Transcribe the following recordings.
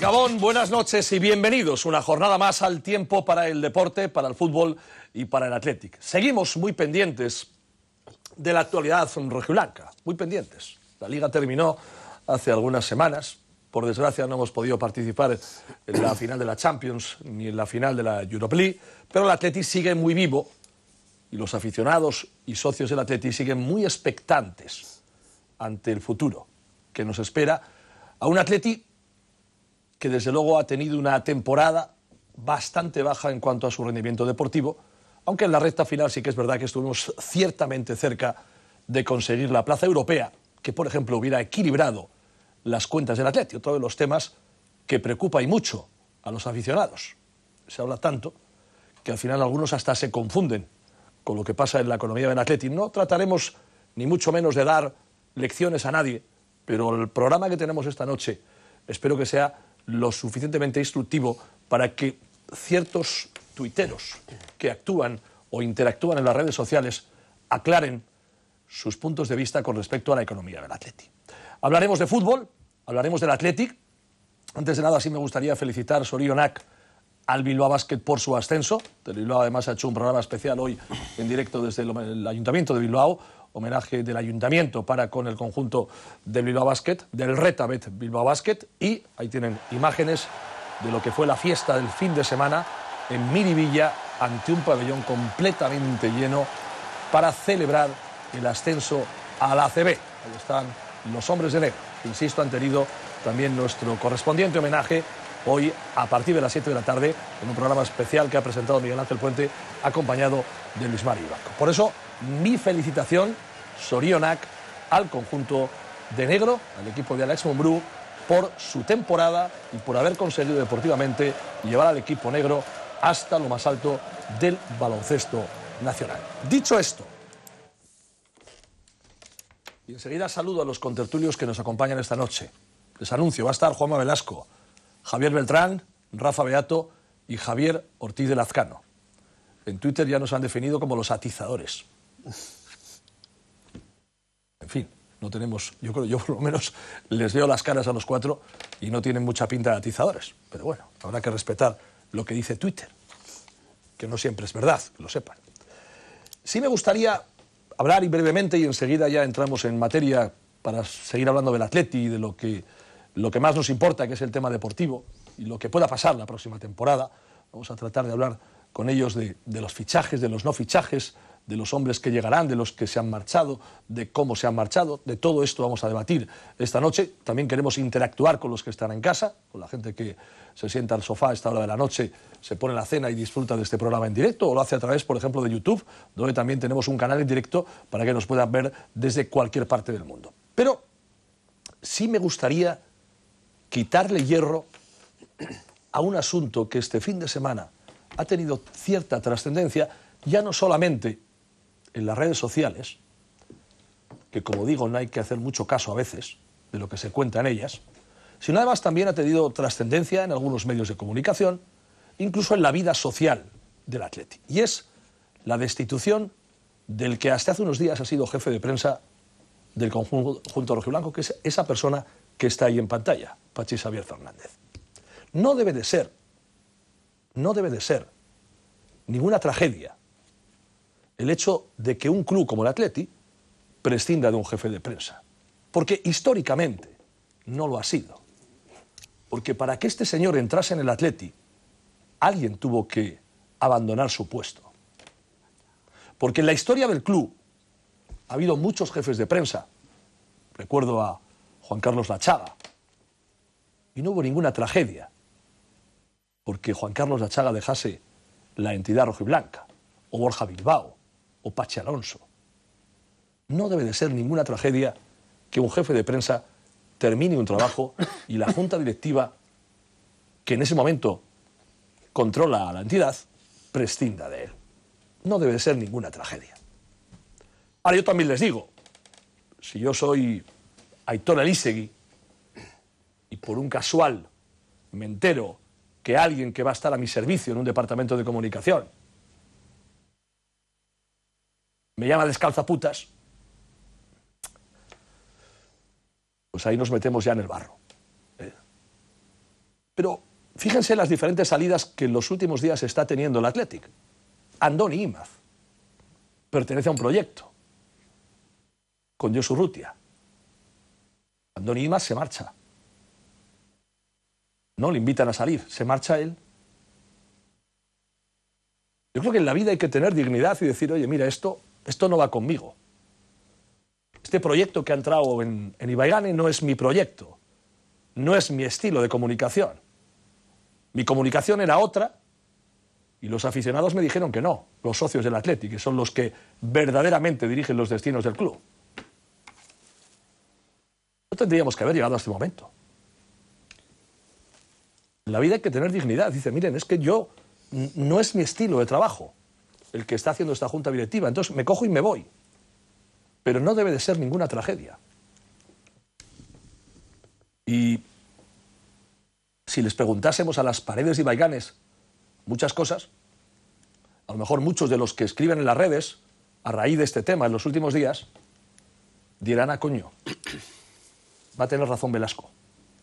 Gabón, buenas noches y bienvenidos una jornada más al tiempo para el deporte, para el fútbol y para el Athletic. Seguimos muy pendientes de la actualidad rojiblanca, muy pendientes. La Liga terminó hace algunas semanas. Por desgracia no hemos podido participar en la final de la Champions ni en la final de la Europa League, pero el Athletic sigue muy vivo y los aficionados y socios del Athletic siguen muy expectantes ante el futuro que nos espera a un Athletic que desde luego ha tenido una temporada bastante baja en cuanto a su rendimiento deportivo, aunque en la recta final sí que es verdad que estuvimos ciertamente cerca de conseguir la plaza europea, que por ejemplo hubiera equilibrado las cuentas del Athletic, otro de los temas que preocupa y mucho a los aficionados. Se habla tanto que al final algunos hasta se confunden con lo que pasa en la economía del Athletic. No trataremos ni mucho menos de dar lecciones a nadie, pero el programa que tenemos esta noche espero que sea lo suficientemente instructivo para que ciertos tuiteros que actúan o interactúan en las redes sociales aclaren sus puntos de vista con respecto a la economía del Athletic. Hablaremos de fútbol, hablaremos del Athletic. Antes de nada, sí me gustaría felicitar Sorionak al Bilbao Basket por su ascenso. El Bilbao además ha hecho un programa especial hoy en directo desde el Ayuntamiento de Bilbao, homenaje del Ayuntamiento para con el conjunto del Bilbao Basket, del Retabet Bilbao Basket, y ahí tienen imágenes de lo que fue la fiesta del fin de semana en Miribilla ante un pabellón completamente lleno para celebrar el ascenso a la ACB. Ahí están los hombres de negro. Insisto, han tenido también nuestro correspondiente homenaje hoy a partir de las 7 de la tarde en un programa especial que ha presentado Miguel Ángel Puente acompañado de Luis Mario Ibarco. Por eso, mi felicitación, Sorionak, al conjunto de negro, al equipo de Alex Mumbrú, por su temporada y por haber conseguido deportivamente llevar al equipo negro hasta lo más alto del baloncesto nacional. Dicho esto, y enseguida saludo a los contertulios que nos acompañan esta noche. Les anuncio, va a estar Juanma Velasco, Javier Beltrán, Rafa Beato y Javier Ortiz de Lazcano. En Twitter ya nos han definido como los atizadores. En fin, no tenemos, yo por lo menos les veo las caras a los cuatro y no tienen mucha pinta de atizadores. Pero bueno, habrá que respetar lo que dice Twitter, que no siempre es verdad, que lo sepan. Sí me gustaría hablar y brevemente, y enseguida ya entramos en materia para seguir hablando del Athletic y de lo que más nos importa, que es el tema deportivo y lo que pueda pasar la próxima temporada. Vamos a tratar de hablar con ellos de los fichajes, de los no fichajes, de los hombres que llegarán, de los que se han marchado, de cómo se han marchado. De todo esto vamos a debatir esta noche. También queremos interactuar con los que están en casa, con la gente que se sienta al sofá a esta hora de la noche, se pone la cena y disfruta de este programa en directo, o lo hace a través, por ejemplo, de YouTube, donde también tenemos un canal en directo para que nos puedan ver desde cualquier parte del mundo. Pero sí me gustaría quitarle hierro a un asunto que este fin de semana ha tenido cierta trascendencia, ya no solamente en las redes sociales, que como digo no hay que hacer mucho caso a veces de lo que se cuenta en ellas, sino además también ha tenido trascendencia en algunos medios de comunicación, incluso en la vida social del Athletic. Y es la destitución del que hasta hace unos días ha sido jefe de prensa del conjunto rojiblanco, que es esa persona que está ahí en pantalla, Pachi Xavier Fernández. No debe de ser ninguna tragedia el hecho de que un club como el Athletic prescinda de un jefe de prensa, porque históricamente no lo ha sido. Porque para que este señor entrase en el Athletic, alguien tuvo que abandonar su puesto. Porque en la historia del club ha habido muchos jefes de prensa. Recuerdo a Juan Carlos Lachaga. Y no hubo ninguna tragedia porque Juan Carlos Lachaga dejase la entidad rojiblanca, o Borja Bilbao, o Pachi Alonso. No debe de ser ninguna tragedia que un jefe de prensa termine un trabajo y la junta directiva, que en ese momento controla a la entidad, prescinda de él. No debe de ser ninguna tragedia. Ahora yo también les digo, si yo soy Aitor Elísegui y por un casual me entero que alguien que va a estar a mi servicio en un departamento de comunicación me llama descalzaputas, pues ahí nos metemos ya en el barro. Pero fíjense las diferentes salidas que en los últimos días está teniendo el Athletic. Andoni Imaz pertenece a un proyecto con Josu Urrutia. Andoni Imaz se marcha. No le invitan a salir, se marcha él. Yo creo que en la vida hay que tener dignidad y decir, oye, mira, esto no va conmigo. Este proyecto que ha entrado en Ibaigane no es mi proyecto, no es mi estilo de comunicación. Mi comunicación era otra y los aficionados me dijeron que no, los socios del Athletic, que son los que verdaderamente dirigen los destinos del club. No tendríamos que haber llegado a este momento. En la vida hay que tener dignidad. Dice, miren, es que no es mi estilo de trabajo el que está haciendo esta junta directiva, entonces me cojo y me voy. Pero no debe de ser ninguna tragedia. Y si les preguntásemos a las paredes de Ibaiganes muchas cosas, a lo mejor muchos de los que escriben en las redes a raíz de este tema en los últimos días dirán, a coño, va a tener razón Velasco.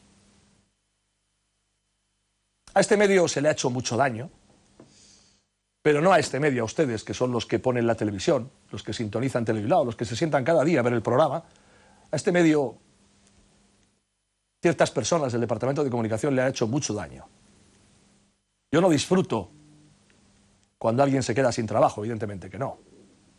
A este medio se le ha hecho mucho daño, pero no a este medio, a ustedes, que son los que ponen la televisión, los que sintonizan Telebilbao, los que se sientan cada día a ver el programa. A este medio, ciertas personas del Departamento de Comunicación le han hecho mucho daño. Yo no disfruto cuando alguien se queda sin trabajo, evidentemente que no.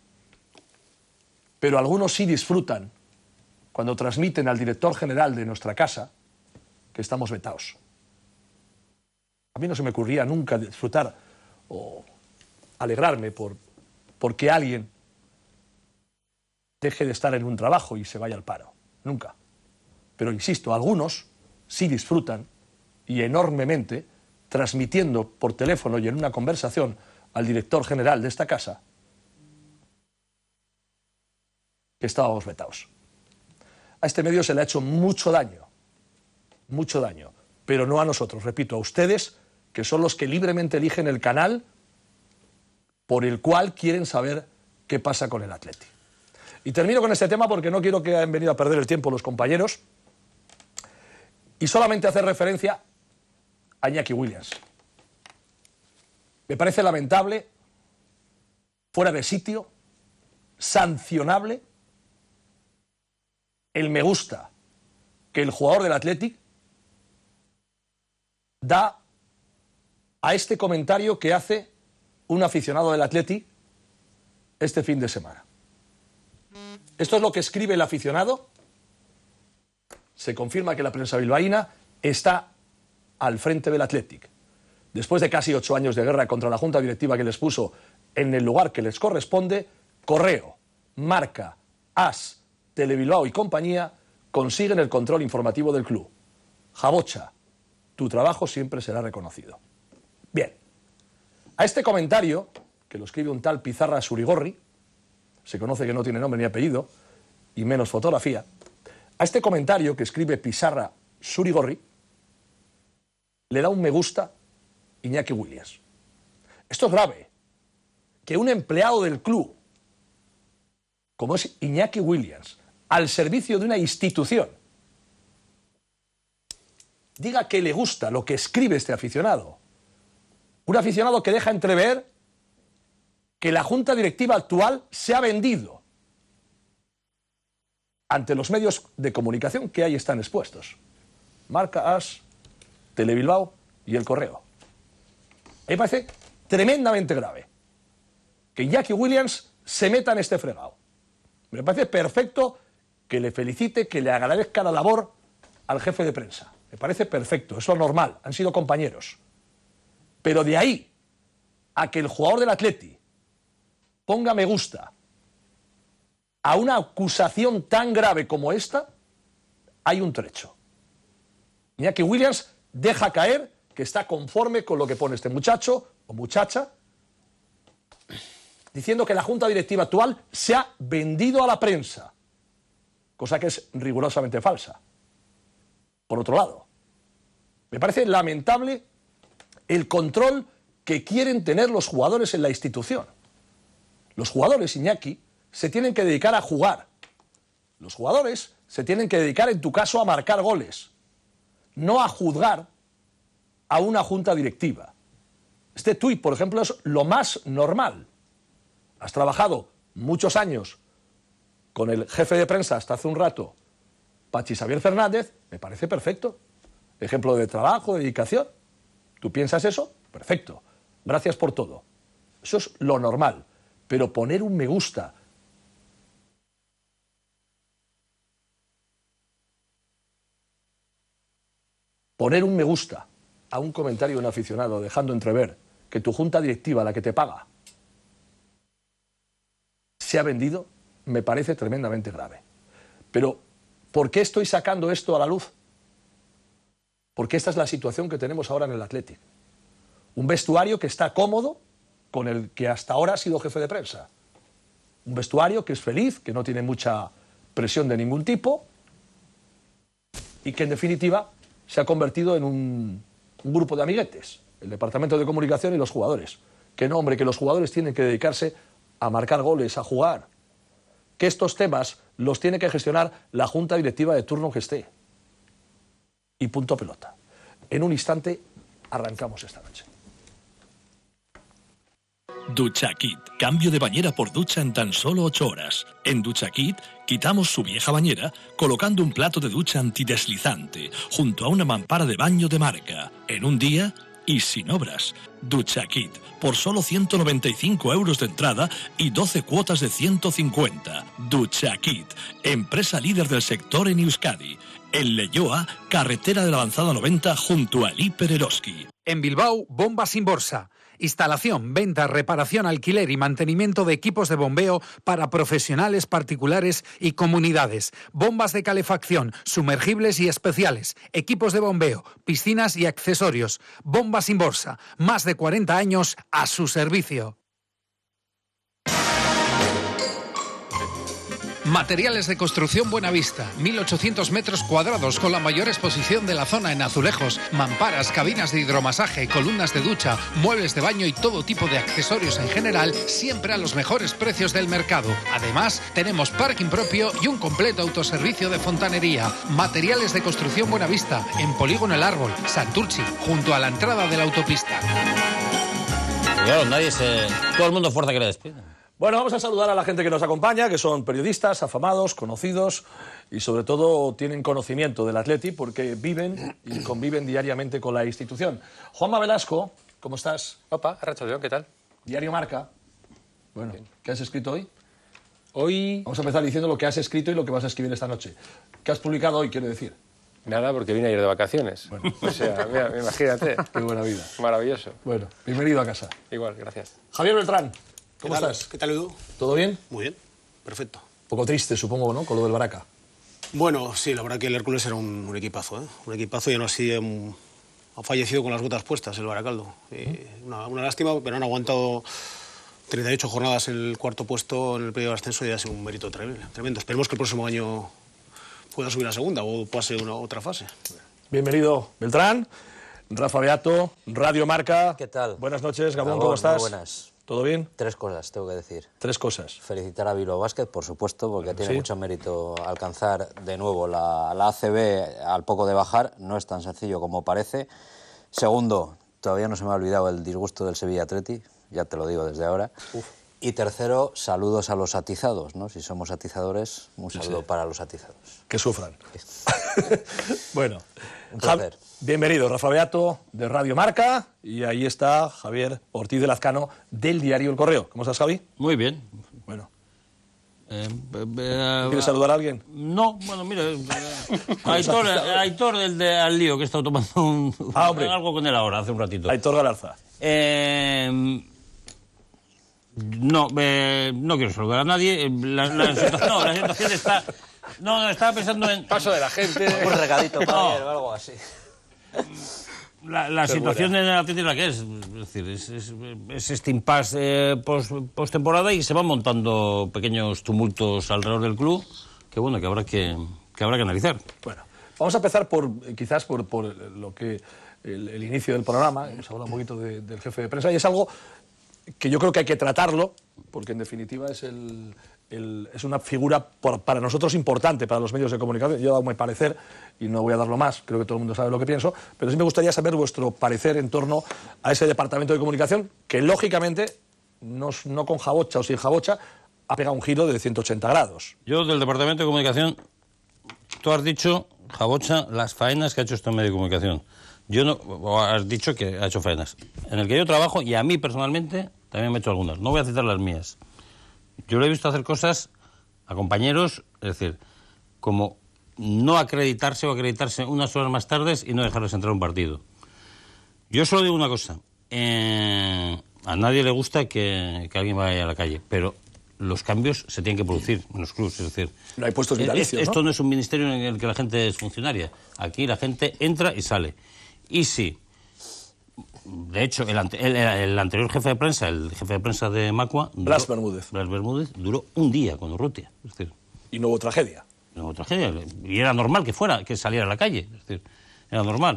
Pero algunos sí disfrutan cuando transmiten al director general de nuestra casa que estamos vetados. A mí no se me ocurría nunca disfrutar o alegrarme porque alguien deje de estar en un trabajo y se vaya al paro. Nunca. Pero insisto, algunos sí disfrutan y enormemente transmitiendo por teléfono y en una conversación al director general de esta casa que estábamos vetados. A este medio se le ha hecho mucho daño, pero no a nosotros, repito, a ustedes, que son los que libremente eligen el canal por el cual quieren saber qué pasa con el Athletic. Y termino con este tema porque no quiero que hayan venido a perder el tiempo los compañeros y solamente hacer referencia a Iñaki Williams. Me parece lamentable, fuera de sitio, sancionable, el me gusta que el jugador del Athletic da a este comentario que hace un aficionado del Athletic este fin de semana. Esto es lo que escribe el aficionado. Se confirma que la prensa bilbaína está al frente del Athletic. Después de casi 8 años de guerra contra la junta directiva que les puso en el lugar que les corresponde, Correo, Marca, AS, Telebilbao y compañía consiguen el control informativo del club. Jabocha, tu trabajo siempre será reconocido. Bien, a este comentario, que lo escribe un tal Pizarra Surigorri, se conoce que no tiene nombre ni apellido, y menos fotografía, a este comentario que escribe Pizarra Surigorri, le da un me gusta Iñaki Williams. Esto es grave, que un empleado del club, como es Iñaki Williams, al servicio de una institución, diga que le gusta lo que escribe este aficionado. Un aficionado que deja entrever que la junta directiva actual se ha vendido ante los medios de comunicación que ahí están expuestos. Marca, AS, Telebilbao y El Correo. Me parece tremendamente grave que Iñaki Williams se meta en este fregado. Me parece perfecto que le felicite, que le agradezca la labor al jefe de prensa. Me parece perfecto, es lo normal, han sido compañeros. Pero de ahí a que el jugador del Athletic ponga me gusta a una acusación tan grave como esta, hay un trecho. Iñaki Williams deja caer que está conforme con lo que pone este muchacho o muchacha, diciendo que la junta directiva actual se ha vendido a la prensa, cosa que es rigurosamente falsa. Por otro lado, me parece lamentable el control que quieren tener los jugadores en la institución. Los jugadores, Iñaki, se tienen que dedicar a jugar. Los jugadores se tienen que dedicar, en tu caso, a marcar goles, no a juzgar a una junta directiva. Este tuit, por ejemplo, es lo más normal. Has trabajado muchos años con el jefe de prensa hasta hace un rato, Pachi Xavier Fernández, me parece perfecto. Ejemplo de trabajo, de dedicación. ¿Tú piensas eso? Perfecto. Gracias por todo. Eso es lo normal. Pero poner un me gusta... Poner un me gusta a un comentario de un aficionado dejando entrever que tu junta directiva, la que te paga, se ha vendido, me parece tremendamente grave. Pero, ¿por qué estoy sacando esto a la luz? Porque esta es la situación que tenemos ahora en el Athletic. Un vestuario que está cómodo con el que hasta ahora ha sido jefe de prensa. Un vestuario que es feliz, que no tiene mucha presión de ningún tipo y que en definitiva se ha convertido en un grupo de amiguetes, el departamento de comunicación y los jugadores. Que no, hombre, que los jugadores tienen que dedicarse a marcar goles, a jugar. Que estos temas los tiene que gestionar la junta directiva de turno que esté. Y punto pelota. En un instante arrancamos esta noche. Ducha Kit. Cambio de bañera por ducha en tan solo 8 horas. En Ducha Kit quitamos su vieja bañera colocando un plato de ducha antideslizante junto a una mampara de baño de marca. En un día y sin obras. Ducha Kit. Por solo 195 euros de entrada y 12 cuotas de 150. Ducha Kit. Empresa líder del sector en Euskadi. En Leioa, carretera de la Avanzada 90 junto al Hiper Eroski. En Bilbao, Bombas Inborsa. Instalación, venta, reparación, alquiler y mantenimiento de equipos de bombeo para profesionales, particulares y comunidades. Bombas de calefacción, sumergibles y especiales, equipos de bombeo, piscinas y accesorios. Bombas Inborsa, más de 40 años a su servicio. Materiales de construcción Buenavista, 1.800 metros cuadrados con la mayor exposición de la zona en azulejos, mamparas, cabinas de hidromasaje, columnas de ducha, muebles de baño y todo tipo de accesorios en general, siempre a los mejores precios del mercado. Además, tenemos parking propio y un completo autoservicio de fontanería. Materiales de construcción Buenavista, en Polígono El Árbol, Santurchi, junto a la entrada de la autopista. Claro, todo el mundo fuerza que le despiden. Bueno, vamos a saludar a la gente que nos acompaña, que son periodistas, afamados, conocidos y sobre todo tienen conocimiento del Athletic porque viven y conviven diariamente con la institución. Juanma Velasco, ¿cómo estás? Opa, arrachaldeón, ¿qué tal? Diario Marca. Bueno, ¿qué has escrito hoy? Hoy... Vamos a empezar diciendo lo que has escrito y lo que vas a escribir esta noche. ¿Qué has publicado hoy, quiero decir? Nada, porque vine ayer de vacaciones. Bueno. O sea, mira, imagínate. Qué buena vida. Maravilloso. Bueno, bienvenido a casa. Igual, gracias. Javier Beltrán, ¿cómo estás? ¿Qué tal, Edu? ¿Todo bien? Muy bien, perfecto. Un poco triste, supongo, ¿no?, con lo del Baraca. Bueno, sí, la verdad que el Hércules era un equipazo, ¿eh? Un equipazo y aún así ha fallecido con las botas puestas el Baracaldo. Una lástima, pero han aguantado 38 jornadas en el cuarto puesto en el periodo de ascenso y ha sido un mérito tremendo. Esperemos que el próximo año pueda subir a segunda o pase otra fase. Bienvenido, Beltrán. Rafa Beato, Radio Marca. ¿Qué tal? Buenas noches, Gabón, ¿cómo estás? Muy buenas. ¿Todo bien? 3 cosas tengo que decir. 3 cosas. Felicitar a Bilbao Basket, por supuesto, porque tiene sí. mucho mérito alcanzar de nuevo la ACB al poco de bajar. No es tan sencillo como parece. Segundo, todavía no se me ha olvidado el disgusto del Sevilla Athletic, ya te lo digo desde ahora. Uf. Y tercero, saludos a los atizados, ¿no? Si somos atizadores, un saludo para los atizados. Que sufran. Bueno, un placer. Bienvenido, Rafa Beato, de Radio Marca, y ahí está Javier Ortiz de Lazcano, del diario El Correo. ¿Cómo estás, Javi? Muy bien. Bueno. ¿Quieres saludar a alguien? No, bueno, mira, Aitor, el de Al Lío, que he estado tomando algo con él ahora, hace un ratito. Aitor Galarza. No quiero saludar a nadie. La situación está... No, estaba pensando en... Paso de la gente... Un regadito para ayer o algo así. La situación en el Athletic es la que es. Es decir, es este impasse post-temporada y se van montando pequeños tumultos alrededor del club que, bueno, que habrá que analizar. Bueno, vamos a empezar quizás por lo que... El inicio del programa. Hemos hablado un poquito del jefe de prensa y es algo que yo creo que hay que tratarlo, porque en definitiva es el es una figura para nosotros importante, para los medios de comunicación. Yo he dado mi parecer y no voy a darlo más, creo que todo el mundo sabe lo que pienso, pero sí me gustaría saber vuestro parecer en torno a ese departamento de comunicación que, lógicamente, no con jabocha o sin jabocha, ha pegado un giro de 180 grados. Yo, del departamento de comunicación, tú has dicho, jabocha, las faenas que ha hecho este medio de comunicación. Yo no, o has dicho que ha hecho faenas. En el que yo trabajo, y a mí personalmente, también me he hecho algunas. No voy a citar las mías. Yo le he visto hacer cosas a compañeros, es decir, como no acreditarse o acreditarse unas horas más tarde y no dejarles entrar a un partido. Yo solo digo una cosa. A nadie le gusta que alguien vaya a la calle, pero los cambios se tienen que producir en los clubes. Es decir, no hay puestos vitalicios, esto no es un ministerio en el que la gente es funcionaria. Aquí la gente entra y sale. Y sí. De hecho, el anterior jefe de prensa, el jefe de prensa de Macua... Blas Bermúdez, duró un día con Urrutia. Es decir, y no hubo tragedia. No hubo tragedia. Y era normal que saliera a la calle. Es decir, era normal.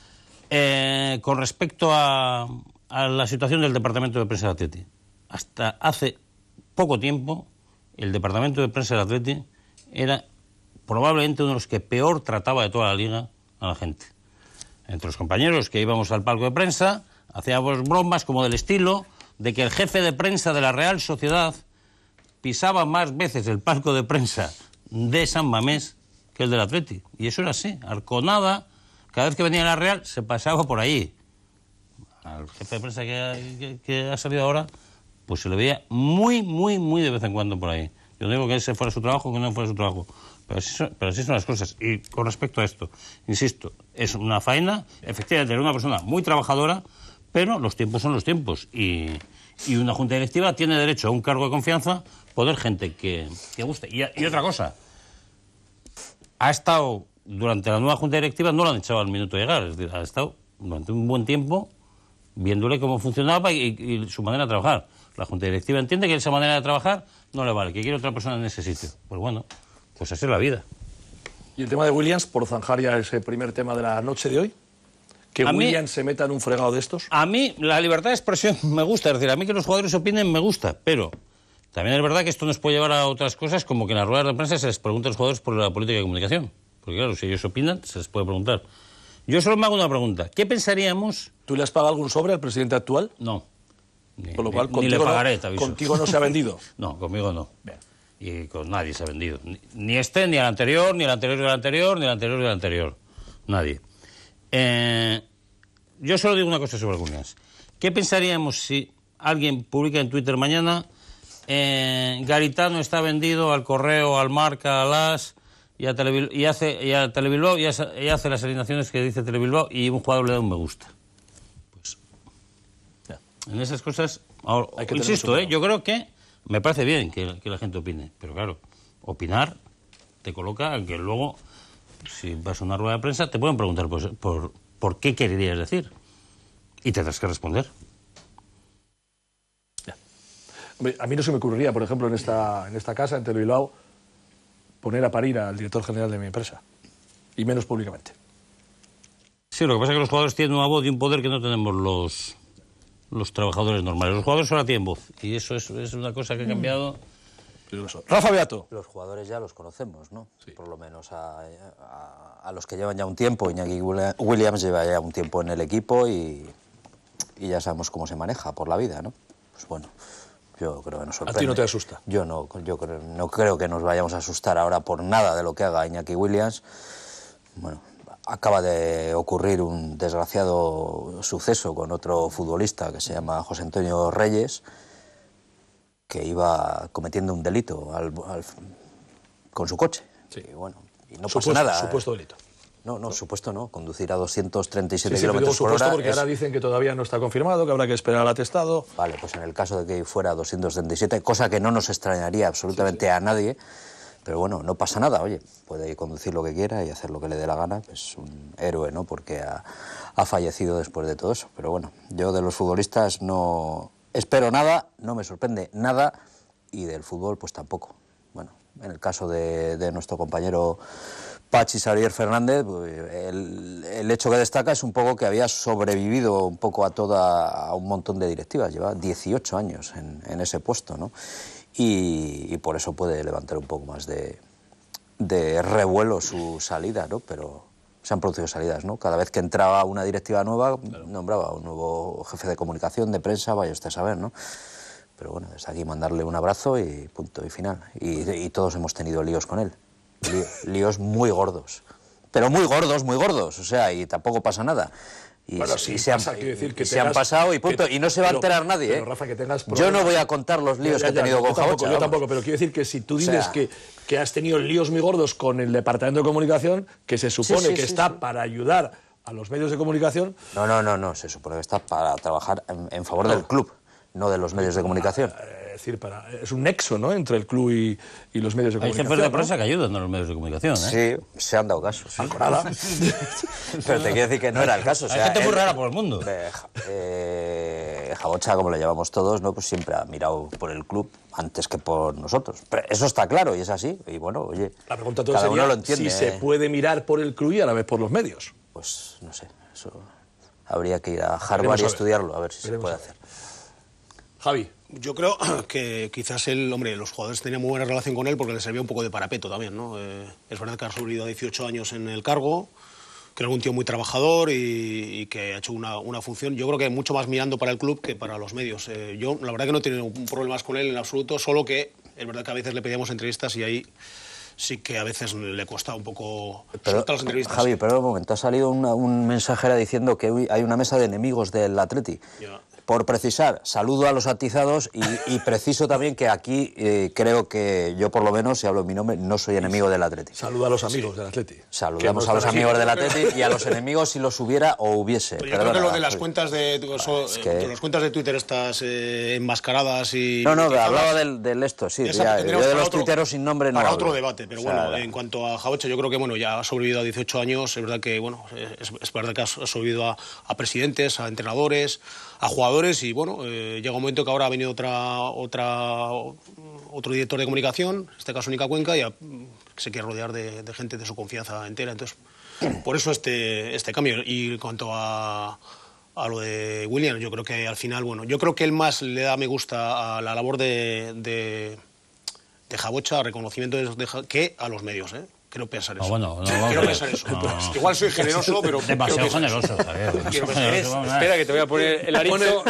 Con respecto a la situación del departamento de prensa del Atleti, hasta hace poco tiempo, el departamento de prensa del Atleti era probablemente uno de los que peor trataba de toda la liga a la gente. Entre los compañeros que íbamos al palco de prensa, hacíamos bromas como del estilo de que el jefe de prensa de la Real Sociedad pisaba más veces el palco de prensa de San Mamés que el del Atleti. Y eso era así. Arconada, cada vez que venía la Real, se pasaba por ahí. Al jefe de prensa que ha salido ahora, pues se le veía muy de vez en cuando por ahí. Yo no digo que ese fuera su trabajo, que no fuera su trabajo. Pero así son las cosas. Y con respecto a esto, insisto, es una faena, efectivamente, era una persona muy trabajadora, pero los tiempos son los tiempos. Y una junta directiva tiene derecho a un cargo de confianza, poder gente que guste. Y otra cosa, ha estado, durante la nueva junta directiva, no lo han echado al minuto de llegar, es decir, ha estado durante un buen tiempo viéndole cómo funcionaba y su manera de trabajar. La junta directiva entiende que esa manera de trabajar no le vale, que quiere otra persona en ese sitio. Pues bueno, pues así es la vida. ¿Y el tema de Williams, por zanjar ya ese primer tema de la noche de hoy? ¿Que Williams se meta en un fregado de estos? A mí la libertad de expresión me gusta, es decir, a mí que los jugadores opinen me gusta, pero también es verdad que esto nos puede llevar a otras cosas, como que en las ruedas de prensa se les pregunta a los jugadores por la política de comunicación. Porque claro, si ellos opinan, se les puede preguntar. Yo solo me hago una pregunta. ¿Qué pensaríamos? ¿Tú le has pagado algún sobre al presidente actual? No. Con lo cual, ni le pagaré, te aviso. Contigo no se ha vendido. No, conmigo no. Bien. Y con nadie se ha vendido. Ni este, ni el anterior, ni el anterior del anterior, ni el anterior del anterior. Nadie. Yo solo digo una cosa sobre Williams. ¿Qué pensaríamos si alguien publica en Twitter mañana Garitano está vendido al Correo, al Marca, al AS y a Telebilbao y hace las alineaciones que dice Telebilbao y un jugador le da un me gusta? Pues en esas cosas, ahora, insisto, yo creo que me parece bien que la gente opine, pero claro, opinar te coloca en que luego, si vas a una rueda de prensa, te pueden preguntar por qué querías decir y tendrás que responder. Hombre, a mí no se me ocurriría, por ejemplo, en esta casa, en Telebilbao, poner a parir al director general de mi empresa, y menos públicamente. Sí, lo que pasa es que los jugadores tienen una voz y un poder que no tenemos los trabajadores normales. Los jugadores ahora tienen voz, y eso es una cosa que ha cambiado. Rafa Beato. Los jugadores ya los conocemos, ¿no? Sí. Por lo menos a los que llevan ya un tiempo. Iñaki Williams lleva ya un tiempo en el equipo y ya sabemos cómo se maneja por la vida, ¿no? Pues bueno, yo creo que nos sorprende. ¿A ti no te asusta? Yo no creo que nos vayamos a asustar ahora por nada de lo que haga Iñaki Williams. Bueno, acaba de ocurrir un desgraciado suceso con otro futbolista que se llama José Antonio Reyes, que iba cometiendo un delito con su coche. Sí. Y bueno, y no pasa nada. Supuesto delito. No, supuesto no. Conducir a 237 sí, kilómetros por hora. Porque ahora dicen que todavía no está confirmado, que habrá que esperar al atestado. Vale, pues en el caso de que fuera 237, cosa que no nos extrañaría absolutamente a nadie, pero bueno, no pasa nada, oye, puede conducir lo que quiera y hacer lo que le dé la gana, es un héroe, ¿no? Porque ha fallecido después de todo eso. Pero bueno, yo de los futbolistas no espero nada, no me sorprende nada, y del fútbol pues tampoco. Bueno, en el caso de nuestro compañero Pachi Xavier Fernández, pues, el hecho que destaca es un poco que había sobrevivido un poco a un montón de directivas, lleva 18 años en ese puesto, ¿no? y por eso puede levantar un poco más de revuelo su salida, ¿no? Pero se han producido salidas, ¿no? Cada vez que entraba una directiva nueva, nombraba un nuevo jefe de comunicación, de prensa, vaya usted a saber, ¿no? Pero bueno, desde aquí mandarle un abrazo y punto y final. Y todos hemos tenido líos con él. Líos muy gordos. Pero muy gordos, o sea, y tampoco pasa nada. Y, bueno, sí, se han pasado y punto. Y no se va a enterar nadie, pero, Rafa, que tengas yo no voy a contar los líos que he tenido con Jabocha. Yo tampoco, pero quiero decir que si tú dices que has tenido líos muy gordos con el Departamento de Comunicación, que se supone que está para ayudar a los medios de comunicación... No, se supone que está para trabajar en favor del club, no de los medios de comunicación. Es decir, es un nexo, ¿no?, entre el club y los medios de comunicación. Hay jefes de prensa que ayudan a los medios de comunicación, ¿eh? Sí, se han dado caso. Sí. Nada. Pero te quiero decir que no era el caso. O sea, hay gente muy rara por el mundo. Jabocha, como le llamamos todos, ¿no?, pues siempre ha mirado por el club antes que por nosotros. Pero eso está claro y es así. Y bueno, oye, la pregunta todo cada sería uno lo entiende. Si se puede mirar por el club y a la vez por los medios. Pues no sé, eso habría que ir a Harvard y estudiarlo, a ver si se puede hacer. Javi. Yo creo que quizás los jugadores tenían muy buena relación con él porque le servía un poco de parapeto también, ¿no? Es verdad que ha sobrevivido a 18 años en el cargo, que es un tío muy trabajador y que ha hecho una función, yo creo que mucho más mirando para el club que para los medios. Yo, la verdad que no he tenido problemas con él en absoluto, solo que es verdad que a veces le pedíamos entrevistas y ahí sí que a veces le cuesta un poco soltar las entrevistas. Javi, pero un momento, ha salido un mensajera diciendo que hay una mesa de enemigos del Atleti. Ya. Por precisar, saludo a los atizados y preciso también que aquí creo que yo, por lo menos, si hablo en mi nombre, no soy enemigo del Atleti. Saludo a los amigos del Atleti. Saludamos a los amigos del Atleti y a los enemigos si los hubiera o hubiese. Pero yo creo que lo de las cuentas de las cuentas de Twitter estas enmascaradas y... No, hablaba del esto, sí. Yo de los tuiteros sin nombre no para hablo. Otro debate, pero bueno, en cuanto a Jabocha, yo creo que ya ha sobrevivido a 18 años, es verdad que, es verdad que ha sobrevivido a presidentes, a entrenadores, a jugadores y llega un momento que ahora ha venido otro director de comunicación, en este caso Nica Cuenca, y se quiere rodear de gente de su confianza entera. Entonces, por eso este cambio. Y en cuanto a lo de William, yo creo que al final, yo creo que él más le da me gusta a la labor de Jabocha, a reconocimiento que a los medios, ¿eh? Quiero pensar eso. Quiero pensar eso. No. Igual soy generoso, pero... Demasiado generoso, Javier. Espera, que te voy a poner el arizo.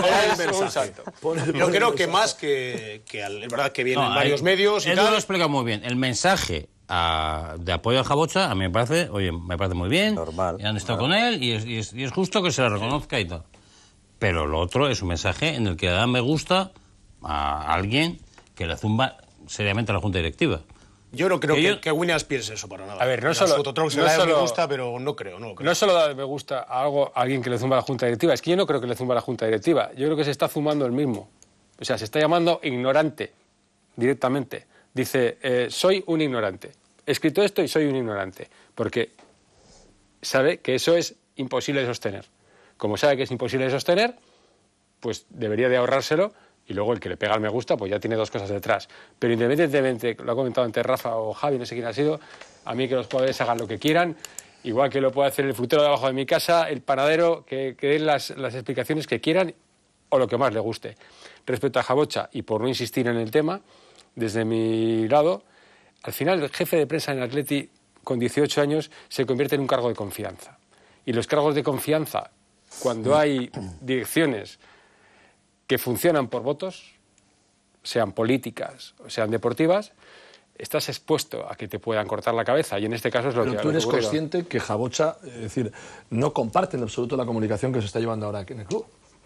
Yo creo que más que es verdad que vienen varios medios y tal. Él lo explica muy bien. El mensaje de apoyo a Jabocha, a mí me parece muy bien. Normal. Y han estado con él y es justo que se le reconozca y tal. Pero lo otro es un mensaje en el que da me gusta a alguien que le zumba seriamente a la Junta Directiva. Yo no creo que Williams piense eso para nada. A ver, no solo me gusta, pero no creo. No solo da me gusta a alguien que le zumba a la Junta Directiva, es que yo no creo que le zumba a la Junta Directiva. Yo creo que se está zumbando el mismo. O sea, se está llamando ignorante directamente. Dice, soy un ignorante. He escrito esto y soy un ignorante. Porque sabe que eso es imposible de sostener. Como sabe que es imposible de sostener, pues debería de ahorrárselo. Y luego el que le pega al me gusta, pues ya tiene dos cosas detrás. Pero independientemente, lo ha comentado antes Rafa o Javi, no sé quién ha sido, a mí que los jugadores hagan lo que quieran, igual que lo puede hacer el frutero de abajo de mi casa, el panadero, que den las explicaciones que quieran o lo que más le guste. Respecto a Jabocha, y por no insistir en el tema, desde mi lado, al final el jefe de prensa en el Atleti, con 18 años, se convierte en un cargo de confianza. Y los cargos de confianza, cuando hay direcciones que funcionan por votos, sean políticas o sean deportivas, estás expuesto a que te puedan cortar la cabeza, y en este caso es lo que ha ocurrido. Pero tú eres consciente que Jabocha, es decir, no comparte en absoluto la comunicación que se está llevando ahora aquí en el club.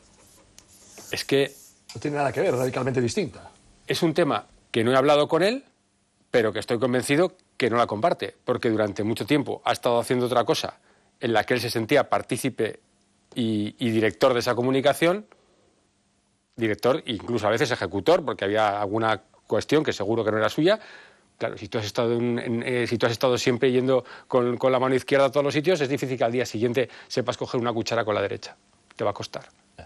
Es que... No tiene nada que ver, radicalmente distinta. Es un tema que no he hablado con él, pero que estoy convencido que no la comparte, porque durante mucho tiempo ha estado haciendo otra cosa en la que él se sentía partícipe y director de esa comunicación, director, incluso a veces ejecutor, porque había alguna cuestión que seguro que no era suya. Claro, si tú has estado siempre yendo con la mano izquierda a todos los sitios, es difícil que al día siguiente sepas coger una cuchara con la derecha. Te va a costar.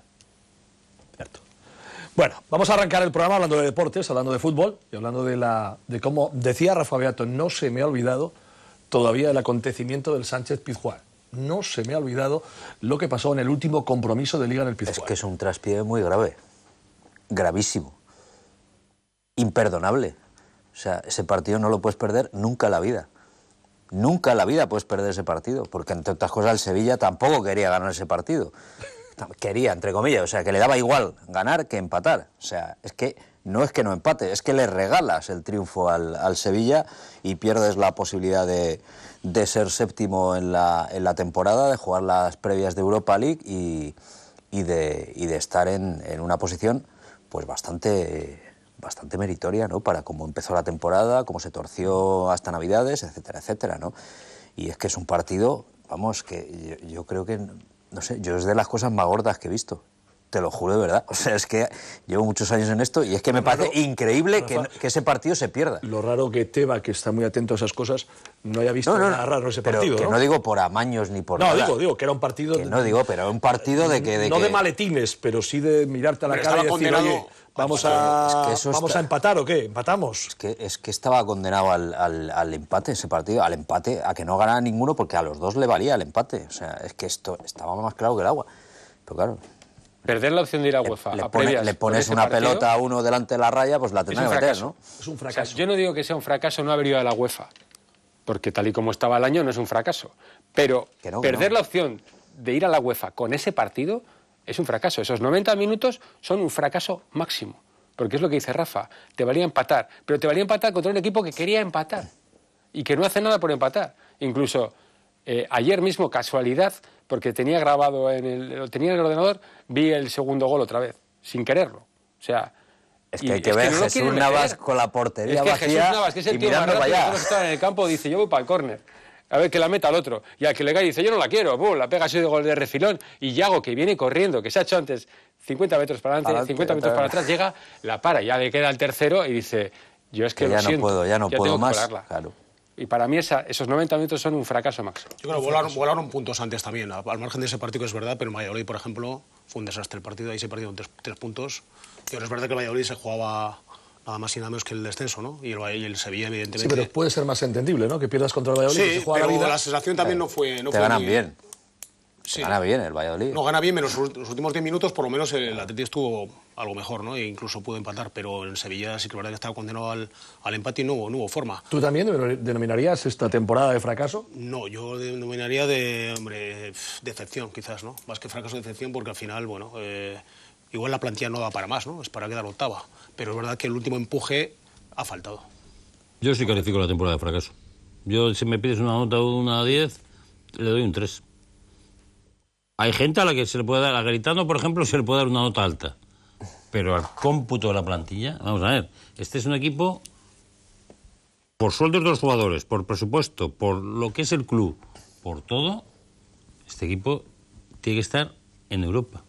Cierto. Bueno, vamos a arrancar el programa hablando de deportes, hablando de fútbol y hablando de cómo, decía Rafa Beato, no se me ha olvidado todavía el acontecimiento del Sánchez-Pizjuán. No se me ha olvidado lo que pasó en el último compromiso de Liga en el Pizjuán. Es que es un traspié muy grave. Gravísimo. imperdonable. O sea, ese partido no lo puedes perder nunca en la vida. Nunca en la vida puedes perder ese partido, porque entre otras cosas el Sevilla tampoco quería ganar ese partido. Quería, entre comillas, o sea, que le daba igual ganar que empatar. O sea, es que no empate, es que le regalas el triunfo al Sevilla y pierdes la posibilidad de ser séptimo en la temporada, de jugar las previas de Europa League y de estar en una posición pues bastante meritoria, ¿no? Para cómo empezó la temporada, cómo se torció hasta Navidades, etcétera, etcétera, ¿no? Y es que es un partido, vamos, que yo creo que, no sé, yo es de las cosas más gordas que he visto. Te lo juro de verdad. O sea, es que llevo muchos años en esto y es que me parece increíble que ese partido se pierda. Lo raro que Teba, que está muy atento a esas cosas, no haya visto nada raro ese partido. Pero que no digo por amaños ni por nada. No, digo que era un partido... Que no digo, pero era un partido de que... No de maletines, pero sí de mirarte a la cara y decir, oye, ¿vamos a empatar o qué? ¿Empatamos? Es que estaba condenado al empate ese partido, al empate, a que no ganara ninguno, porque a los dos le valía el empate. O sea, es que esto estaba más claro que el agua. Pero claro... Perder la opción de ir a UEFA le pones una pelota a uno delante de la raya, pues la tendrá que meter, ¿no? Es un fracaso. O sea, yo no digo que sea un fracaso no haber ido a la UEFA, porque tal y como estaba el año no es un fracaso. Pero perder la opción de ir a la UEFA con ese partido es un fracaso. Esos 90 minutos son un fracaso máximo. Porque es lo que dice Rafa, te valía empatar. Pero te valía empatar contra un equipo que quería empatar y que no hace nada por empatar. Incluso ayer mismo, casualidad, porque tenía grabado lo tenía en el ordenador, vi el segundo gol otra vez, sin quererlo. O sea... Es que hay que ver Jesús Navas con la portería vacía Jesús Navas, que es el tío más rápido que está en el campo, dice, yo voy para el córner. A ver, que la meta al otro. Y al que le cae dice, yo no la quiero. La pega así de gol de refilón. Y Yago, que viene corriendo, que se ha hecho antes 50 metros para adelante, 50 metros para atrás, llega, la para, ya le queda el tercero y dice, yo es que lo siento, ya no puedo más. Claro. Y para mí esos 90 minutos son un fracaso máximo. Yo creo que volaron puntos antes también, al margen de ese partido es verdad, pero en Valladolid, por ejemplo, fue un desastre el partido, ahí se perdieron 3 puntos. Y ahora es verdad que el Valladolid se jugaba nada más y nada menos que el descenso, ¿no? Y el Sevilla, evidentemente... Sí, pero puede ser más entendible, ¿no? Que pierdas contra el Valladolid. Sí, pero la vida. La sensación también no fue... Te ganan bien. Sí. Gana bien el Valladolid. No, gana bien, menos los últimos 10 minutos, por lo menos el Atleti estuvo algo mejor, ¿no? E incluso pudo empatar, pero en Sevilla sí que la verdad que estaba condenado al empate y no hubo forma. ¿Tú también denominarías esta temporada de fracaso? No, yo denominaría de decepción, quizás, ¿no? Más que fracaso, decepción, porque al final, bueno, igual la plantilla no da para más, ¿no? Es para quedar octava. Pero es verdad que el último empuje ha faltado. Yo sí califico la temporada de fracaso. Yo, si me pides una nota de 1 a 10, le doy un 3. Hay gente a la que se le puede dar, a Garitano, por ejemplo, se le puede dar una nota alta. Pero al cómputo de la plantilla, vamos a ver, este es un equipo, por sueldos de los jugadores, por presupuesto, por lo que es el club, por todo, este equipo tiene que estar en Europa.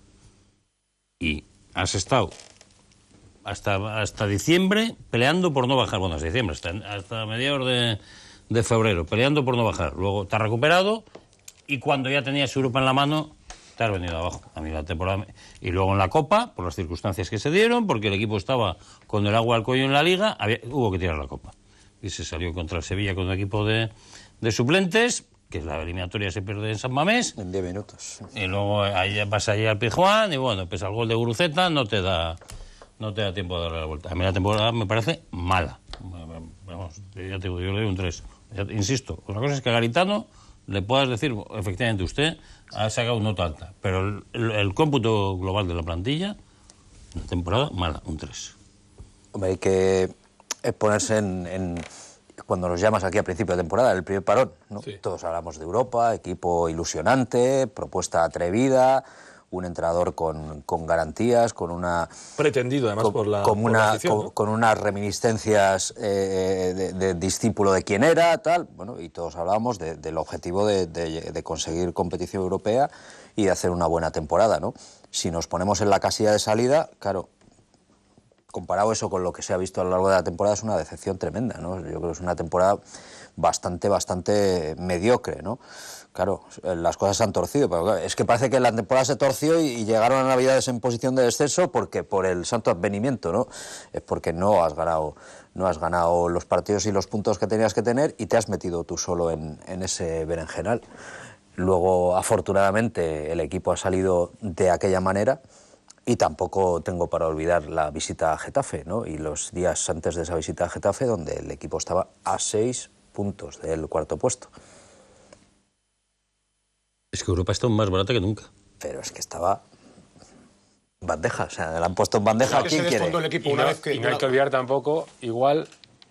Y has estado hasta diciembre peleando por no bajar. Bueno, hasta diciembre, hasta mediados de febrero, peleando por no bajar. Luego te has recuperado... Y cuando ya tenías Europa en la mano, te has venido abajo. A mí la temporada... Y luego en la Copa, por las circunstancias que se dieron, porque el equipo estaba con el agua al cuello en la Liga, hubo que tirar la Copa. Y se salió contra el Sevilla con un equipo de suplentes, que es la eliminatoria se pierde en San Mamés. En 10 minutos. Y luego vas allí al Pizjuán y bueno, pues al gol de Guruceta no te da tiempo de darle la vuelta. A mí la temporada me parece mala. Vamos, ya te digo, yo le doy un 3. Insisto, una cosa es que a Garitano le puedas decir, efectivamente, usted ha sacado nota alta, pero el cómputo global de la plantilla, una temporada mala, un 3. Hombre, hay que ponerse en cuando nos llamas aquí a principio de temporada, el primer parón, ¿no? Sí. Todos hablamos de Europa, equipo ilusionante, propuesta atrevida, un entrenador con garantías, con una... Pretendido, además, por la afición, ¿no? Con unas reminiscencias de discípulo de quién era, tal. Bueno, y todos hablábamos del objetivo de conseguir competición europea y de hacer una buena temporada, ¿no? Si nos ponemos en la casilla de salida, claro, comparado eso con lo que se ha visto a lo largo de la temporada, es una decepción tremenda, ¿no? Yo creo que es una temporada bastante mediocre, ¿no? Claro, las cosas se han torcido, pero claro, es que parece que la temporada se torció y llegaron a Navidades en posición de descenso porque por el santo advenimiento, ¿no? Es porque no has ganado los partidos y los puntos que tenías que tener y te has metido tú solo en ese berenjenal. Luego, afortunadamente, el equipo ha salido de aquella manera Y tampoco tengo para olvidar la visita a Getafe, ¿no? Y los días antes de esa visita a Getafe, donde el equipo estaba a 6 puntos del cuarto puesto. Es que Europa está más barata que nunca. Pero es que estaba bandeja, o sea, la han puesto en bandeja. ¿Quién quiere? El equipo Y una no, vez que, y no hay que olvidar tampoco, igual,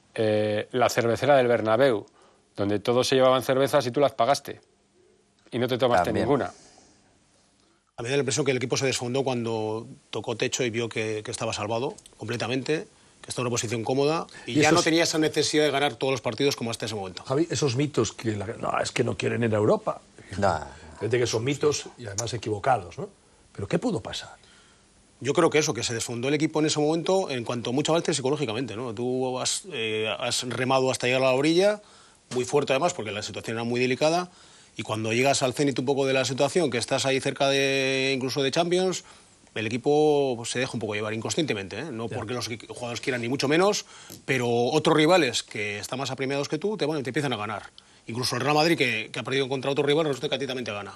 la cervecera del Bernabéu, donde todos se llevaban cervezas y tú las pagaste. Y no te tomaste También. ninguna. A mí me da la impresión que el equipo se desfondó cuando tocó techo y vio que estaba salvado completamente, que estaba en una posición cómoda y ya no tenía esa necesidad de ganar todos los partidos como hasta ese momento. Javi, esos mitos que no, es que no quieren ir a Europa. Nah. Fíjate que son mitos y además equivocados, ¿no? Pero ¿qué pudo pasar? Yo creo que eso, que se desfondó el equipo en ese momento en cuanto mucho avance psicológicamente, ¿no? Tú has remado hasta llegar a la orilla, muy fuerte además, porque la situación era muy delicada, y cuando llegas al cenit un poco de la situación, que estás ahí cerca de incluso de Champions, el equipo pues, se deja un poco llevar inconscientemente, ¿eh? No porque los jugadores quieran ni mucho menos, pero otros rivales que están más apremiados que tú te empiezan a ganar. Incluso el Real Madrid, que ha perdido contra otro rival, resulta que a ti también te gana.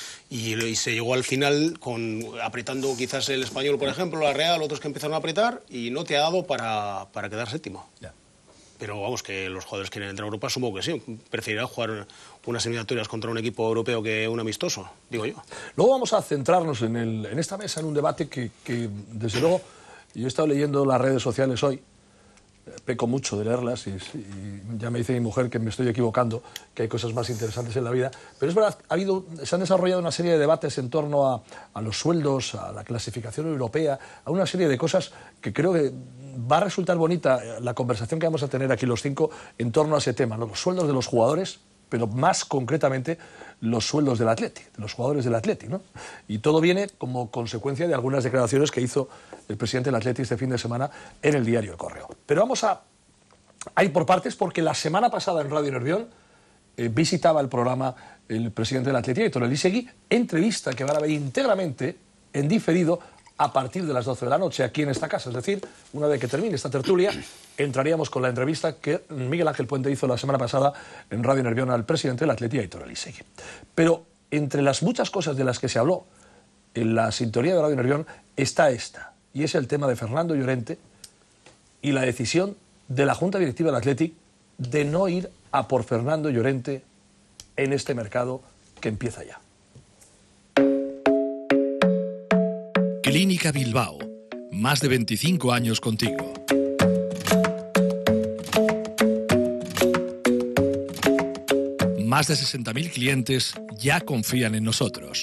Y se llegó al final apretando quizás el Español, por ejemplo, la Real, otros que empezaron a apretar, y no te ha dado para quedar séptimo. Ya. Pero vamos, que los jugadores quieren entrar a Europa, supongo que sí. Preferirán jugar unas eliminatorias contra un equipo europeo que un amistoso, digo yo. Luego vamos a centrarnos en esta mesa, en un debate que, desde luego, yo he estado leyendo las redes sociales hoy, peco mucho de leerlas y ya me dice mi mujer que me estoy equivocando, que hay cosas más interesantes en la vida, pero es verdad, se han desarrollado una serie de debates en torno a los sueldos, a la clasificación europea, a una serie de cosas que creo que va a resultar bonita la conversación que vamos a tener aquí los cinco en torno a ese tema, ¿no? Los sueldos de los jugadores, pero más concretamente los sueldos del Atleti, de los jugadores del Atleti, ¿no? Y todo viene como consecuencia de algunas declaraciones que hizo el presidente del Atleti este fin de semana en el diario El Correo. Pero vamos a ir por partes, porque la semana pasada en Radio Nervión visitaba el programa el presidente del Atleti, Aitor Elísegui, entrevista que van a ver íntegramente en diferido a partir de las 12 de la noche aquí en esta casa. Es decir, una vez que termine esta tertulia, entraríamos con la entrevista que Miguel Ángel Puente hizo la semana pasada en Radio Nervión al presidente del Atleti, Aitor Elísegui. Pero entre las muchas cosas de las que se habló en la sintonía de Radio Nervión está esta, y es el tema de Fernando Llorente y la decisión de la Junta Directiva del Atleti de no ir a por Fernando Llorente en este mercado que empieza ya. Clínica Bilbao. Más de 25 años contigo. Más de 60.000 clientes ya confían en nosotros.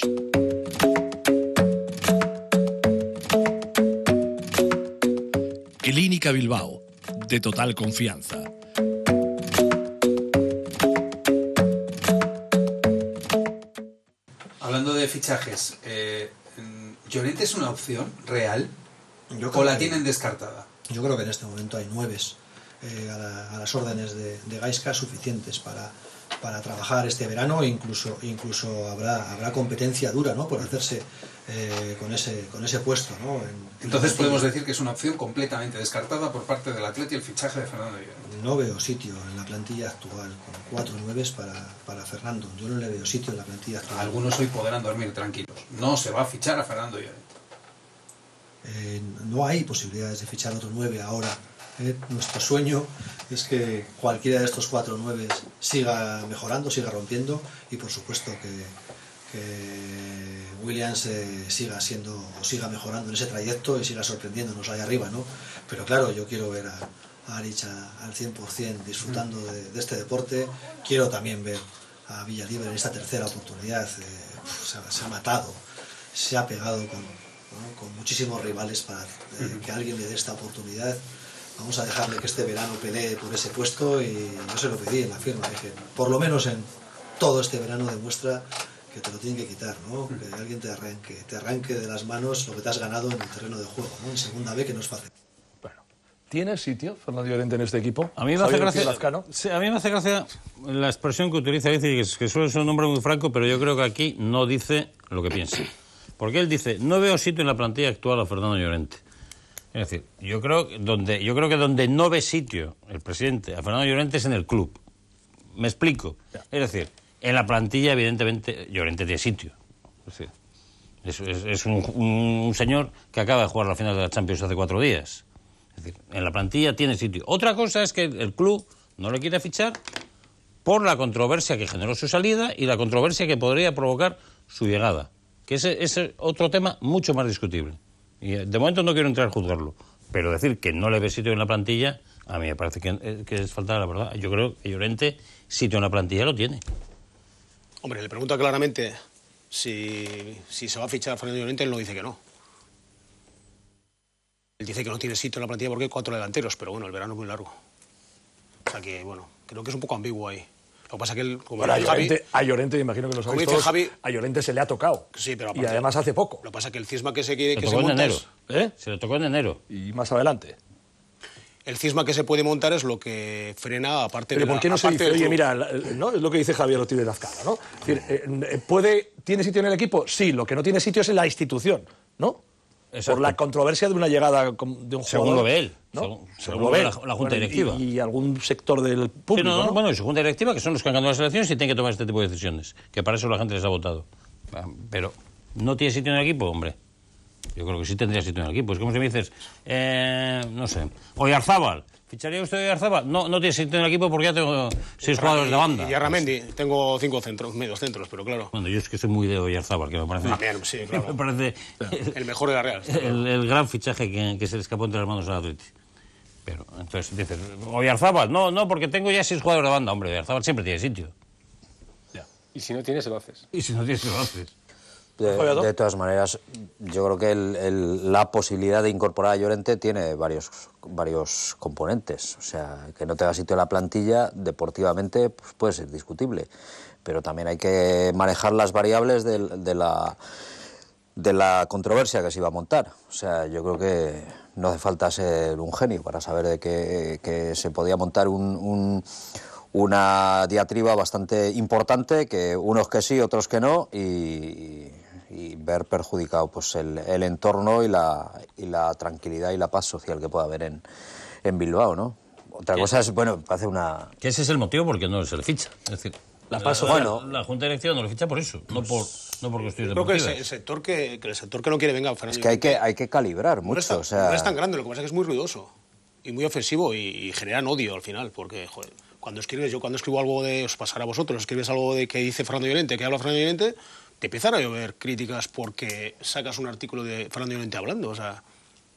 Clínica Bilbao, de total confianza. Hablando de fichajes, ¿Llorente es una opción real o la tienen descartada? Yo creo que en este momento hay 9 a las órdenes de Gaisca suficientes para trabajar este verano, e incluso habrá competencia dura, ¿no?, por hacerse con ese puesto, ¿no? Entonces podemos decir que es una opción completamente descartada por parte del Atleti el fichaje de Fernando Llorente. No veo sitio en la plantilla actual con 4 9 para Fernando. Yo no le veo sitio en la plantilla actual. Algunos hoy podrán dormir tranquilos. No se va a fichar a Fernando Llorente. No hay posibilidades de fichar otro 9 ahora. Nuestro sueño es que cualquiera de estos 4 9 siga mejorando, siga rompiendo, y por supuesto que Williams siga mejorando en ese trayecto y siga sorprendiéndonos ahí arriba, ¿no? Pero claro, yo quiero ver a Arich al 100% disfrutando de este deporte. Quiero también ver a Villalibre en esta tercera oportunidad. Se ha matado, se ha pegado con muchísimos rivales para que alguien le dé esta oportunidad. Vamos a dejarle que este verano pelee por ese puesto, y yo se lo pedí en la firma, que por lo menos en todo este verano demuestra que te lo tienen que quitar, ¿no? Que alguien te arranque de las manos lo que te has ganado en el terreno de juego, ¿no? En segunda B, que no es fácil. Bueno, ¿tiene sitio Fernando Llorente en este equipo? A mí me hace gracia la expresión que utiliza, dice que suele ser un hombre muy franco, pero yo creo que aquí no dice lo que piensa. Porque él dice, no veo sitio en la plantilla actual a Fernando Llorente. Es decir, yo creo que donde no ve sitio el presidente a Fernando Llorente es en el club. ¿Me explico? Es decir, en la plantilla, evidentemente, Llorente tiene sitio. Es decir, Es un señor que acaba de jugar la final de la Champions hace 4 días. Es decir, en la plantilla tiene sitio. Otra cosa es que el club no le quiere fichar por la controversia que generó su salida y la controversia que podría provocar su llegada. Que ese es otro tema mucho más discutible. Y de momento no quiero entrar a juzgarlo. Pero decir que no le ve sitio en la plantilla, a mí me parece que es falta de la verdad. Yo creo que Llorente sitio en la plantilla lo tiene. Hombre, le pregunta claramente si se va a fichar a Fernando Llorente, él no dice que no. Él dice que no tiene sitio en la plantilla porque hay 4 delanteros, pero bueno, el verano es muy largo. O sea que, bueno, creo que es un poco ambiguo ahí. Lo que pasa es que él, como Bueno, dice Javi, a Llorente, imagino que lo sabéis todos, Javi, a Llorente se le ha tocado. Sí, pero y además hace poco. Lo que pasa es que el cisma que se quiere que se tocó en monta enero. ¿Eh? Se le tocó en enero. Y más adelante. El cisma que se puede montar es lo que frena, aparte Pero de ¿por qué no se dice, oye, mira, ¿no? Es lo que dice Javier Ortiz de Lazcala, ¿no? Es decir, ¿tiene sitio en el equipo? Sí, lo que no tiene sitio es en la institución, ¿no? Exacto. Por la controversia de una llegada de un jugador. Según lo ve él. ¿no? Según lo ve la Junta Directiva. Y algún sector del público, Sí, ¿no? Bueno, y su Junta Directiva, que son los que han ganado las elecciones y tienen que tomar este tipo de decisiones. Que para eso la gente les ha votado. Pero, ¿no tiene sitio en el equipo? Hombre, yo creo que sí tendría sitio en el equipo. Es como si me dices, no sé, Oyarzábal. ¿Ficharía usted a Oyarzábal? No tiene sitio en el equipo porque ya tengo 6 jugadores de banda. Y Arramendi, tengo 5 medios centros, pero claro. Bueno, yo es que soy muy de Oyarzábal, que me parece... También, sí, claro. Me parece el mejor de la Real. El gran fichaje que se le escapó entre las manos al Atleti. Pero, entonces, dices, Oyarzábal, no, porque tengo ya 6 jugadores de banda. Hombre, Oyarzábal siempre tiene sitio. Ya. Y si no tienes, se lo haces. Y si no tienes, se lo haces. De todas maneras, yo creo que la posibilidad de incorporar a Llorente tiene varios componentes. O sea, que no tenga sitio en la plantilla, deportivamente pues puede ser discutible. Pero también hay que manejar las variables de la controversia que se iba a montar. O sea, yo creo que no hace falta ser un genio para saber de que se podía montar una diatriba bastante importante, que unos que sí, otros que no, y ver perjudicado pues el entorno y la tranquilidad y la paz social que pueda haber en Bilbao, ¿no? Otra cosa es, bueno, hace una... Que ese es el motivo por qué no se le ficha. Es decir, la Junta Directiva no le ficha por eso, no por cuestiones deportivas. Creo que el sector que no quiere venga Fernando. Es que hay que calibrar mucho, no o sea... No es tan grande, lo que pasa es que es muy ruidoso y muy ofensivo y generan odio al final, porque, joder, cuando escribo algo os pasará a vosotros, escribes algo de que dice Fernando Llorente, que habla Fernando Llorente, te empiezan a llover críticas porque sacas un artículo de Fernando Llorente hablando, o sea,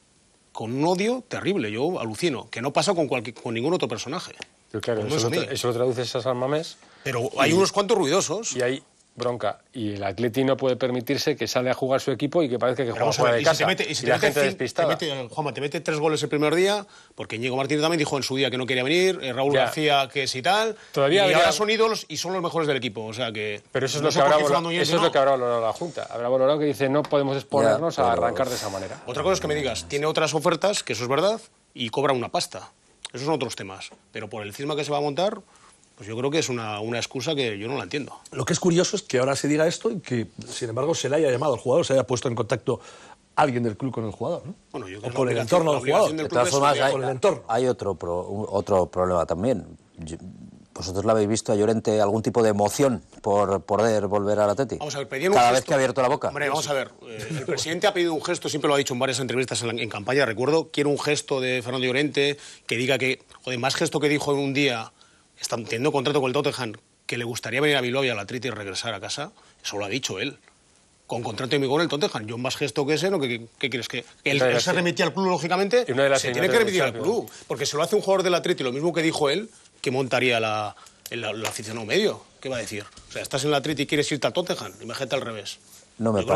con un odio terrible, yo alucino, que no pasa con ningún otro personaje. Pero claro, eso lo traduces a San Mamés. Pero hay unos cuantos ruidosos. Y hay bronca. Y el Atleti no puede permitirse que sale a jugar su equipo y que parezca que juega fuera de casa. La gente despistada. Juanma, te mete 3 goles el primer día, porque Íñigo Martínez también dijo en su día que no quería venir, Raúl García que sí tal, y ahora son ídolos y son los mejores del equipo, o sea que... Pero eso es lo que habrá valorado la Junta. Habrá valorado que dice no podemos exponernos a arrancar de esa manera. Otra cosa es que me digas, tiene otras ofertas, que eso es verdad, y cobra una pasta. Esos son otros temas. Pero por el cisma que se va a montar... Pues yo creo que es una excusa que yo no la entiendo. Lo que es curioso es que ahora se diga esto y que, sin embargo, se le haya llamado al jugador, se haya puesto en contacto alguien del club con el jugador, ¿no? Bueno, yo creo o con el entorno del jugador. De todas formas, hay otro problema también. ¿Vosotros le habéis visto a Llorente algún tipo de emoción por poder volver al Atleti? Vamos a ver, pedían un cada gesto. vez que ha abierto la boca. Hombre, vamos a ver. El presidente ha pedido un gesto, siempre lo ha dicho en varias entrevistas en campaña, recuerdo, quiero un gesto de Fernando Llorente que diga que, joder, más gesto que dijo en un día... está teniendo contrato con el Tottenham, que le gustaría venir a Bilbao y al Atleti y regresar a casa, eso lo ha dicho él. Con contrato de con el Tottenham. Yo más gesto que ese, ¿no? ¿Qué quieres? Que él se remitía al club, lógicamente, se tiene que remitir al club. Porque se lo hace un jugador del Atleti, lo mismo que dijo él, que montaría el aficionado medio. ¿Qué va a decir? O sea, estás en el Atleti y quieres irte al Tottenham, imagínate al revés. No me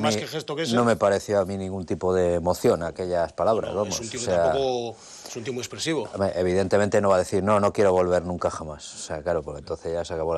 pareció a mí ningún tipo de emoción aquellas palabras. No, vamos. Es un tío tampoco... Es un tío muy expresivo. Evidentemente no va a decir, no quiero volver nunca jamás. O sea, claro, porque entonces ya se acabó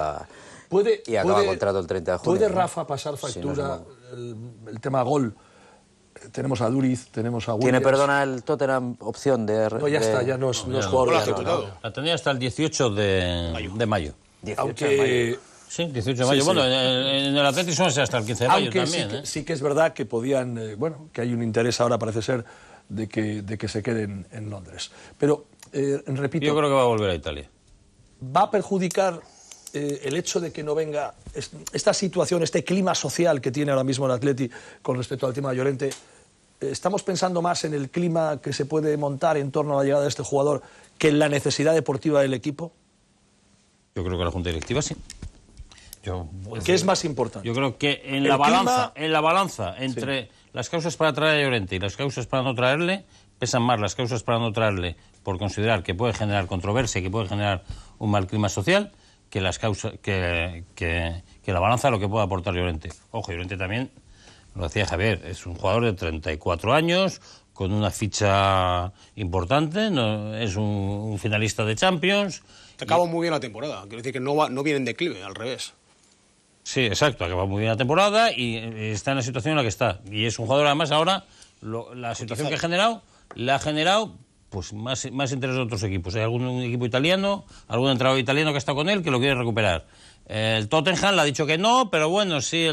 y acaba el contrato el 30 de junio. ¿Puede Rafa pasar factura el tema gol? Tenemos a Duriz, tenemos a Williams. ¿Tiene, perdona, el Tottenham opción de...? No, ya está, ya no es jugador. La tenía hasta el 18 de mayo. 18 de mayo. Sí, 18 de mayo. Sí, bueno, en el Atleti son hasta el 15 de mayo también. Sí que es verdad que podían... que hay un interés ahora, parece ser, de que se queden en Londres. Pero, repito... Yo creo que va a volver a Italia. ¿Va a perjudicar el hecho de que no venga esta situación, este clima social que tiene ahora mismo el Atleti con respecto al tema de Llorente, ¿estamos pensando más en el clima que se puede montar en torno a la llegada de este jugador que en la necesidad deportiva del equipo? Yo creo que la Junta Directiva sí. ¿Qué es más importante? Yo creo que en la balanza entre las causas para traer a Llorente y las causas para no traerle, pesan más las causas para no traerle por considerar que puede generar controversia, que puede generar un mal clima social, que las causas que la balanza de lo que puede aportar Llorente. Ojo, Llorente también, lo decía Javier, es un jugador de 34 años, con una ficha importante, es un finalista de Champions. Te acaba muy bien la temporada, quiero decir que no viene en declive, al revés. Sí, exacto, acaba muy bien la temporada y está en la situación en la que está. Y es un jugador, además, ahora, la situación que ha generado, le ha generado pues más interés de otros equipos. Hay algún equipo italiano, algún entrenador italiano que está con él que lo quiere recuperar. El Tottenham le ha dicho que no, pero bueno, sí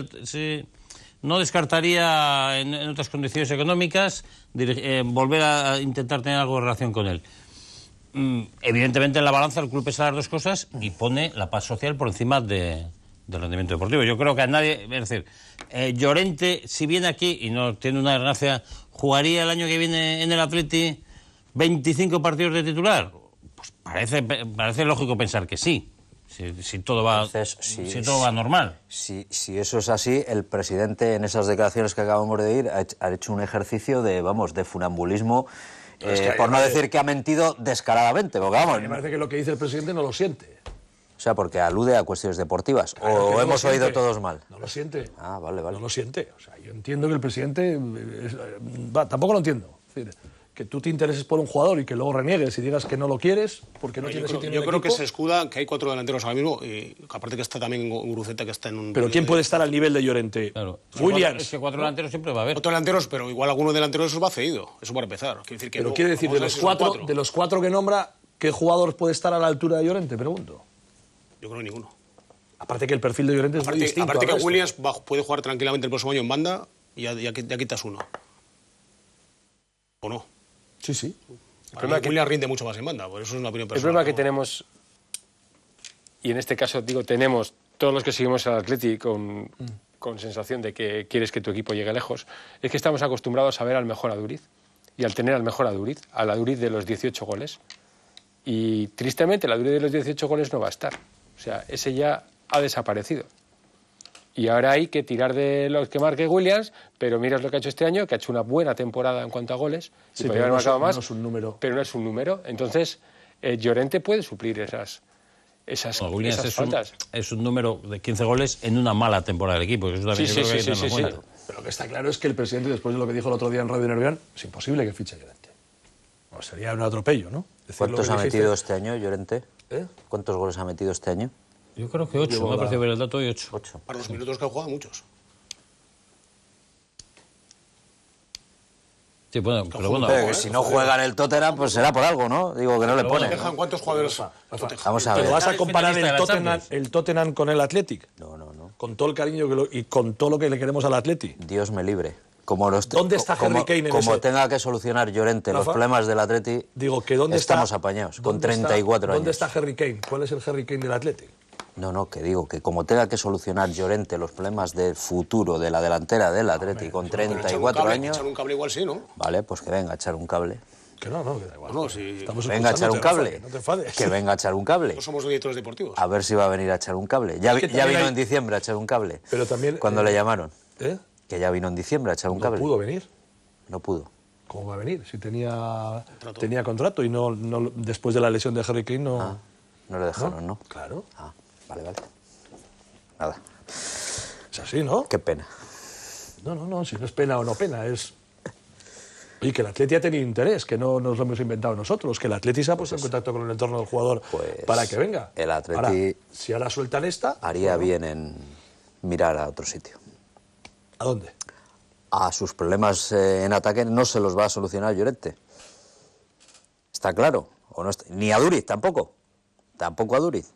no descartaría en otras condiciones económicas volver a intentar tener algo de relación con él. Evidentemente en la balanza el club pesa las dos cosas y pone la paz social por encima del rendimiento deportivo. Yo creo que a nadie, es decir, Llorente, si viene aquí y no tiene una gracia, ¿jugaría el año que viene en el Atleti 25 partidos de titular? Pues parece lógico pensar que sí. Si todo va, si todo va normal. Si eso es así, el presidente en esas declaraciones que acabamos de oír ha hecho un ejercicio de funambulismo, por no decir que ha mentido descaradamente. Porque, vamos, me parece que lo que dice el presidente no lo siente. O sea, porque alude a cuestiones deportivas. Claro, ¿o hemos oído todos mal? No lo siente. Ah, vale. No lo siente. O sea, yo entiendo que el presidente... tampoco lo entiendo. Es decir, que tú te intereses por un jugador y que luego reniegues y digas que no lo quieres porque no tienes sitio en el equipo. Yo creo que se escuda que hay 4 delanteros ahora mismo y aparte que está también Guruceta, que está en un... Pero ¿quién puede estar al nivel de Llorente? Claro. Williams. Es que 4 delanteros siempre va a haber. 4 delanteros, pero igual alguno delanteros esos va cedido. Eso para empezar. Quiere decir que pero quiere decir, de los cuatro que nombra, ¿qué jugador puede estar a la altura de Llorente? Pregunto. Yo creo que ninguno. Aparte que el perfil de Llorente es muy distinto. Aparte que Williams puede jugar tranquilamente el próximo año en banda y ya quitas uno. ¿O no? Sí. Williams rinde mucho más en banda, por eso es una opinión personal. El problema que tenemos, y en este caso digo tenemos, todos los que seguimos al Atleti con sensación de que quieres que tu equipo llegue lejos, es que estamos acostumbrados a ver al mejor Aduriz. Y al tener al mejor Aduriz, al Aduriz de los 18 goles. Y tristemente el Aduriz de los 18 goles no va a estar. O sea, ese ya ha desaparecido. Y ahora hay que tirar de los que marque Williams, pero miras lo que ha hecho este año, que ha hecho una buena temporada en cuanto a goles. Sí, podría haber marcado más, no es un número. Pero no es un número. Entonces, Llorente puede suplir esas faltas. Es un número de 15 goles en una mala temporada del equipo. Eso también Sí. Pero lo que está claro es que el presidente, después de lo que dijo el otro día en Radio Nervión, es imposible que fiche a Llorente. No, sería un atropello, ¿no? ¿Cuántos ha metido este año Llorente? ¿Cuántos goles ha metido este año? Yo creo que 8, me ha parecido ver el dato de 8. Para los minutos que ha jugado, muchos. Sí, bueno, pero que si no juega en el Tottenham, pues será por algo, ¿no? Digo que no le pone. ¿Cuántos jugadores? Vamos a ver. ¿Pero vas a comparar el Tottenham con el Athletic? No. Con todo el cariño y con todo lo que le queremos al Athletic. Dios me libre. ¿Dónde está Harry Kane en ese? Como tenga que solucionar Llorente los problemas del Athletic, digo que estamos apañados, con 34 años. ¿Dónde está Harry Kane? ¿Cuál es el Harry Kane del Athletic? No, que digo que como tenga que solucionar Llorente los problemas del futuro de la delantera del Athletic con 34 años... Echar un cable igual sí, ¿no? Vale, pues que venga a echar un cable. Que no, que da igual. No, si... Venga a echar un cable. No te enfades. Que venga a echar un cable. No somos directores deportivos. A ver si va a venir a echar un cable. Ya vino en diciembre a echar un cable. Pero también... Cuando le llamaron. Que ya vino en diciembre a echar un cable. No pudo venir. No pudo. ¿Cómo va a venir? Si tenía contrato y no después de la lesión de Harry Kane no... No le dejaron, ¿no? Claro. Vale. Nada. Es así, ¿no? Qué pena. No, si no es pena o no pena, es... Y que el Atleti ha tenido interés, que no nos lo hemos inventado nosotros, que el Atleti se ha puesto en contacto con el entorno del jugador para que venga. El Atleti... Si ahora sueltan esta... Haría bien en mirar a otro sitio. ¿A dónde? A sus problemas en ataque no se los va a solucionar Llorente. ¿Está claro? ¿O no está? Ni a Duriz tampoco. Tampoco a Duriz.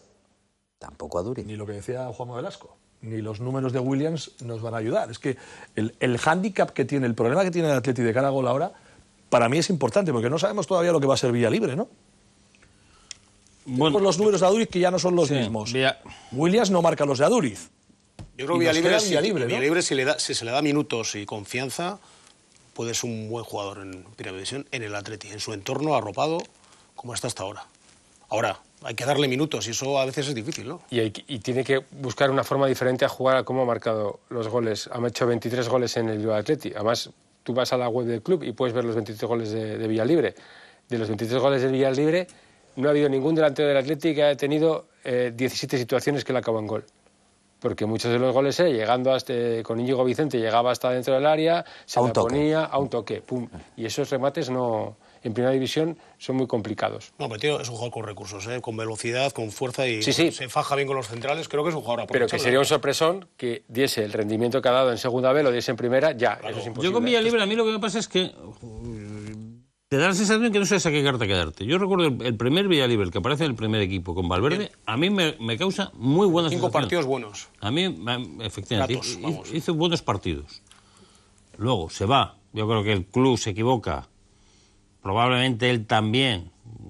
Ni lo que decía Juanma Velasco, ni los números de Williams nos van a ayudar. Es que el hándicap que tiene, el problema que tiene el Atleti de cara a gol ahora, para mí es importante, porque no sabemos todavía lo que va a ser Villalibre, ¿no? Bueno, los números de Aduriz que ya no son los mismos. Williams no marca los de Aduriz. Yo creo que Villalibre, Villalibre, si se le da minutos y confianza, puede ser un buen jugador en Primera División, en el Atleti, en su entorno arropado, como está hasta ahora. Ahora, hay que darle minutos y eso a veces es difícil, ¿no? Y tiene que buscar una forma diferente a jugar a cómo ha marcado los goles. Ha hecho 23 goles en el Bilbao Athletic. Además, tú vas a la web del club y puedes ver los 23 goles de Villalibre. De los 23 goles de Villalibre, no ha habido ningún delantero del Athletic que haya tenido 17 situaciones que le acaban en gol. Porque muchos de los goles, llegando hasta, con Íñigo Vicente, llegaba hasta dentro del área, se la ponía a un toque, pum. Y esos remates no, en Primera División son muy complicados. No, pero tío, es un jugador con recursos, con velocidad, con fuerza y se faja bien con los centrales. Creo que es un jugador aprovechable. Pero que sería un sorpresón que diese el rendimiento que ha dado en Segunda B, lo diese en Primera, ya, claro. Eso es imposible. Yo con Villalibre, a mí lo que me pasa es que te da la sensación que no sabes a qué carta quedarte. Yo recuerdo el primer Villalibre, el que aparece en el primer equipo con Valverde, a mí me causa muy buenas sensaciones. 5 partidos buenos. A mí, efectivamente, hizo buenos partidos. Luego se va. Yo creo que el club se equivoca. Probablemente él también.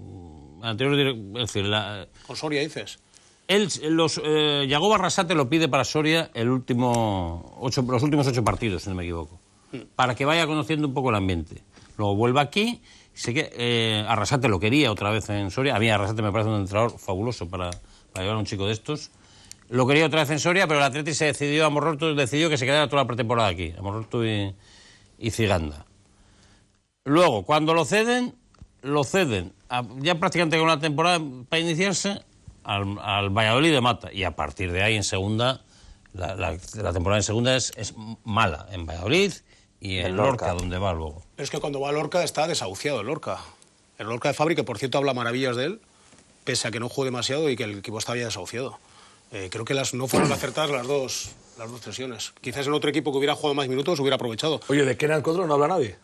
Con Soria dices. Yago Arrasate lo pide para Soria los últimos 8 partidos, si no me equivoco. Para que vaya conociendo un poco el ambiente. Luego vuelve aquí, sé que Arrasate lo quería otra vez en Soria. A mí Arrasate me parece un entrenador fabuloso para llevar a un chico de estos. Lo quería otra vez en Soria, pero el Atleti decidió que se quedara toda la pretemporada aquí, Amororto y Ciganda. Luego, cuando lo ceden ya prácticamente con la temporada para iniciarse al Valladolid de Mata. Y a partir de ahí en segunda, la temporada en segunda es mala en Valladolid y en Lorca, donde va luego. Es que cuando va a Lorca está desahuciado el Lorca. El Lorca de Fabri, que por cierto habla maravillas de él, pese a que no juegue demasiado y que el equipo está ya desahuciado. Creo que no fueron acertadas las dos cesiones. Quizás en otro equipo que hubiera jugado más minutos hubiera aprovechado. Oye, ¿de Kenan Codro no habla nadie?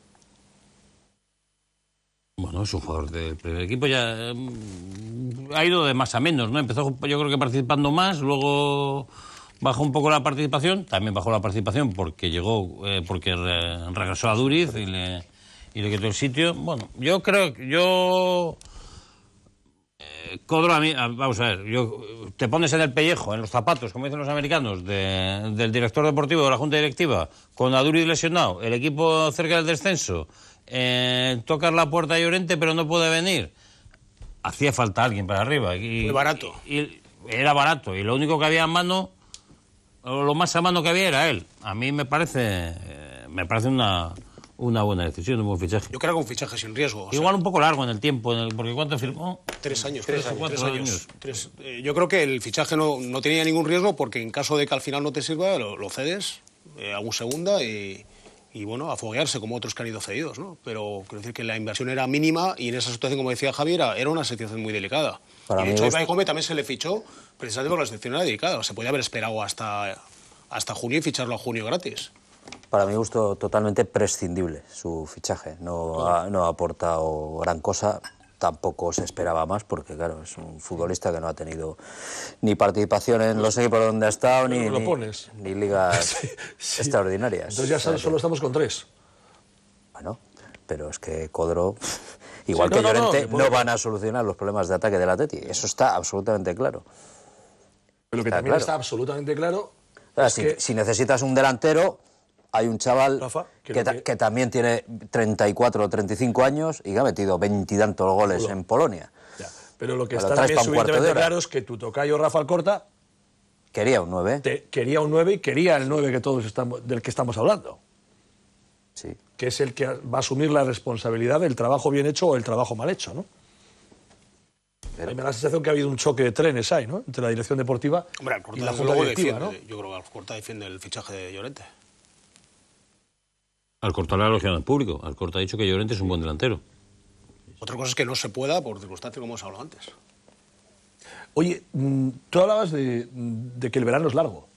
Bueno, es un jugador del primer equipo, ya ha ido de más a menos, ¿no? Empezó, yo creo que participando más, luego bajó un poco la participación, también bajó la participación porque regresó a Duriz y le quitó el sitio. Bueno, yo creo que Codro, a mí, vamos a ver, te pones en el pellejo, en los zapatos, como dicen los americanos, del director deportivo de la junta directiva, con a Duriz lesionado, el equipo cerca del descenso, tocar la puerta a Llorente pero no puede venir. Hacía falta alguien para arriba. Muy barato. Y era barato, y lo único que había a mano, lo más a mano que había era él. A mí me parece una buena decisión, un buen fichaje. Yo creo que un fichaje sin riesgo. Igual un poco largo en el tiempo, porque ¿cuánto firmó? 3 años. 4 años. Yo creo que el fichaje no tenía ningún riesgo porque en caso de que al final no te sirva, lo cedes a un segunda y bueno, a foguearse como otros que han ido cedidos, ¿no? Pero quiero decir que la inversión era mínima y en esa situación, como decía Javier, era una situación muy delicada. Para y de hecho, Ibai Gómez también se le fichó precisamente porque la situación era delicada. Se podía haber esperado hasta junio y ficharlo a junio gratis. Para mi gusto, totalmente prescindible su fichaje. No ha aportado gran cosa. Tampoco se esperaba más porque, claro, es un futbolista que no ha tenido ni participación en los equipos donde ha estado, ni ligas extraordinarias. Entonces ya solo estamos con 3. Bueno, pero es que Codro, igual que Llorente, no van a solucionar los problemas de ataque del Atleti. Eso está absolutamente claro. Lo que también está absolutamente claro es que si necesitas un delantero, hay un chaval Rafa, que también tiene 34 o 35 años y que ha metido 20 y tantos goles en Polonia. Ya. Pero lo que está también suficientemente claro es que tu tocayo Rafa Alcorta quería un 9. Quería un 9 y quería el 9 del que estamos hablando. Sí. Que es el que va a asumir la responsabilidad del trabajo bien hecho o el trabajo mal hecho, ¿no? Pero me da la sensación que ha habido un choque de trenes ahí, ¿no? Entre la dirección deportiva y la junta directiva, ¿no? Yo creo que Alcorta defiende el fichaje de Llorente. Alcorta lo ha elogiado en público. Alcorta ha dicho que Llorente es un buen delantero. Otra cosa es que no se pueda por circunstancias como hemos hablado antes. Oye, tú hablabas de que el verano es largo.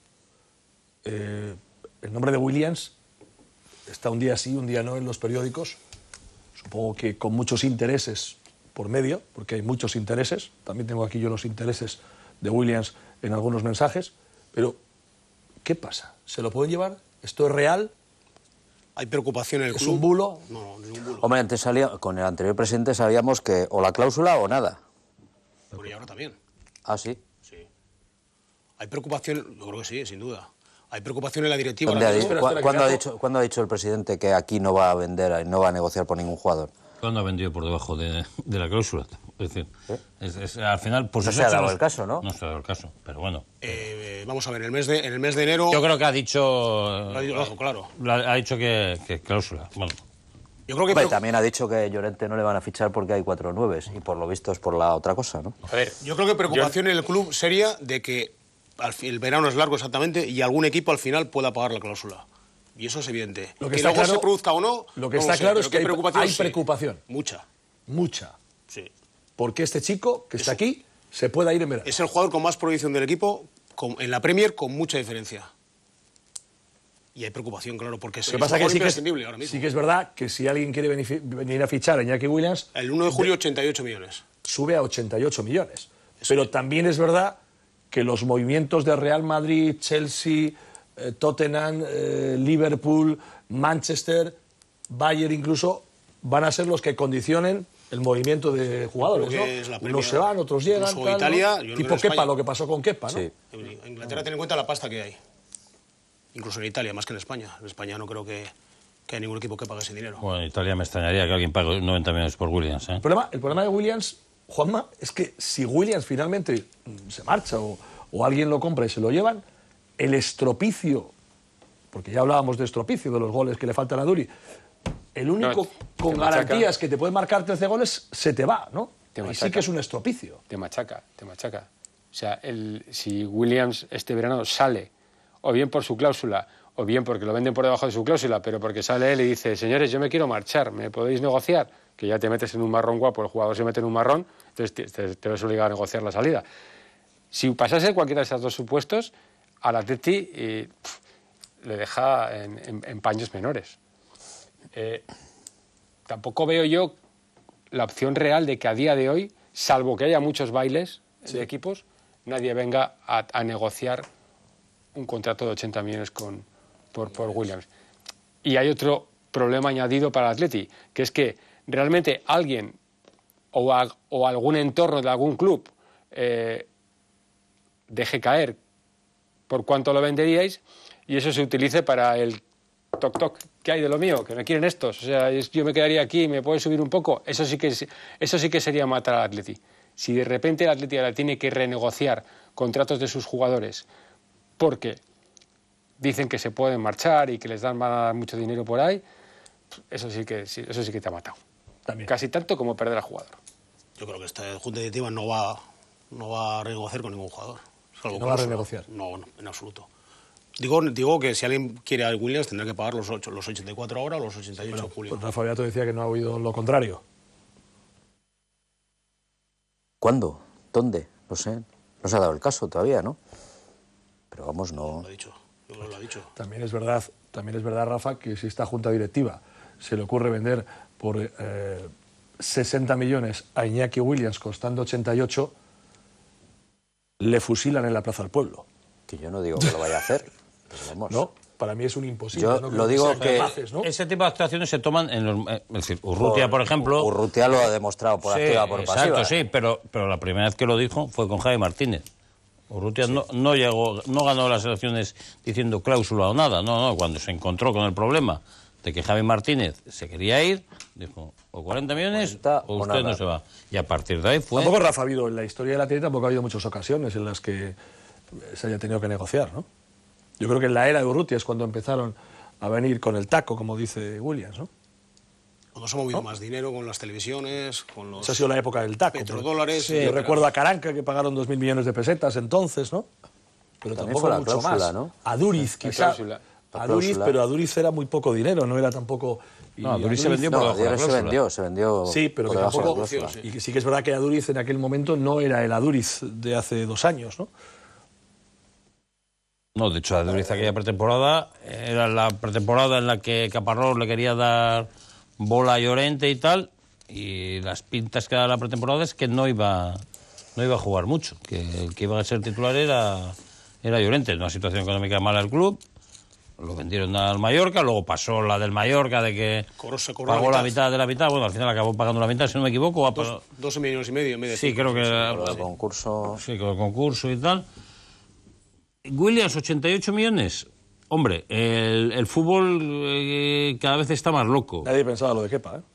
El nombre de Williams está un día sí, un día no en los periódicos. Supongo que con muchos intereses por medio, porque hay muchos intereses. También tengo aquí yo los intereses de Williams en algunos mensajes. Pero, ¿qué pasa? ¿Se lo pueden llevar? ¿Esto es real? ¿Hay preocupación en el club? ¿Es un bulo? No, ningún bulo. Hombre, antes con el anterior presidente sabíamos que o la cláusula o nada. Bueno, y ahora también. Ah, sí. Sí. Hay preocupación, yo creo que sí, sin duda. Hay preocupación en la directiva. ¿Cuándo ha dicho el presidente que aquí no va a vender, no va a negociar por ningún jugador? ¿Cuándo ha vendido por debajo de la cláusula? Es decir, al final... Pues no se ha dado el caso, ¿no? No se ha dado el caso, pero bueno. Vamos a ver, en el mes de enero... Yo creo que ha dicho... Claro. Ha dicho que cláusula. Bueno. Yo creo que también ha dicho que Llorente no le van a fichar porque hay 4 nueves y por lo visto es por la otra cosa, ¿no? A ver, yo creo que preocupación en el club sería de que el verano es largo exactamente y algún equipo al final pueda pagar la cláusula. Y eso es evidente. Lo que luego claro, se produzca o no. Lo que está claro es que hay preocupación. Mucha. Sí. Porque este chico que está aquí se pueda ir en verano. Es el jugador con más proyección del equipo en la Premier con mucha diferencia. Y hay preocupación, claro, porque es imprescindible ahora mismo. Sí que es verdad que si alguien quiere venir a fichar a Iñaki Williams... El 1 de julio 88 millones. Sube a 88 millones. Pero también es verdad que los movimientos de Real Madrid, Chelsea, Tottenham, Liverpool, Manchester, Bayern incluso, van a ser los que condicionen el movimiento de jugadores, ¿no? Unos se van, otros llegan, tal, Italia, ¿no? Tipo Kepa, lo que pasó con Kepa, ¿no? Sí. En Inglaterra ten en cuenta la pasta que hay. Incluso en Italia, más que en España. En España no creo que haya ningún equipo que pague ese dinero. Bueno, en Italia me extrañaría que alguien pague 90 millones por Williams, ¿eh? El problema de Williams, Juanma, es que si Williams finalmente se marcha o alguien lo compra y se lo llevan, el estropicio, porque ya hablábamos de estropicio, de los goles que le faltan a Duri, el único con garantías que te puede marcar 13 goles se te va, ¿no? Y sí que es un estropicio. Te machaca. O sea, si Williams este verano sale, o bien por su cláusula, o bien porque lo venden por debajo de su cláusula, pero porque sale él y dice, señores, yo me quiero marchar, ¿me podéis negociar? Que ya te metes en un marrón guapo, el jugador se mete en un marrón, entonces te ves obligado a negociar la salida. Si pasase cualquiera de esos dos supuestos, al Atleti le deja en paños menores. Tampoco veo yo la opción real de que a día de hoy, salvo que haya muchos bailes de equipos, nadie venga a negociar un contrato de 80 millones por Williams. Y hay otro problema añadido para el Atleti, que es que realmente alguien o algún entorno de algún club deje caer por cuánto lo venderíais y eso se utilice para el toc-toc que hay de lo mío, que me quieren estos. O sea, yo me quedaría aquí, me puedes subir un poco. Eso sí que sería matar al Atleti. Si de repente el Atleti ahora tiene que renegociar contratos de sus jugadores porque dicen que se pueden marchar y que les van a dar mucho dinero por ahí, eso sí que te ha matado. También. Casi tanto como perder al jugador. Yo creo que esta junta directiva no va a renegociar con ningún jugador. ¿No va a renegociar? No, en absoluto. Digo que si alguien quiere a Williams tendrá que pagar los 84 ahora o los 88 Julio. Pues Rafa Beato decía que no ha oído lo contrario. ¿Cuándo? ¿Dónde? No sé. No se ha dado el caso todavía, ¿no? Pero vamos, no... Lo ha dicho. Lo ha dicho. También es verdad, Rafa, que si esta junta directiva se le ocurre vender por 60 millones a Iñaki Williams costando 88, le fusilan en la Plaza del Pueblo. Que yo no digo que lo vaya a hacer. Pero vamos. No, para mí es un imposible. Yo ¿no? lo digo que capaces, ¿no? Ese tipo de actuaciones se toman es decir, Urrutia, por ejemplo... Urrutia lo ha demostrado por activa, por pasiva. Exacto, sí, pero la primera vez que lo dijo fue con Javi Martínez. Urrutia no ganó las elecciones diciendo cláusula o nada, no, cuando se encontró con el problema de que Javi Martínez se quería ir, dijo, o 40 millones o usted no se va. Y a partir de ahí fue... Tampoco, Rafa, ha habido en la historia de la Atleti, tampoco ha habido muchas ocasiones en las que se haya tenido que negociar, ¿no? Yo creo que en la era de Urrutia es cuando empezaron a venir con el taco, como dice Williams, ¿no? Cuando se ha movido más dinero con las televisiones, con los... Esa ha sido la época del taco. Petrodólares... Sí, yo recuerdo a Caranca que pagaron 2.000 millones de pesetas entonces, ¿no? Pero tampoco fue la mucho cláusula, más. ¿no? A Duriz, quizá. A Duriz, pero a Duriz era muy poco dinero, no era tampoco... No, a Duriz se vendió por debajo de la cláusula. Se vendió sí, pero que tampoco... Y que sí que es verdad que a Duriz en aquel momento no era el Aduriz de hace 2 años, ¿no? No, de hecho, a Duriz aquella pretemporada era la pretemporada en la que Caparrós le quería dar bola a Llorente y tal, y las pintas que da la pretemporada es que no iba a jugar mucho, que el que iba a ser titular era Llorente, una situación económica mala del club, Lo vendieron al Mallorca, luego pasó la del Mallorca de que pagó la mitad de la mitad. Bueno, al final acabó pagando la mitad, si no me equivoco. 2 millones y medio en vez de sí, creo que con el concurso. Sí, con el concurso y tal. Williams, 88 millones. Hombre, el fútbol cada vez está más loco. Nadie pensaba lo de Kepa, ¿eh?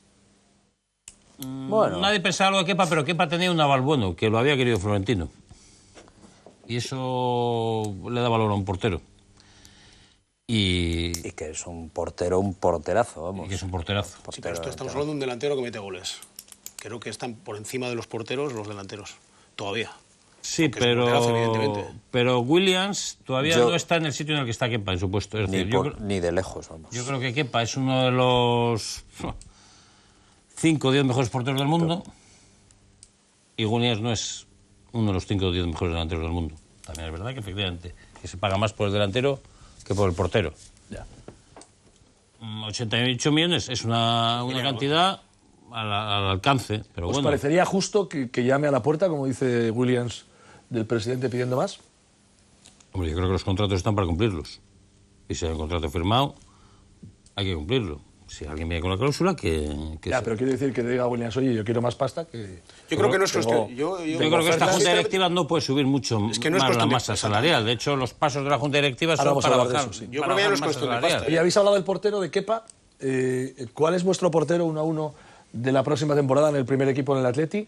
Bueno. Nadie pensaba lo de Kepa, pero Kepa tenía un aval bueno, que lo había querido Florentino. Y eso le da valor a un portero. Y que es un porterazo, vamos. Y que es un porterazo. Sí, pero esto estamos hablando de un delantero que mete goles. Creo que están por encima de los porteros los delanteros, todavía. Sí, pero Williams todavía no está en el sitio en el que está Kepa, en su puesto. Es decir, ni de lejos, vamos. Yo creo que Kepa es uno de los 5 o 10 mejores porteros del mundo y Williams no es uno de los 5 o 10 mejores delanteros del mundo. También es verdad que efectivamente que se paga más por el delantero que por el portero. Ya. 88 millones es una cantidad al alcance, pero ¿Os bueno. parecería justo que llame a la puerta, como dice Williams, del presidente pidiendo más? Hombre, yo creo que los contratos están para cumplirlos. Y si hay un contrato firmado, hay que cumplirlo. Si alguien viene con la cláusula, que pero quiere decir que diga a Williams, oye, yo quiero más pasta que... Yo creo que no es cuestión... Yo creo que esta Junta Directiva no puede subir mucho más la masa salarial. De hecho, los pasos de la Junta Directiva son para bajar. Eso, sí. Yo creo que ya no es cuestión de pasta. Y habéis hablado del portero de Kepa. ¿Cuál es vuestro portero 1-1 de la próxima temporada en el primer equipo en el Atleti?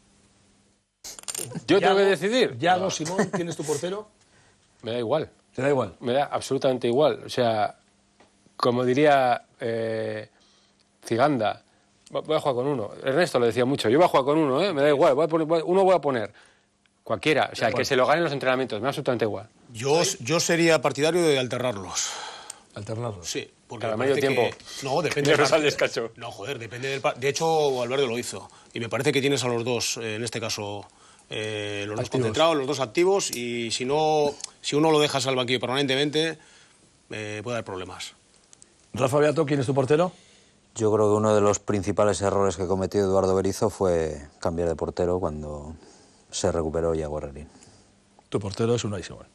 ¿Yo tengo que decidir? Yago, Simón, ¿quién es tu portero? Me da igual. ¿Te da igual? Me da absolutamente igual. O sea, como diría Ciganda, voy a jugar con uno. Ernesto lo decía mucho. Yo voy a jugar con uno, me da igual. Uno voy a poner. Cualquiera. O sea, que se lo ganen los entrenamientos. Me da absolutamente igual. Yo sería partidario de alternarlos. ¿Alternarlos? Sí. Porque cada medio tiempo. No, depende del descanso. No, joder, depende del De hecho, Valverde lo hizo. Y me parece que tienes a los dos, en este caso, los dos concentrados, los dos activos. Y si uno lo dejas al banquillo permanentemente, puede haber problemas. Rafa Beato, ¿quién es tu portero? Yo creo que uno de los principales errores que cometió Eduardo Berizzo fue cambiar de portero cuando se recuperó Yago Herrerín. Tu portero es Unai Simón.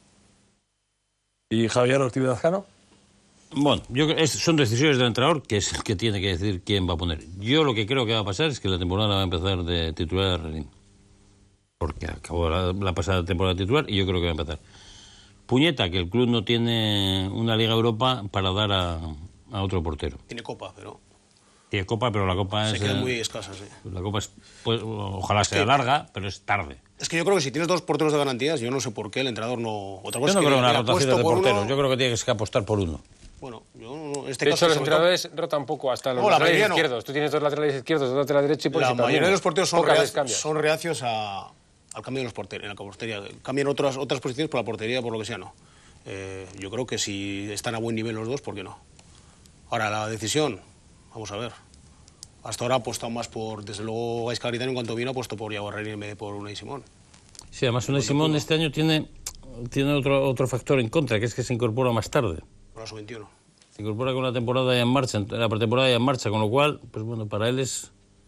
¿Y Javier Ortiz de Lazcano? Bueno, son decisiones del entrenador, que es el que tiene que decidir quién va a poner. Yo lo que creo que va a pasar es que la temporada va a empezar de titular a Herrerín. Porque acabó la pasada temporada titular y yo creo que va a empezar. Puñeta, que el club no tiene una Liga Europa para dar a otro portero. Tiene Copa, pero... Tiene Copa, pero la Copa se queda muy escasa, sí. La Copa ojalá sea larga, pero es tarde. Es que yo creo que si tienes dos porteros de garantías, yo no sé por qué el entrenador no... Yo no creo en una rotación de porteros, yo creo que tienes que apostar por uno. Bueno, yo no... De hecho, los entrenadores rotan poco hasta los laterales izquierdos. Tú tienes dos laterales izquierdos, dos laterales derechos y por la mayoría de los porteros son reacios al cambio de los porteros, en la portería. Cambian otras posiciones por la portería, por lo que sea, no. Yo creo que si están a buen nivel los dos, ¿por qué no? Ahora, la decisión, vamos a ver. Hasta ahora ha apostado más por, desde luego, Gaizka Garitano, en cuanto vino, ha apostado por Yago Herrerín en vez de por Unai Simón. Sí, además Unai Simón este año tiene otro factor en contra, que es que se incorpora más tarde. Por la sub-21. Se incorpora con la temporada ya en marcha, la pretemporada ya en marcha, con lo cual, pues bueno, para él es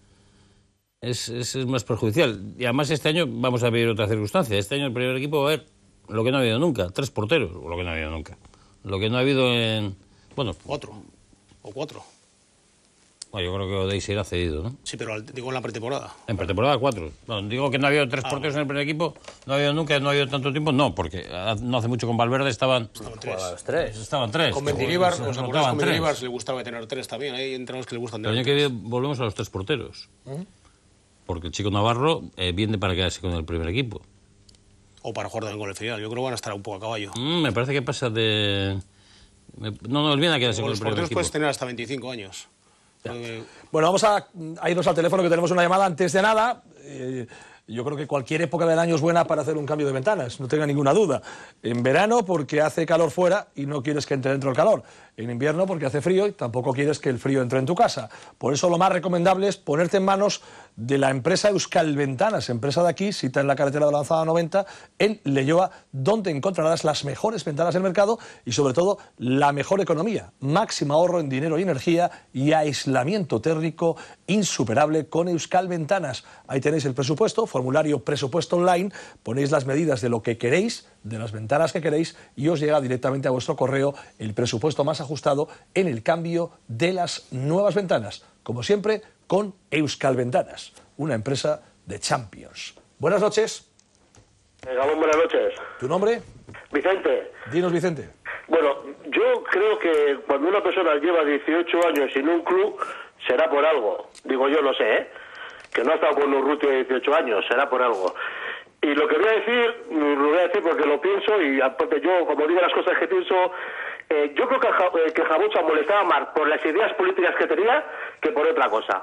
más perjudicial. Y además este año vamos a vivir otra circunstancia. Este año el primer equipo va a haber lo que no ha habido nunca, 3 porteros, o lo que no ha habido nunca. Lo que no ha habido en... Bueno... 4 o 4. Bueno, yo creo que Odey se irá cedido, ¿no? Sí, pero digo en la pretemporada. En pretemporada 4. Bueno, digo que no ha habido 3 porteros en el primer equipo, no ha habido nunca, no ha habido tanto tiempo, no, porque no hace mucho con Valverde estaban 3. Estaban 3. Con Mendilibar, ¿os acordáis? Con Mendilibar le gustaba tener 3 también, hay entrenadores que le gustan tener 3. El año que viene volvemos a los 3 porteros. Porque el chico Navarro viene para quedarse con el primer equipo. O para jugar también con el filial. Yo creo que van a estar un poco a caballo. Me parece que pasa de... No, él viene a quedarse con el primer equipo. Los porteros puedes tener hasta 25 años. Bueno, vamos a irnos al teléfono, que tenemos una llamada. Antes de nada, yo creo que cualquier época del año es buena para hacer un cambio de ventanas, no tenga ninguna duda. En verano porque hace calor fuera y no quieres que entre dentro el calor. En invierno porque hace frío y tampoco quieres que el frío entre en tu casa. Por eso lo más recomendable es ponerte en manos de la empresa Euskal Ventanas, empresa de aquí, cita en la carretera de la Lanzada 90, en Leioa, donde encontrarás las mejores ventanas del mercado y sobre todo la mejor economía, máximo ahorro en dinero y energía y aislamiento térmico insuperable con Euskal Ventanas. Ahí tenéis el presupuesto, formulario presupuesto online, ponéis las medidas de lo que queréis, de las ventanas que queréis y os llega directamente a vuestro correo el presupuesto más ajustado en el cambio de las nuevas ventanas. Como siempre, con Euskal Ventanas, una empresa de Champions. Buenas noches. Gabón, buenas noches. ¿Tu nombre? Vicente. Dinos, Vicente. Bueno, yo creo que cuando una persona lleva 18 años sin un club, será por algo. Digo yo, no sé, ¿eh? Que no ha estado con Urrutia de 18 años, será por algo. Y lo que voy a decir, lo voy a decir porque lo pienso y aparte yo, como digo las cosas que pienso, yo creo que Jabocha molestaba más por las ideas políticas que tenía que por otra cosa.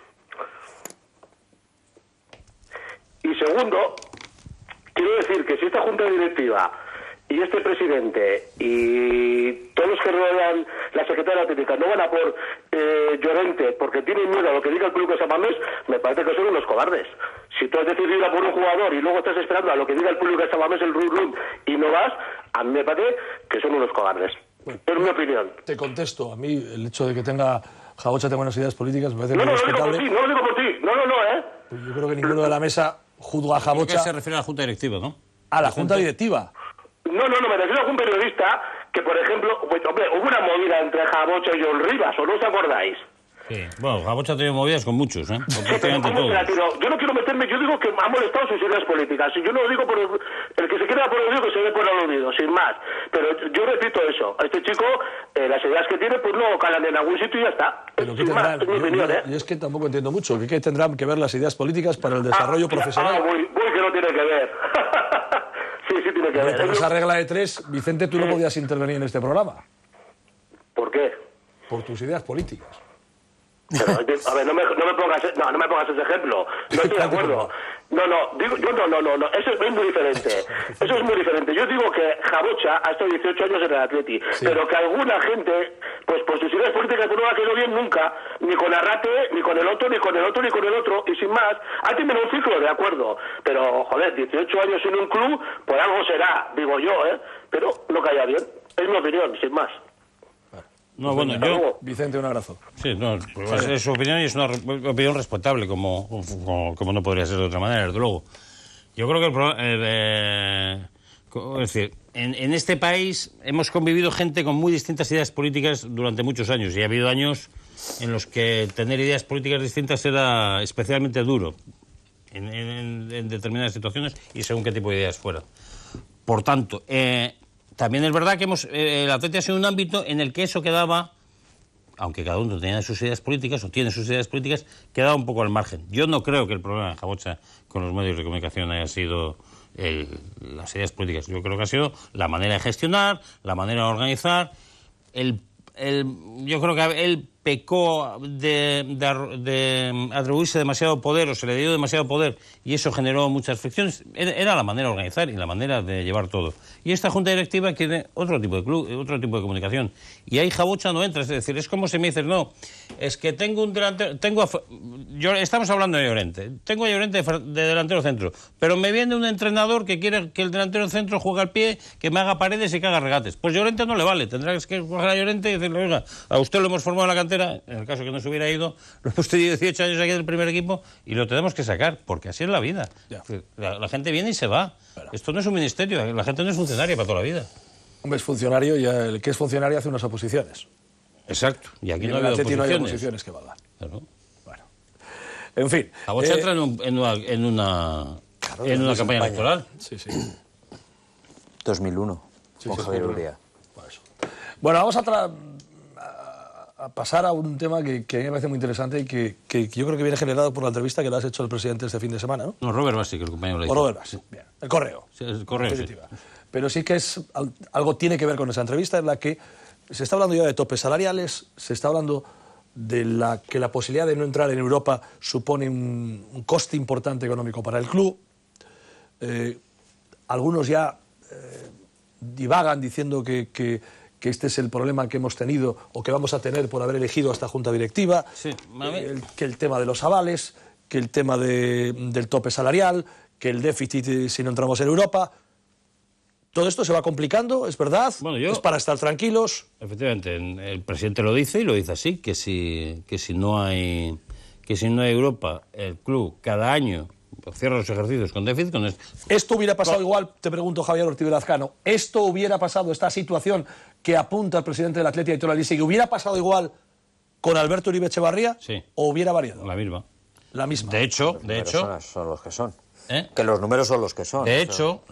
Y segundo, quiero decir que si esta junta directiva y este presidente y todos los que rodean la secretaria técnica no van a por Llorente porque tienen miedo a lo que diga el club de San Mamés, me parece que son unos cobardes. Si tú has decidido ir a por un jugador y luego estás esperando a lo que diga el público de San Mamés, el run y no vas, a mí me parece que son unos cobardes. Bueno, es mi opinión. Te contesto. A mí el hecho de que Jabocha tenga unas ideas políticas me parece muy respetable. No lo digo por ti, no, Pues yo creo que ninguno de la mesa juzga a Jabocha. Se refiere a la Junta Directiva, ¿no? A la Junta Directiva. No, me refiero a algún periodista que, por ejemplo, pues, hombre, hubo una movida entre Jabocha y John Rivas, ¿o no os acordáis? Sí. Bueno, Jabocha ha tenido movidas con muchos, ¿eh? Con prácticamente todos. Yo no quiero meterme, yo digo que ha molestado sus ideas políticas. Y yo no lo digo por el que se queda por el oído, que se ve por el oído, sin más. Pero yo repito eso. A este chico, las ideas que tiene, pues no calan en algún sitio y ya está. Pero sin más, es mi opinión, ¿eh? Y es que tampoco entiendo mucho. ¿Qué tendrán que ver las ideas políticas para el desarrollo profesional? Voy que no tiene que ver. Sí, tiene que ver. Con esa regla de 3, Vicente, tú no podías intervenir en este programa. ¿Por qué? Por tus ideas políticas. Pero, a ver, no me pongas ese ejemplo. No estoy de acuerdo. No. Eso es muy diferente. Eso es muy diferente. Yo digo que Jabocha ha estado 18 años en el Atleti, pero que alguna gente, pues por sus ideas políticas no ha quedado bien nunca, ni con Arrate, ni con el otro, ni con el otro, ni con el otro, y sin más, ha terminado un ciclo, de acuerdo. Pero, joder, 18 años sin un club, por algo será, digo yo, pero no caía bien. Es mi opinión, sin más. No, bueno, yo... Vicente, un abrazo. Sí, no, pues es su opinión y es una opinión respetable, como no podría ser de otra manera, desde luego. Yo creo que el problema... es decir, en este país hemos convivido gente con muy distintas ideas políticas durante muchos años, y ha habido años en los que tener ideas políticas distintas era especialmente duro en determinadas situaciones y según qué tipo de ideas fuera. Por tanto... también es verdad que el Atleti ha sido un ámbito en el que eso quedaba, aunque cada uno tenía sus ideas políticas o tiene sus ideas políticas, quedaba un poco al margen. Yo no creo que el problema de Jabocha con los medios de comunicación haya sido las ideas políticas. Yo creo que ha sido la manera de gestionar, la manera de organizar. Yo creo que él pecó de atribuirse demasiado poder, o se le dio demasiado poder, y eso generó muchas fricciones. Era la manera de organizar y la manera de llevar todo. Y esta junta directiva tiene otro tipo de club, otro tipo de comunicación. Y ahí Jabocha no entra. Es decir, es como si me dices, no, es que tengo un delantero... estamos hablando de Llorente. Tengo a Llorente de delantero centro, pero me viene un entrenador que quiere que el delantero centro juegue al pie, que me haga paredes y que haga regates. Pues Llorente no le vale. Tendrá que coger a Llorente y decirle, oiga, a usted lo hemos formado en la cantera, en el caso que no se hubiera ido, lo hemos tenido 18 años aquí en el primer equipo y lo tenemos que sacar, porque así es la vida. La gente viene y se va. Claro. Esto no es un ministerio, la gente no es funcionaria para toda la vida. Hombre, es funcionario y el que es funcionario hace unas oposiciones. Exacto. Y aquí no hay oposiciones que valgan. Claro. Bueno. En fin. Jabocha entra en una campaña electoral. Sí. 2001, con Javier Uría. Bueno, vamos a pasar a un tema que a mí me parece muy interesante y que yo creo que viene generado por la entrevista que le has hecho al presidente este fin de semana, ¿no? No, Robert Bassi, que el compañero le ha dicho. Robert Bassi, bien. El correo. Sí, el correo, sí. Pero sí que algo tiene que ver con esa entrevista en la que se está hablando ya de topes salariales, se está hablando de que la posibilidad de no entrar en Europa supone un coste importante económico para el club. Algunos ya divagan diciendo que este es el problema que hemos tenido o que vamos a tener por haber elegido a esta junta directiva, que el tema de los avales, que el tema del tope salarial, que el déficit si no entramos en Europa. Todo esto se va complicando, ¿es verdad? Bueno, ¿Es para estar tranquilos? Efectivamente, el presidente lo dice y lo dice así, que si no hay Europa, el club cada año cierra los ejercicios con déficit. Esto hubiera pasado igual, te pregunto, Javier Ortiz de Lazcano, esto hubiera pasado, esta situación que apunta el presidente del Athletic, Aitor Elísegui, ¿hubiera pasado igual con Alberto Uribe Echevarría? Sí. ¿O hubiera variado? La misma. La misma. De hecho... Son los que son. Que los números son los que son. De hecho,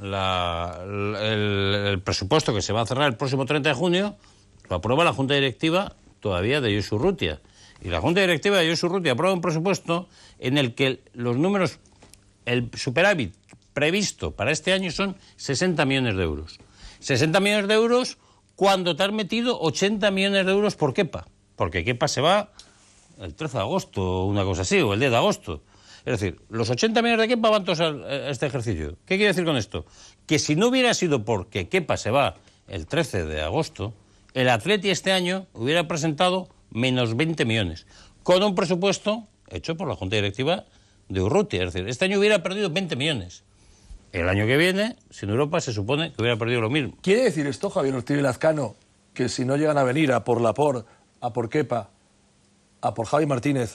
el presupuesto que se va a cerrar el próximo 30 de junio lo aprueba la Junta Directiva todavía de Josu Urrutia. Y la Junta Directiva de Josu Urrutia aprueba un presupuesto en el que los números, el superávit previsto para este año son 60 millones de euros. 60 millones de euros cuando te has metido 80 millones de euros por Kepa. Porque Kepa se va el 13 de agosto, una cosa así, o el 10 de agosto. Es decir, los 80 millones de Kepa van todos a este ejercicio. ¿Qué quiere decir con esto? Que si no hubiera sido porque Kepa se va el 13 de agosto, el Atleti este año hubiera presentado menos 20 millones, con un presupuesto hecho por la Junta Directiva de Urrutia. Es decir, este año hubiera perdido 20 millones. El año que viene, sin Europa, se supone que hubiera perdido lo mismo. ¿Quiere decir esto, Javier Ortiz de Lazcano, que si no llegan a venir a por Laporte, a por Kepa, a por Javi Martínez,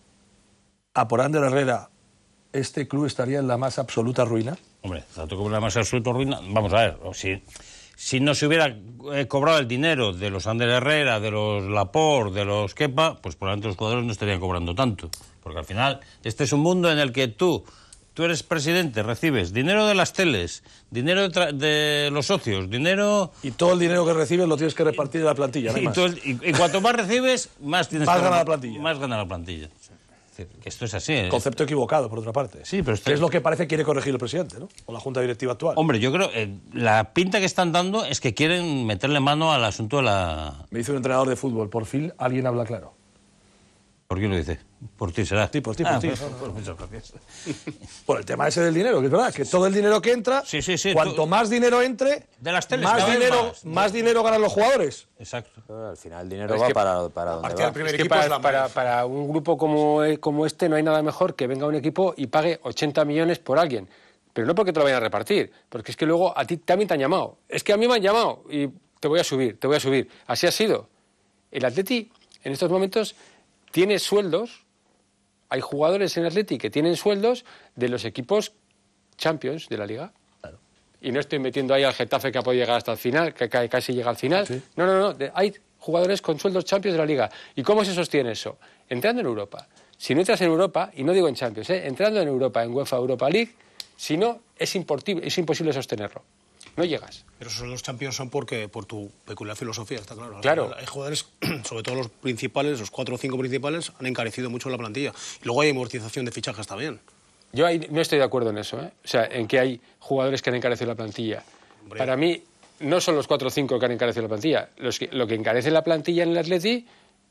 a por Ander Herrera, este club estaría en la más absoluta ruina? Hombre, tanto como en la más absoluta ruina, vamos a ver, si no se hubiera cobrado el dinero de los Ander Herrera, de los Laporte, de los Kepa, pues probablemente los jugadores no estarían cobrando tanto. Porque al final, este es un mundo en el que tú eres presidente, recibes dinero de las teles, dinero de los socios, dinero... Y todo el dinero que recibes lo tienes que repartir de la plantilla, no hay más. Y cuanto más recibes, más tienes más gana la plantilla. Más gana la plantilla. Es decir, que esto es así. Concepto equivocado, por otra parte. Sí, pero que es lo que parece quiere corregir el presidente, ¿no? O la Junta Directiva actual. Hombre, yo creo la pinta que están dando es que quieren meterle mano al asunto de la... Me dice un entrenador de fútbol, por fin alguien habla claro. ¿Por quién lo dice? Por ti será. Sí, por ti. Pues muchas gracias. Por el tema ese del dinero, que es verdad, que todo el dinero que entra, cuanto más dinero entre, de las teles, más dinero ganan los jugadores. Exacto. Pero al final el dinero va para donde va. Para un grupo como este no hay nada mejor que venga un equipo y pague 80 millones por alguien. Pero no porque te lo vayan a repartir, porque es que luego a ti también te han llamado. Es que a mí me han llamado y te voy a subir. Así ha sido. El Atleti en estos momentos tiene sueldos, hay jugadores en Atleti que tienen sueldos de los equipos Champions de la Liga. Claro. Y no estoy metiendo ahí al Getafe que ha podido llegar hasta el final, que casi llega al final. ¿Sí? No. Hay jugadores con sueldos Champions de la Liga. ¿Y cómo se sostiene eso? Entrando en Europa. Si no entras en Europa, y no digo en Champions, entrando en Europa, en UEFA Europa League, si no, es imposible sostenerlo. No llegas. Pero esos los Champions son por tu peculiar filosofía, está claro. Claro. Hay jugadores, sobre todo los principales, los 4 o 5 principales, han encarecido mucho la plantilla. Y luego hay amortización de fichajes también. Yo ahí no estoy de acuerdo en eso, ¿eh? O sea, en que hay jugadores que han encarecido la plantilla. Hombre. Para mí, no son los 4 o 5 que han encarecido la plantilla. Lo que encarece la plantilla en el Atleti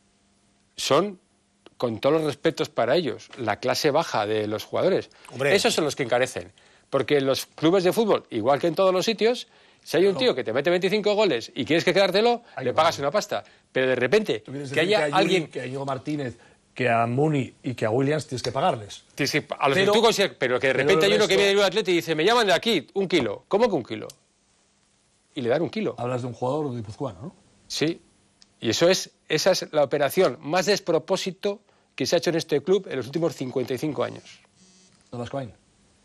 son, con todos los respetos para ellos, la clase baja de los jugadores. Hombre. Esos son los que encarecen. Porque en los clubes de fútbol, igual que en todos los sitios, si hay un tío que te mete 25 goles y quieres que quedártelo, le pagas una pasta. Pero de repente, que haya alguien... Que a Íñigo Martínez, que a Muni y que a Williams tienes que pagarles. Pero que de repente hay uno que viene del Atleti y dice, me llaman de aquí, 1 kilo. ¿Cómo que 1 kilo? Y le dan 1 kilo. Hablas de un jugador de guipuzcoano, ¿no? Sí. Y esa es la operación más despropósito que se ha hecho en este club en los últimos 55 años. Nolascoain.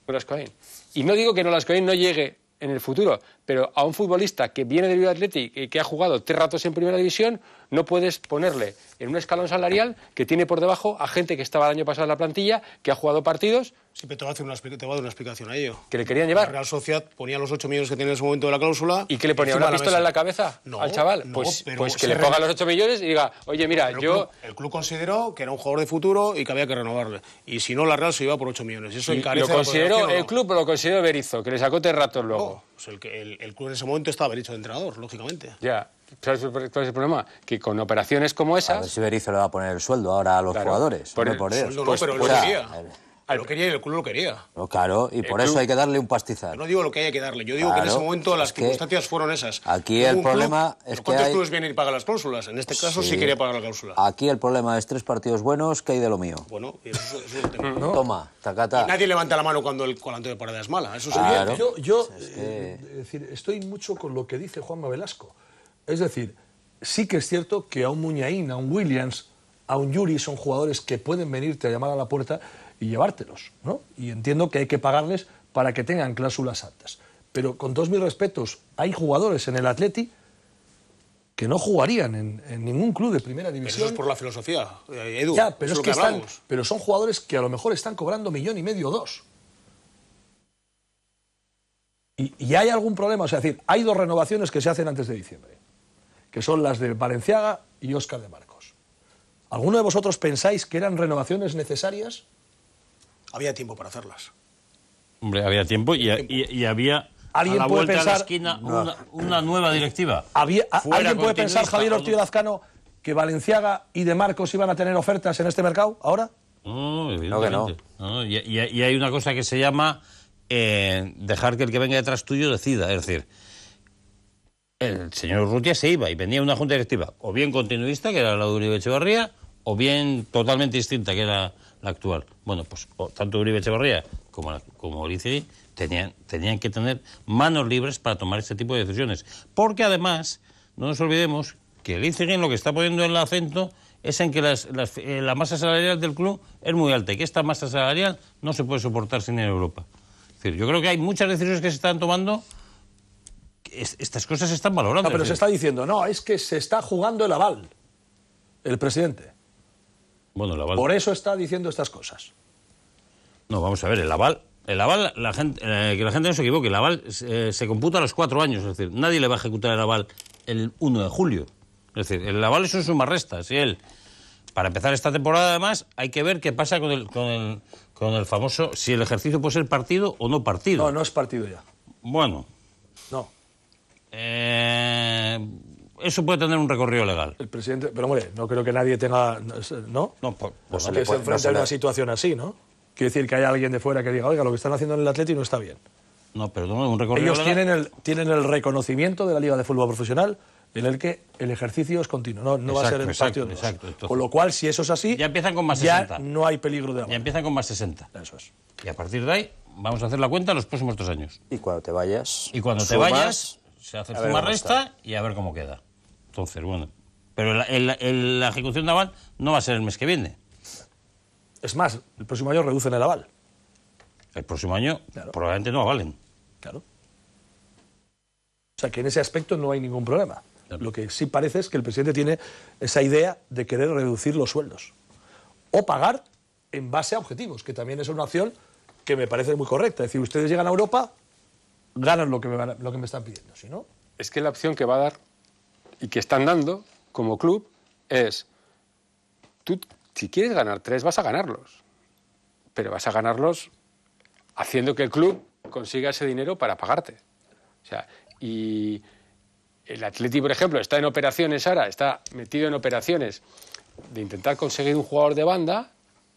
Y no digo que Nolascoain no llegue en el futuro, pero a un futbolista que viene del Bilbao Athletic y que ha jugado 3 ratos en primera división, no puedes ponerle en un escalón salarial que tiene por debajo a gente que estaba el año pasado en la plantilla, que ha jugado partidos. Sí, pero te voy a dar una explicación a ello. ¿Que le querían llevar? La Real Sociedad ponía los 8 millones que tenía en ese momento de la cláusula. ¿Y que le ponía una pistola en la cabeza al chaval? Pues que le ponga los 8 millones y diga, oye, mira, el club consideró que era un jugador de futuro y que había que renovarle. Y si no, la Real se iba por 8 millones. Eso encarece. ¿Lo consideró el club o lo consideró Berizzo, que le sacó 3 ratos luego? Pues el club en ese momento estaba Berizzo de entrenador, lógicamente. Ya. ¿Sabes cuál es el problema? Que con operaciones como esas... A ver si Berizzo le va a poner el sueldo ahora a los jugadores. Pero él lo quería. Lo quería y el club lo quería. Claro, y por eso hay que darle un pastizal. Yo no digo lo que haya que darle, yo digo que en ese momento las circunstancias fueron esas. Aquí el problema es que ¿cuántos clubes vienen y pagan las cláusulas? En este caso sí quería pagar la cláusula. Aquí el problema es 3 partidos buenos, ¿qué hay de lo mío? Bueno, eso es lo que tengo. ¿No? Toma, tacata. Y nadie levanta la mano cuando el colante de parada es mala. Eso sí. Claro. Yo estoy mucho con lo que dice Juanma Velasco. Es decir, sí que es cierto que a un Muñain, a un Williams, a un Yuri son jugadores que pueden venirte a llamar a la puerta y llevártelos, ¿no? Y entiendo que hay que pagarles para que tengan cláusulas altas. Pero con todos mis respetos, hay jugadores en el Atleti que no jugarían en ningún club de primera división. Eso es por la filosofía, Edu. Ya, pero es es que están, pero son jugadores que a lo mejor están cobrando 1,5 millones o 2. Y hay algún problema, o sea, es decir, hay 2 renovaciones que se hacen antes de diciembre, que son las de Valenciaga y Óscar de Marcos. ¿Alguno de vosotros pensáis que eran renovaciones necesarias? Había tiempo para hacerlas. Hombre, había tiempo y había a la vuelta de la esquina una nueva directiva. ¿Alguien puede pensar, Javier Ortiz Lazcano, que Valenciaga y De Marcos iban a tener ofertas en este mercado ahora? No, evidentemente. No, y hay una cosa que se llama dejar que el que venga detrás tuyo decida. Es decir, el señor Urrutia se iba y venía una junta directiva, o bien continuista, que era la de Uribe Etxebarria, o bien totalmente distinta, que era la actual. Bueno, pues tanto Uribe Etxebarria como Elizegui tenían que tener manos libres para tomar este tipo de decisiones. Porque además, no nos olvidemos que Elizegui lo que está poniendo el acento es en que la masa salarial del club es muy alta y que esta masa salarial no se puede soportar sin ir a Europa. Es decir, yo creo que hay muchas decisiones que se están tomando, estas cosas se están valorando. No, pero se está diciendo, no, es que se está jugando el aval, el presidente. Bueno, el aval. Por eso está diciendo estas cosas. No, vamos a ver, el aval, que la gente no se equivoque, el aval se computa a los 4 años, es decir, nadie le va a ejecutar el aval el 1 de julio. Es decir, el aval es un sumarresta. Si para empezar esta temporada, además, hay que ver qué pasa con el famoso, si el ejercicio puede ser partido o no partido. No, no es partido ya. Bueno. No. Eso puede tener un recorrido legal. El presidente, pero hombre, no creo que nadie tenga, ¿no? No, pues que se enfrente a una situación así, ¿no? Quiere decir que haya alguien de fuera que diga, oiga, lo que están haciendo en el Atleti no está bien. No, perdón, un recorrido legal. Ellos tienen el reconocimiento de la Liga de Fútbol Profesional en el que el ejercicio es continuo, no va a ser en partido. Exacto. Con lo cual, si eso es así, ya empiezan con más 60. Ya no hay peligro de aval. Ya empiezan con más 60. Eso es. Y a partir de ahí, vamos a hacer la cuenta los próximos 3 años. Y cuando te vayas... se hace el suma-resta y a ver cómo queda. Entonces, bueno. Pero la ejecución de aval no va a ser el mes que viene. Es más, el próximo año reducen el aval. El próximo año probablemente no avalen. Claro. O sea, que en ese aspecto no hay ningún problema. Claro. Lo que sí parece es que el presidente tiene esa idea de querer reducir los sueldos. O pagar en base a objetivos, que también es una opción que me parece muy correcta. Es decir, ustedes llegan a Europa, ganan lo que me están pidiendo. Si no... Es que la opción que va a dar y que están dando como club es, tú si quieres ganar 3 vas a ganarlos, pero vas a ganarlos haciendo que el club consiga ese dinero para pagarte. O sea, y el Atleti, por ejemplo, está en operaciones ahora, está metido en operaciones de intentar conseguir un jugador de banda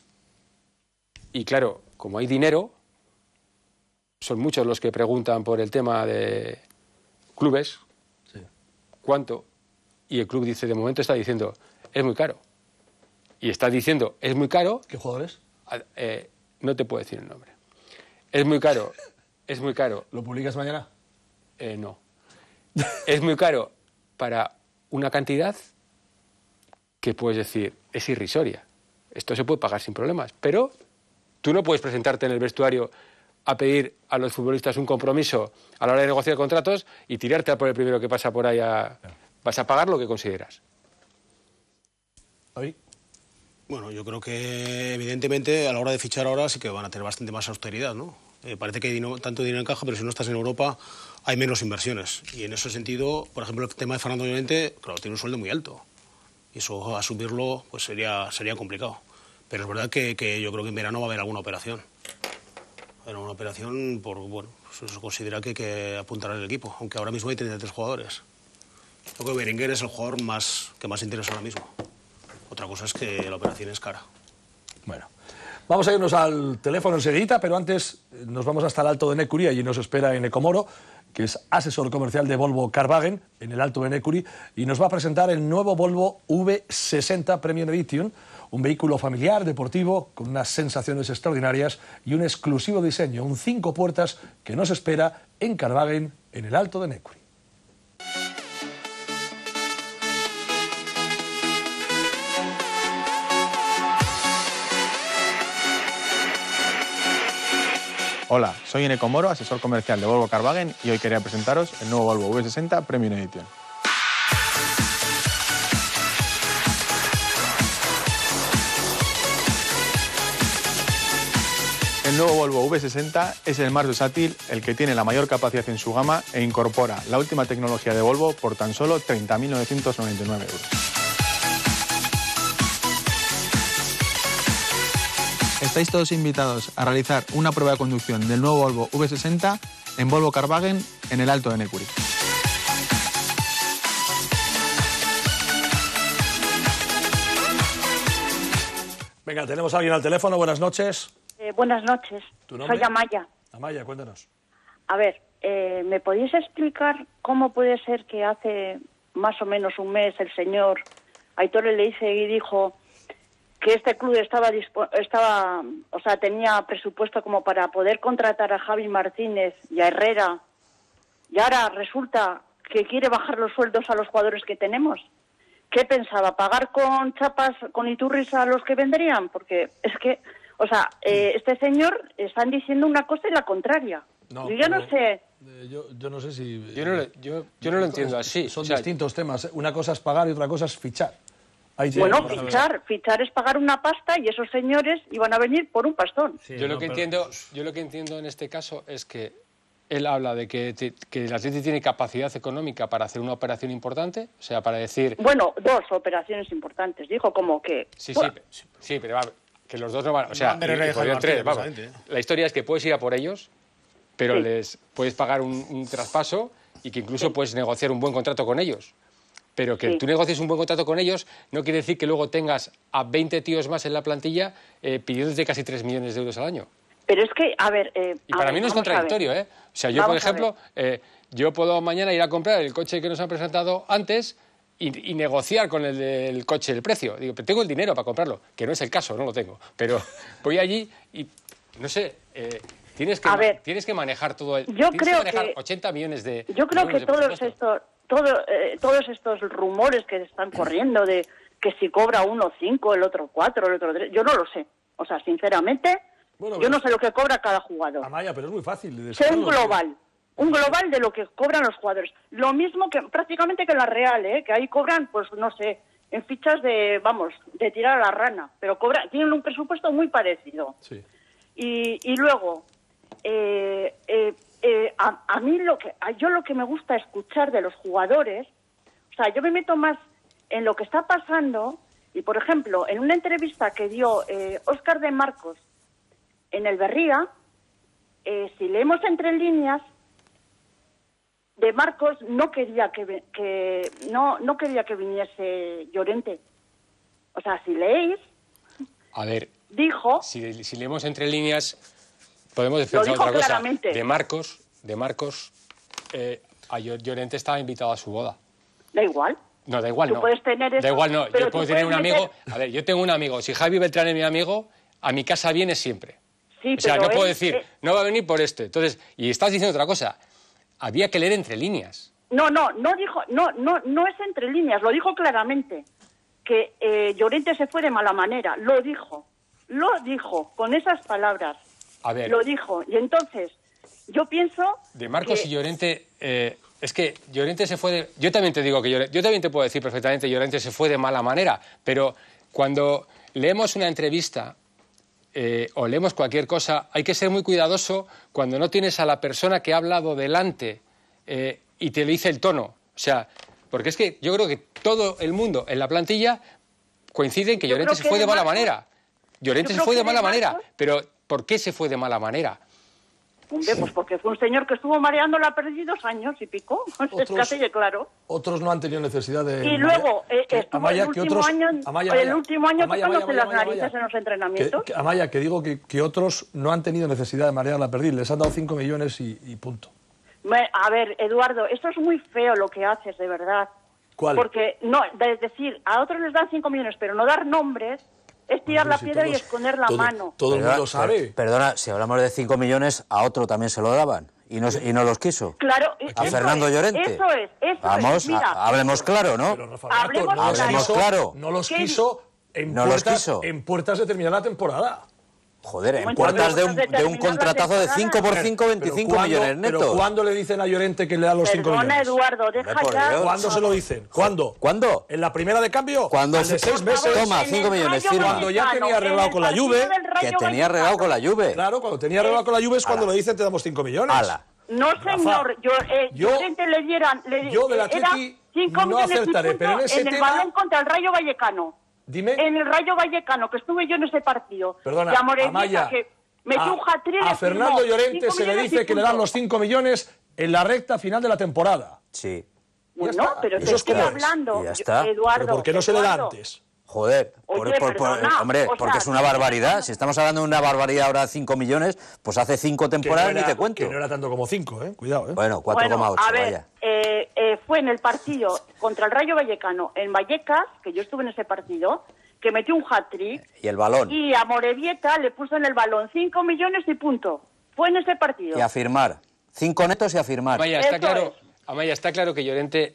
y claro, como hay dinero, son muchos los que preguntan por el tema de clubes, sí. ¿Cuánto? Y el club dice, de momento está diciendo, es muy caro. Y está diciendo, es muy caro. ¿Qué jugadores? No te puedo decir el nombre. Es muy caro, es muy caro. ¿Lo publicas mañana? No. Es muy caro para una cantidad que puedes decir, es irrisoria. Esto se puede pagar sin problemas. Pero tú no puedes presentarte en el vestuario a pedir a los futbolistas un compromiso a la hora de negociar contratos y tirarte por el primero que pasa por ahí Vas a pagar lo que consideras. ¿Ahí? Bueno, yo creo que evidentemente a la hora de fichar ahora sí que van a tener bastante más austeridad, ¿no? Parece que hay tanto dinero en caja, pero si no estás en Europa hay menos inversiones. Y en ese sentido, por ejemplo, el tema de Fernando Llorente, claro, tiene un sueldo muy alto. Y eso asumirlo pues sería complicado. Pero es verdad que yo creo que en verano va a haber alguna operación. Una operación por, bueno, pues se considera que hay que apuntar al equipo, aunque ahora mismo hay 33 jugadores. Creo que Berenguer es el jugador que más interesa ahora mismo. Otra cosa es que la operación es cara. Bueno, vamos a irnos al teléfono enseguida, pero antes nos vamos hasta el Alto de Nécuri. Allí nos espera Eneco Moro, que es asesor comercial de Volvo Carwagen en el Alto de Nécuri, y nos va a presentar el nuevo Volvo V60 Premium Edition, un vehículo familiar, deportivo, con unas sensaciones extraordinarias y un exclusivo diseño, un 5 puertas que nos espera en Carwagen en el Alto de Nécuri. Hola, soy Eneco Moro, asesor comercial de Volvo Carwagen, y hoy quería presentaros el nuevo Volvo V60 Premium Edition. El nuevo Volvo V60 es el más versátil, el que tiene la mayor capacidad en su gama e incorpora la última tecnología de Volvo por tan solo 30.999 euros. Estáis todos invitados a realizar una prueba de conducción del nuevo Volvo V60 en Volvo Carwagen en el Alto de Necuri. Venga, tenemos a alguien al teléfono. Buenas noches. Buenas noches. ¿Tu nombre? Soy Amaya. Amaya, cuéntanos. A ver, ¿me podéis explicar cómo puede ser que hace más o menos un mes el señor Aitor Elizegui dijo que este club tenía presupuesto como para poder contratar a Javi Martínez y a Herrera, y ahora resulta que quiere bajar los sueldos a los jugadores que tenemos? ¿Qué pensaba? ¿Pagar con chapas, con Iturris a los que vendrían? Porque es que, este señor están diciendo una cosa y la contraria. No, yo no sé. Yo no sé si... Yo no lo entiendo así. Son distintos temas. Una cosa es pagar y otra cosa es fichar. Bueno, fichar es pagar una pasta y esos señores iban a venir por un pastón. Sí, yo lo que entiendo en este caso es que él habla de que el Atleti tiene capacidad económica para hacer una operación importante, o sea, para decir... Bueno, 2 operaciones importantes, dijo como que... Sí, pero va, que los dos no van... O sea, podrían 3, vamos. La historia es que puedes ir a por ellos, pero les puedes pagar un traspaso y que incluso puedes negociar un buen contrato con ellos. Pero que tú negocies un buen contrato con ellos no quiere decir que luego tengas a 20 tíos más en la plantilla pidiéndote casi 3 millones de euros al año. Pero es que, a ver... y para mí no es contradictorio, ¿eh? O sea, yo, por ejemplo, yo puedo mañana ir a comprar el coche que nos han presentado antes y negociar con el del coche el precio. Digo, pero tengo el dinero para comprarlo, que no es el caso, no lo tengo. Pero voy allí y, no sé... Tienes que manejar todo el... Yo creo que manejar 80 millones de... Yo creo que todos estos rumores que están corriendo de que si cobra uno 5, el otro 4, el otro 3, yo no lo sé. O sea, sinceramente, yo no sé lo que cobra cada jugador. Amaya, pero es muy fácil. Sé un global de lo que cobran los jugadores. Lo mismo que prácticamente que la Real, que ahí cobran, pues no sé, en fichas de tirar a la rana, pero tienen un presupuesto muy parecido. Sí. Y luego... a mí lo que me gusta escuchar de los jugadores, o sea, yo me meto más en lo que está pasando, y por ejemplo, en una entrevista que dio Óscar de Marcos en el Berría, si leemos entre líneas, de Marcos no quería no quería que viniese Llorente. O sea, si leéis, a ver, dijo, si leemos entre líneas, podemos decir otra cosa. Claramente. De Marcos, a Llorente estaba invitado a su boda. Da igual. No, da igual, tú no. Puedes tener eso, da igual, no. Yo puedo tener un amigo... meter... A ver, yo tengo un amigo. Si Javi Beltrán es mi amigo, a mi casa viene siempre. Sí, o sea, pero no puedo decir, no va a venir por esto. Entonces, y estás diciendo otra cosa. Había que leer entre líneas. No dijo... No es entre líneas. Lo dijo claramente. Que Llorente se fue de mala manera. Lo dijo, con esas palabras. A ver. Lo dijo. Y entonces, yo pienso... De Marcos y Llorente... es que Llorente se fue de... Yo también te digo que yo también te puedo decir perfectamente que Llorente se fue de mala manera, pero cuando leemos una entrevista o leemos cualquier cosa, hay que ser muy cuidadoso cuando no tienes a la persona que ha hablado delante y te le dice el tono. O sea, porque es que yo creo que todo el mundo en la plantilla coincide en que Llorente se fue de mala manera. Llorente se fue de mala manera, pero ¿por qué se fue de mala manera? Hombre, pues porque fue un señor que estuvo mareando la perdí 2 años y pico. Es casi de claro. Otros no han tenido necesidad de... Y luego, estuvo el último año tocándose las narices en los entrenamientos. Amaya, que digo que otros no han tenido necesidad de marear la perdiz. Les han dado 5 millones y punto. A ver, Eduardo, esto es muy feo lo que haces, de verdad. ¿Cuál? Porque, es decir, a otros les dan 5 millones, pero no dar nombres... Es tirar la piedra y esconder la mano. Todo el mundo sabe. Perdona, si hablamos de 5 millones, a otro también se lo daban y no los quiso. Claro. A Fernando Llorente. Eso es. Vamos, Mira, hablemos claro, ¿no? Pero, Rafa, hablemos claro. No los quiso en puertas de terminar la temporada. Joder, en puertas de un contratazo de 5 por 5, 25 millones netos. ¿Pero cuándo le dicen a Llorente que le dan los 5 millones? Eduardo, deja ya. ¿Cuándo se lo dicen? ¿Cuándo? ¿Cuándo? ¿En la primera de cambio? Cuando de 6 meses. Toma, 5 millones, firma. Cuando ya tenía arreglado con la Juve. Que tenía arreglado con la Juve. Claro, cuando tenía arreglado con la Juve es cuando le dicen te damos 5 millones. Ala. No, señor, Llorente le dieran... Yo del Atleti 5 no millones acertaré, pero en ese el tema... balón contra el Rayo Vallecano. Dime. En el Rayo Vallecano, que estuve yo en ese partido. Perdona, y a Morevieta, Amaya, que metió un hat-trick. a Fernando Llorente se le dice que le dan los 5 millones en la recta final de la temporada. Sí. Bueno, pero Eso te es estoy como hablando, Y ya está. Eduardo. ¿Pero por qué no se le da antes? Joder, Oye, perdona, hombre, o porque sea, es una barbaridad. Si estamos hablando de una barbaridad ahora de 5 millones, pues hace 5 temporadas ni te cuento. Que no era tanto como 5, cuidado, Bueno, 4,8, Bueno, a ver, vaya. fue en el partido contra el Rayo Vallecano en Vallecas, que yo estuve en ese partido, que metió un hat-trick. Y el balón. Y a Morevieta le puso en el balón 5 millones y punto. Fue en ese partido. Y a firmar. 5 netos y a firmar. Amaya, está claro que Llorente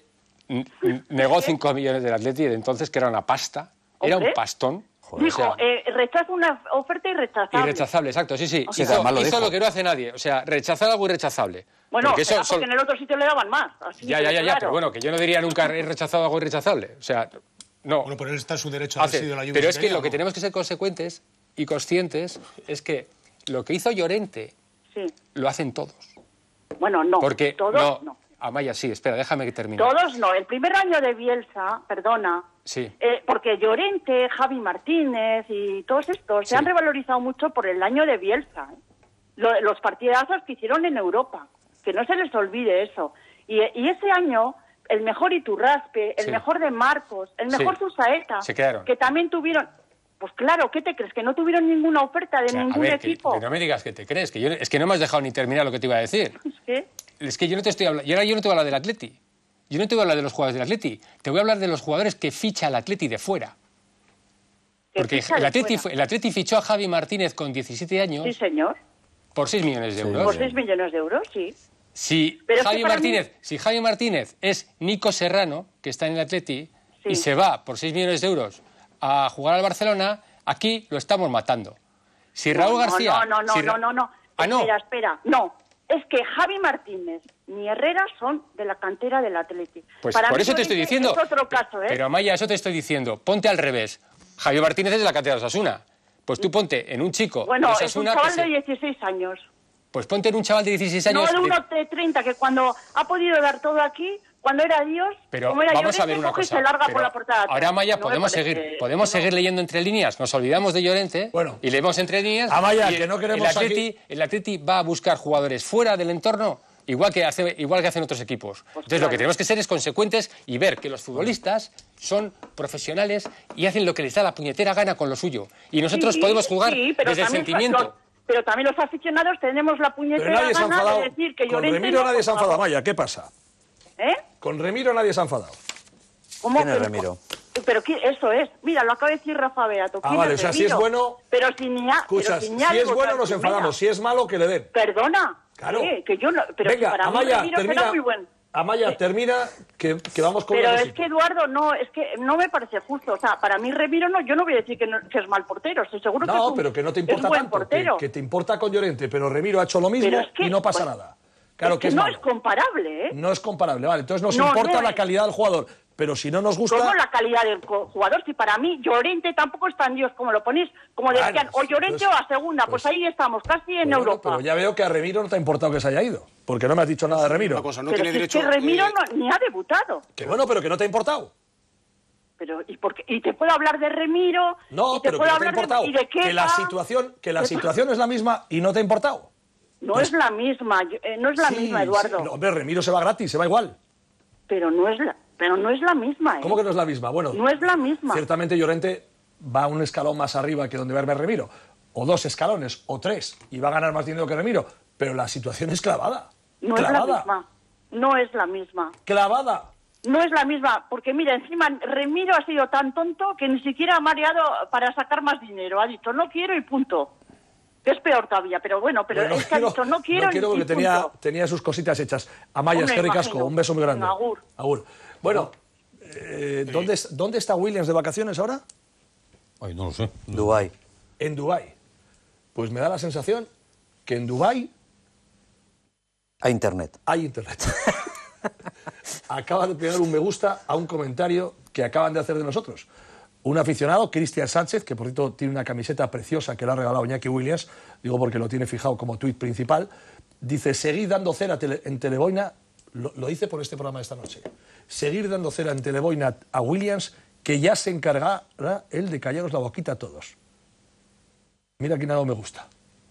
negó 5 millones del Atleti de entonces, que era una pasta. Era un pastón. Joder, dijo, rechaza una oferta irrechazable. Irrechazable, exacto, sí. Sí, hizo lo que no hace nadie. O sea, rechazar algo irrechazable. Bueno, porque en el otro sitio le daban más. Así ya, pero bueno, que yo no diría nunca he rechazado algo irrechazable. O sea, no. Bueno, pero él está en su derecho a haber sido la Juve. Pero es que lo que tenemos que ser consecuentes y conscientes es que lo que hizo Llorente lo hacen todos. Bueno, no. Porque todos no. Amaya, sí, espera, déjame que termine. Todos no. El primer año de Bielsa, perdona, sí. Porque Llorente, Javi Martínez y todos estos se han revalorizado mucho por el año de Bielsa. Los partidazos que hicieron en Europa. Que no se les olvide eso. Y ese año, el mejor Iturraspe, el mejor de Marcos, el mejor Susaeta, se quedaron. Que también tuvieron... Pues claro, ¿qué te crees? ¿Que no tuvieron ninguna oferta de ningún equipo? Que no me digas que te crees, es que no me has dejado ni terminar lo que te iba a decir. ¿Qué? Es que yo no te estoy hablando... Y ahora yo no te voy a hablar del Atleti. Yo no te voy a hablar de los jugadores del Atleti. Te voy a hablar de los jugadores que ficha el Atleti de fuera. Porque el Atleti fichó a Javi Martínez con 17 años. Sí, señor. Por 6 millones de euros. Por 6 millones de euros, sí. Si Javi Martínez es Nico Serrano, que está en el Atleti, y se va por 6 millones de euros a jugar al Barcelona, aquí lo estamos matando. Si Raúl García... No. Espera. No, es que Javi Martínez ni Herrera son de la cantera del Atleti. Pues por eso te estoy diciendo... Es otro caso, Pero Amaya, eso te estoy diciendo. Ponte al revés. Javi Martínez es de la cantera de Osasuna. Pues tú ponte en un chico de Osasuna... es un chaval de 16 años. Pues ponte en un chaval de 16 años... No de uno de 30, que cuando ha podido dar todo aquí... Cuando era Dios, pero como era vamos Llorente, a ver una cosa. Se larga por la portada. Ahora, Amaya, podemos seguir leyendo entre líneas. Nos olvidamos de Llorente y leemos entre líneas. Amaya, que no queremos el Atleti va a buscar jugadores fuera del entorno, igual que hacen otros equipos. Entonces, lo que tenemos que ser es consecuentes y ver que los futbolistas son profesionales y hacen lo que les da la puñetera gana con lo suyo. Y nosotros podemos jugar desde el sentimiento. Pero también los aficionados tenemos la puñetera gana de decir que Llorente... Con Remiro nadie se ha enfadado, Amaya, ¿qué pasa? Con Remiro nadie se ha enfadado. ¿Quién es Remiro? Pero eso es. Mira, lo acaba de decir Rafa Beato. Vale, o sea, si es bueno... Pero si es bueno nos enfadamos, si es malo que le den. Perdona. Claro. Que yo no, pero venga, para Amaya, mí Remiro será muy bueno. Amaya, termina, que vamos con... Pero es que, Eduardo, no me parece justo. O sea, para mí Remiro yo no voy a decir que es mal portero. Estoy seguro que pero que no te importa tanto. Que te importa con Llorente, pero Remiro ha hecho lo mismo y no pasa nada. Claro que no es comparable, No es comparable, vale. Entonces nos importa la calidad del jugador, pero si no nos gusta... ¿Cómo la calidad del jugador? Si para mí Llorente tampoco es tan Dios como lo ponéis, como decían, o Llorente o a segunda, pues ahí estamos, casi en Europa. Pero ya veo que a Remiro no te ha importado que se haya ido, porque no me has dicho nada de Remiro. Pero es que Remiro ni ha debutado. Que bueno, pero que no te ha importado. Pero ¿y te puedo hablar de Remiro? No, pero que no te ha importado. Que la situación es la misma y no te ha importado. No es la misma, Eduardo. Sí. Hombre, Remiro se va gratis, se va igual. Pero no es la misma, ¿Cómo que no es la misma? Bueno, no es la misma. Ciertamente Llorente va un escalón más arriba que donde va a ver Remiro, o 2 escalones, o 3, y va a ganar más dinero que Remiro, pero la situación es clavada. No es la misma. No es la misma. Clavada. No es la misma, porque mira, encima Remiro ha sido tan tonto que ni siquiera ha mareado para sacar más dinero. Ha dicho, no quiero y punto. Es peor todavía, pero bueno, es que ha dicho, no quiero porque tenía sus cositas hechas. Amaya, Eskerrik Asko, un beso muy grande. Agur. Bueno, ¿dónde está Williams de vacaciones ahora? Ay, no lo sé. Dubái. En Dubái. Pues me da la sensación que en Dubái Hay internet. hay internet. Acaba de pegar un me gusta a un comentario que acaban de hacer de nosotros. Un aficionado, Cristian Sánchez, que por cierto tiene una camiseta preciosa que le ha regalado Iñaki Williams, digo porque lo tiene fijado como tuit principal, dice, seguid dando cera en Teleboina, lo dice por este programa de esta noche, seguir dando cera en Teleboina a Williams, que ya se encargará él de callaros la boquita a todos. Mira quién ha dado me gusta.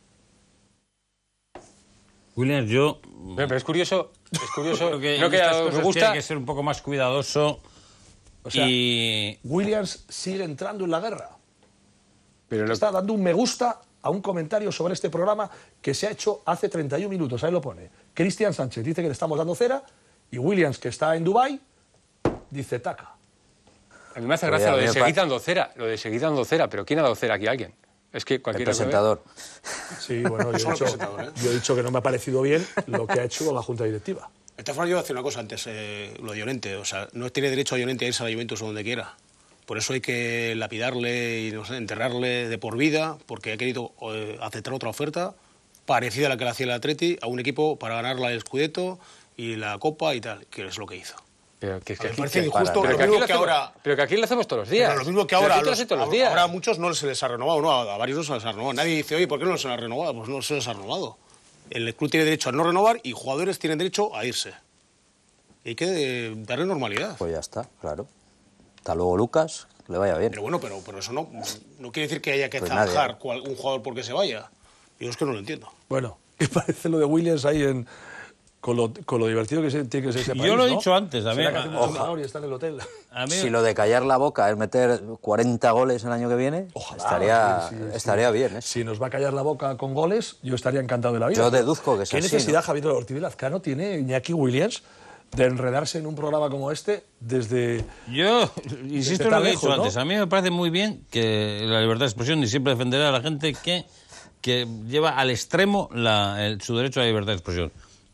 Williams, yo... Pero es curioso creo que creo que estas me cosas gusta. tiene que ser un poco más cuidadoso. O sea, y Williams sigue entrando en la guerra. Pero Está dando un me gusta a un comentario sobre este programa que se ha hecho hace 31 minutos. Ahí lo pone. Cristian Sánchez dice que le estamos dando cera y Williams, que está en Dubái, dice taca. A mí me hace gracia lo de seguir dando cera. Lo de seguir dando cera. Pero ¿quién ha dado cera aquí a alguien? Es que El cualquiera que presentador. Sí, bueno, yo he dicho que no me ha parecido bien lo que ha hecho la Junta Directiva. De todas formas, yo voy a decir una cosa antes, lo de Llorente. O sea, no tiene derecho a Llorente a irse a la Juventus o donde quiera. Por eso hay que lapidarle y no sé, enterrarle de por vida, porque ha querido aceptar otra oferta parecida a la que le hacía el Atleti a un equipo para ganar la Scudetto y la Copa y tal, que es lo que hizo. Pero que Me parece injusto, pero lo que mismo aquí que ahora... Pero que aquí lo hacemos todos los días. Pero lo mismo que Pero ahora, aquí lo hace todos los días. ahora a muchos no se les ha renovado, no, a varios no se les ha renovado. Nadie dice, oye, ¿por qué no se les ha renovado? Pues no se les ha renovado. El club tiene derecho a no renovar y jugadores tienen derecho a irse. Y hay que darle normalidad. Pues ya está, claro. Hasta luego, Lucas, que le vaya bien. Pero bueno, pero eso no quiere decir que haya que Pues zanjar un jugador porque se vaya. Yo es que no lo entiendo. Bueno, ¿qué parece lo de Williams ahí con lo divertido que tiene que ser ese país? yo lo he ¿no? dicho antes, a mí... Será que hace mucho calor y está en el hotel. A mí, Si lo de callar la boca es meter 40 goles el año que viene, Ojalá, estaría bien. ¿eh? Si nos va a callar la boca con goles, yo estaría encantado de la vida. Yo deduzco que es ¿Qué así, necesidad, ¿no? Javier Ortiz Lazcano, tiene Iñaki Williams de enredarse en un programa como este desde... Yo insisto en lo que he dicho antes. A mí me parece muy bien que la libertad de expresión, y siempre defenderé a la gente que lleva al extremo su derecho a la libertad de expresión.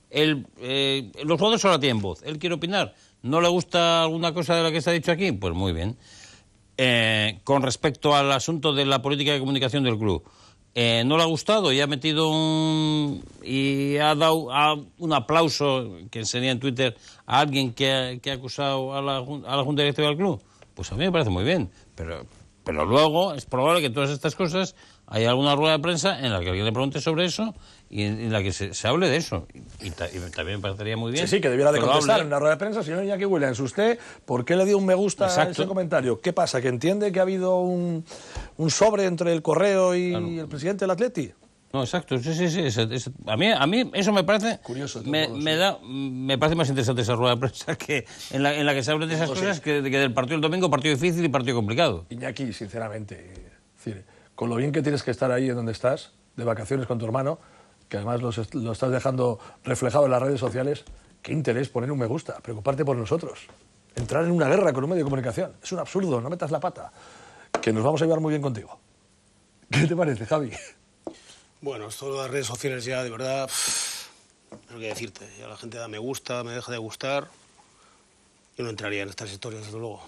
Los jugadores ahora tienen voz. Él quiere opinar. ¿No le gusta alguna cosa de la que se ha dicho aquí? Pues muy bien. Con respecto al asunto de la política de comunicación del club, no le ha gustado y ha metido y ha dado un aplauso que enseñé en Twitter a alguien que ha acusado a la Junta Directiva del club. Pues a mí me parece muy bien. Pero luego es probable que todas estas cosas hay alguna rueda de prensa en la que alguien le pregunte sobre eso y en la que se hable de eso. Y también me parecería muy bien. Sí, que debiera de que lo contestar hable. en una rueda de prensa. Señor Iñaki Williams, ¿usted por qué le dio un me gusta a ese comentario? ¿Qué pasa? ¿Que entiende que ha habido un sobre entre el Correo y el presidente del Atleti? No, exacto, sí. A mí eso me parece... Curioso. Me parece más interesante esa rueda de prensa que en la que se hablen de esas cosas que del partido del domingo, partido difícil y partido complicado. Iñaki, sinceramente, es decir, con lo bien que tienes que estar ahí en donde estás, de vacaciones con tu hermano, que además lo estás dejando reflejado en las redes sociales, ¿qué interés poner un me gusta? Preocuparte por nosotros. Entrar en una guerra con un medio de comunicación. Es un absurdo, no metas la pata. Que nos vamos a llevar muy bien contigo. ¿Qué te parece, Javi? Bueno, esto de las redes sociales ya, de verdad, no sé qué decirte. Ya la gente da me gusta, me deja de gustar. Yo no entraría en estas historias, desde luego.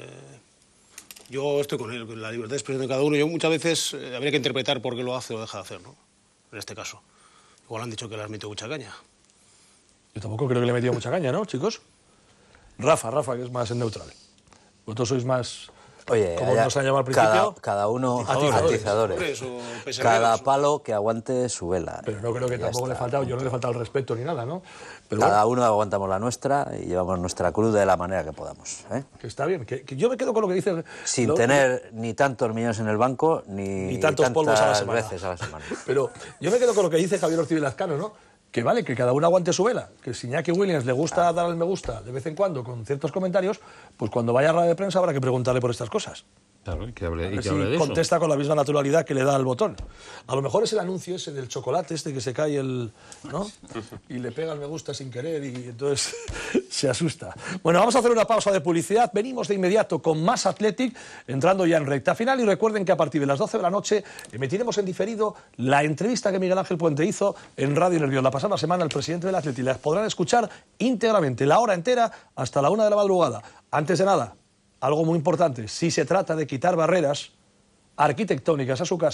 Yo estoy con él, con la libertad de expresión de cada uno. Yo muchas veces habría que interpretar por qué lo hace o deja de hacer, ¿no? En este caso. Igual han dicho que le has metido mucha caña. Yo tampoco creo que le he metido mucha caña, ¿no, chicos? Rafa, que es más en neutral. Vosotros sois más... Oye, como nos han llamado al principio, cada uno atizadores. Cada palo que aguante su vela. Pero no creo que tampoco le falta, yo no le he faltado el respeto ni nada, ¿no? Pero cada uno aguantamos la nuestra y llevamos nuestra cruz de la manera que podamos. Que está bien, que yo me quedo con lo que dice... Sin tener ni tantos millones en el banco, ni tantos polvos a la semana. veces a la semana. Pero yo me quedo con lo que dice Javier Ortiz Lazcano, ¿no? Que vale, que cada uno aguante su vela, que si Iñaki Williams le gusta dar el me gusta de vez en cuando con ciertos comentarios, pues cuando vaya a radio de prensa habrá que preguntarle por estas cosas. Claro, y que hable de eso. Contesta con la misma naturalidad que le da al botón. A lo mejor es el anuncio ese del chocolate que se cae ¿no? Y le pega el me gusta sin querer y entonces se asusta. Bueno, vamos a hacer una pausa de publicidad. Venimos de inmediato con más Athletic, entrando ya en recta final. Y recuerden que a partir de las 12 de la noche emitiremos en diferido la entrevista que Miguel Ángel Puente hizo en Radio Nervión la pasada semana al presidente del Athletic. Las podrán escuchar íntegramente, la hora entera, hasta la 1 de la madrugada. Antes de nada, algo muy importante, si se trata de quitar barreras arquitectónicas a su casa,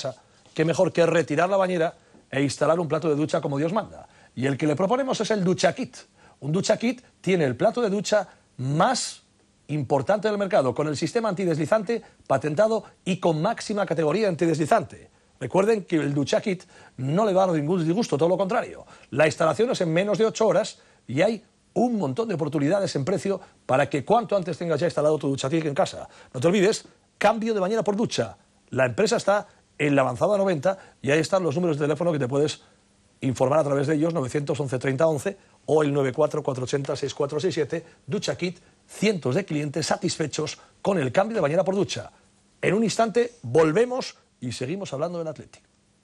qué mejor que retirar la bañera e instalar un plato de ducha como Dios manda. Y el que le proponemos es el DuchaKit. Un DuchaKit tiene el plato de ducha más importante del mercado, con el sistema antideslizante patentado y con máxima categoría antideslizante. Recuerden que el DuchaKit no le va a dar ningún disgusto, todo lo contrario. La instalación es en menos de 8 horas y hay un montón de oportunidades en precio para que cuanto antes tengas ya instalado tu DuchaKit en casa. No te olvides, cambio de bañera por ducha. La empresa está en la avanzada 90 y ahí están los números de teléfono que te puedes informar a través de ellos, 911 30 11 o el 94 480 6467. DuchaKit, cientos de clientes satisfechos con el cambio de bañera por ducha. En un instante volvemos y seguimos hablando del Athletic.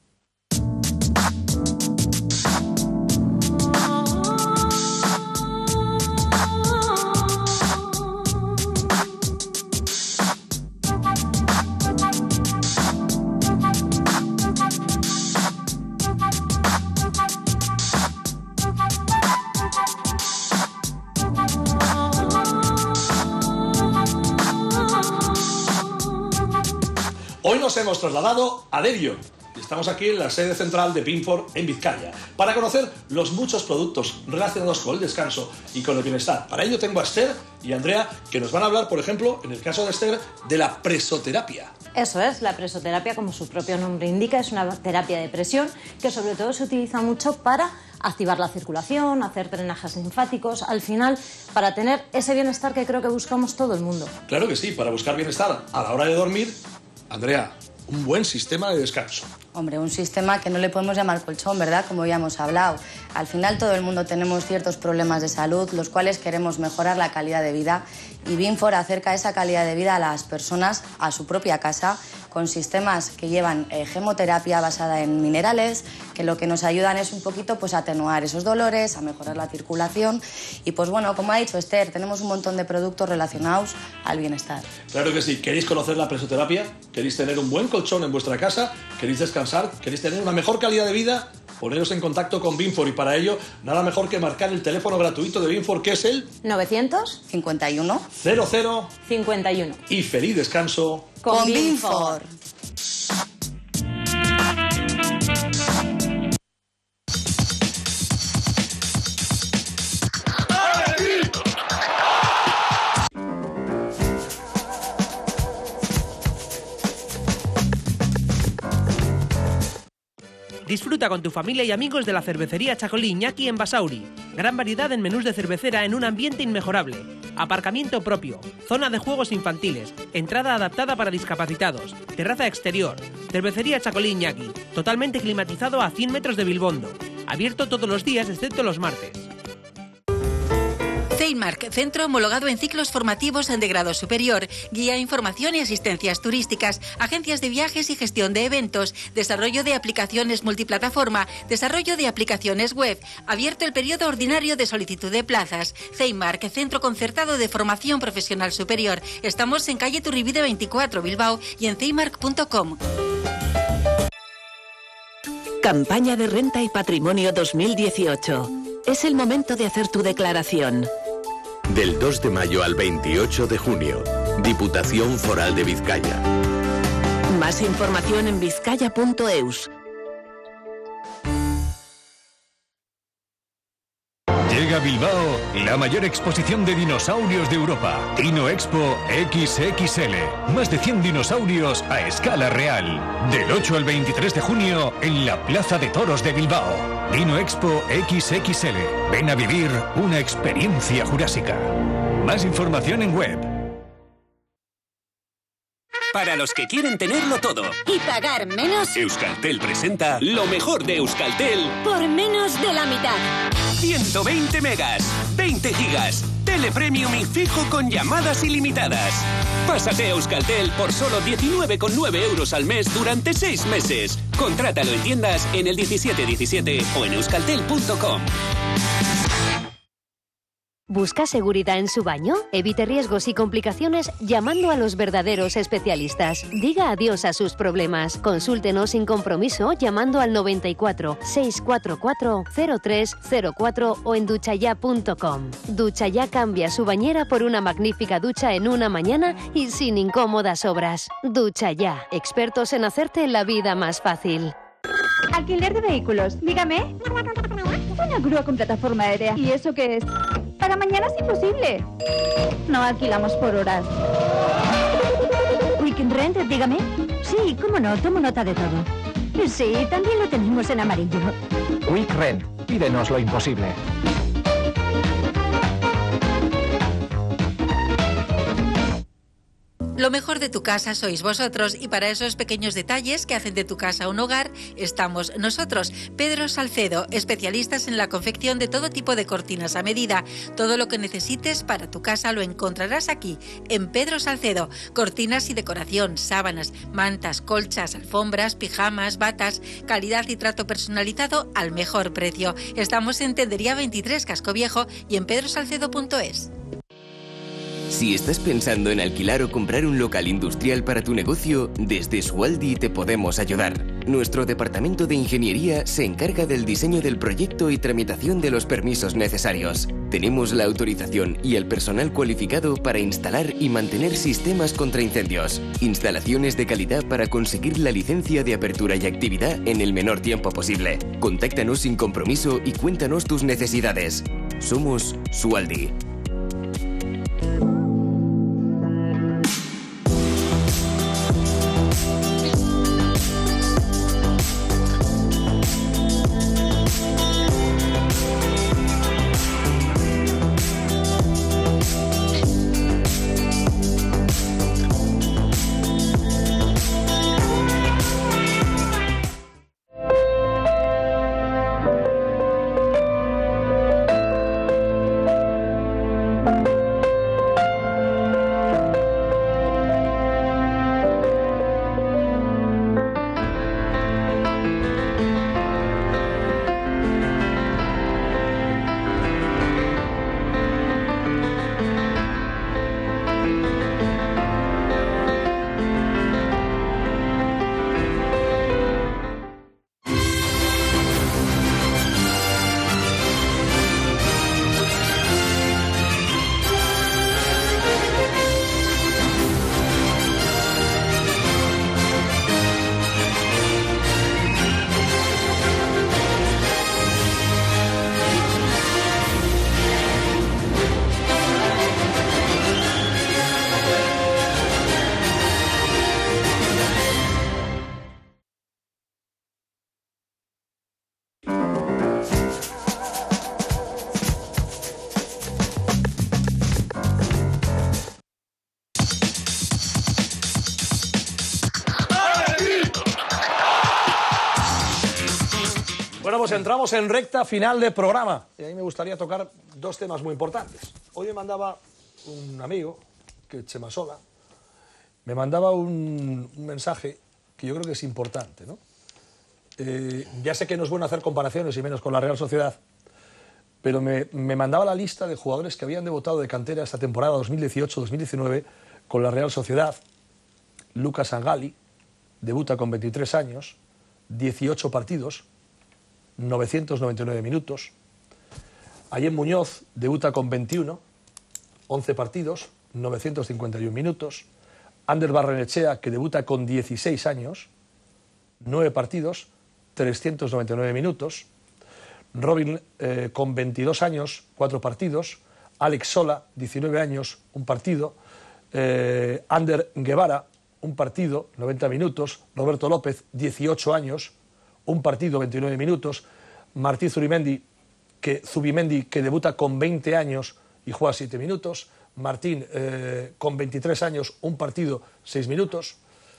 Hoy nos hemos trasladado a Derion. Estamos aquí en la sede central de Binford en Vizcaya para conocer los muchos productos relacionados con el descanso y con el bienestar. Para ello tengo a Esther y a Andrea que nos van a hablar, por ejemplo, en el caso de Esther, de la presoterapia. Eso es, la presoterapia, como su propio nombre indica, es una terapia de presión que sobre todo se utiliza mucho para activar la circulación, hacer drenajes linfáticos, al final para tener ese bienestar que creo que buscamos todo el mundo. Claro que sí, para buscar bienestar a la hora de dormir. Andrea, un buen sistema de descanso. Hombre, un sistema que no le podemos llamar colchón, ¿verdad? Como ya hemos hablado. Al final todo el mundo tenemos ciertos problemas de salud, los cuales queremos mejorar la calidad de vida. Y Binford acerca esa calidad de vida a las personas a su propia casa, con sistemas que llevan gemoterapia basada en minerales, que lo que nos ayudan es un poquito pues, a atenuar esos dolores, a mejorar la circulación. Y pues bueno, como ha dicho Esther, tenemos un montón de productos relacionados al bienestar. Claro que sí. ¿Queréis conocer la presoterapia? ¿Queréis tener un buen colchón en vuestra casa? ¿Queréis descansar? ¿Queréis tener una mejor calidad de vida? Poneros en contacto con Binford y para ello nada mejor que marcar el teléfono gratuito de Binford, que es el 951 00 51. Y feliz descanso con Binford. Disfruta con tu familia y amigos de la cervecería Chacolí Iñaki en Basauri. Gran variedad en menús de cervecera en un ambiente inmejorable. Aparcamiento propio, zona de juegos infantiles, entrada adaptada para discapacitados, terraza exterior. Cervecería Chacolí Iñaki, totalmente climatizado a 100 metros de Bilbondo. Abierto todos los días excepto los martes. Ceymark, centro homologado en ciclos formativos de grado superior, guía, información y asistencias turísticas, agencias de viajes y gestión de eventos, desarrollo de aplicaciones multiplataforma, desarrollo de aplicaciones web, abierto el periodo ordinario de solicitud de plazas. Ceymark, centro concertado de formación profesional superior. Estamos en calle Turribide 24, Bilbao y en ceymark.com. Campaña de Renta y Patrimonio 2018. Es el momento de hacer tu declaración. Del 2 de mayo al 28 de junio, Diputación Foral de Vizcaya. Más información en vizcaya.eus. Llega a Bilbao la mayor exposición de dinosaurios de Europa. Dino Expo XXL. Más de 100 dinosaurios a escala real. Del 8 al 23 de junio en la Plaza de Toros de Bilbao. Dino Expo XXL. Ven a vivir una experiencia jurásica. Más información en web. Para los que quieren tenerlo todo y pagar menos, Euskaltel presenta lo mejor de Euskaltel por menos de la mitad. 120 megas, 20 gigas, tele premium y fijo con llamadas ilimitadas. Pásate a Euskaltel por solo 19,9 euros al mes durante 6 meses. Contrátalo en tiendas en el 1717 o en euskaltel.com. ¿Busca seguridad en su baño? Evite riesgos y complicaciones llamando a los verdaderos especialistas. Diga adiós a sus problemas. Consúltenos sin compromiso llamando al 94 644 0304 o en duchaya.com. Duchaya cambia su bañera por una magnífica ducha en una mañana y sin incómodas obras. Duchaya, expertos en hacerte la vida más fácil. Alquiler de vehículos, dígame. Una grúa con plataforma aérea. ¿Y eso qué es? Para mañana es imposible. No alquilamos por horas. Weekend Rent, dígame. Sí, cómo no, tomo nota de todo. Sí, también lo tenemos en amarillo. Week Rent, pídenos lo imposible. Lo mejor de tu casa sois vosotros y para esos pequeños detalles que hacen de tu casa un hogar, estamos nosotros. Pedro Salcedo, especialistas en la confección de todo tipo de cortinas a medida. Todo lo que necesites para tu casa lo encontrarás aquí, en Pedro Salcedo. Cortinas y decoración, sábanas, mantas, colchas, alfombras, pijamas, batas, calidad y trato personalizado al mejor precio. Estamos en Tendería 23, Casco Viejo y en pedrosalcedo.es. Si estás pensando en alquilar o comprar un local industrial para tu negocio, desde Sualdi te podemos ayudar. Nuestro departamento de ingeniería se encarga del diseño del proyecto y tramitación de los permisos necesarios. Tenemos la autorización y el personal cualificado para instalar y mantener sistemas contra incendios. Instalaciones de calidad para conseguir la licencia de apertura y actividad en el menor tiempo posible. Contáctanos sin compromiso y cuéntanos tus necesidades. Somos Sualdi. Bueno, pues entramos en recta final de programa. Y ahí me gustaría tocar dos temas muy importantes. Hoy me mandaba un amigo, que es Chema Sola, me mandaba un mensaje que yo creo que es importante, ¿no? Ya sé que no es bueno hacer comparaciones y menos con la Real Sociedad, pero me mandaba la lista de jugadores que habían debutado de cantera esta temporada 2018-2019 con la Real Sociedad. Lucas Angali debuta con 23 años, 18 partidos, 999 minutos. Ayem Muñoz debuta con 21, 11 partidos, 951 minutos. Ander Barrenechea, que debuta con 16 años, 9 partidos, 399 minutos. Robin, con 22 años, 4 partidos. Alex Sola, 19 años, 1 partido. Ander Guevara, 1 partido, 90 minutos. Roberto López, 18 años, 1 partido, 29 minutos. Martí Zubimendi, que debuta con 20 años y juega 7 minutos. Martín, con 23 años, 1 partido, 6 minutos.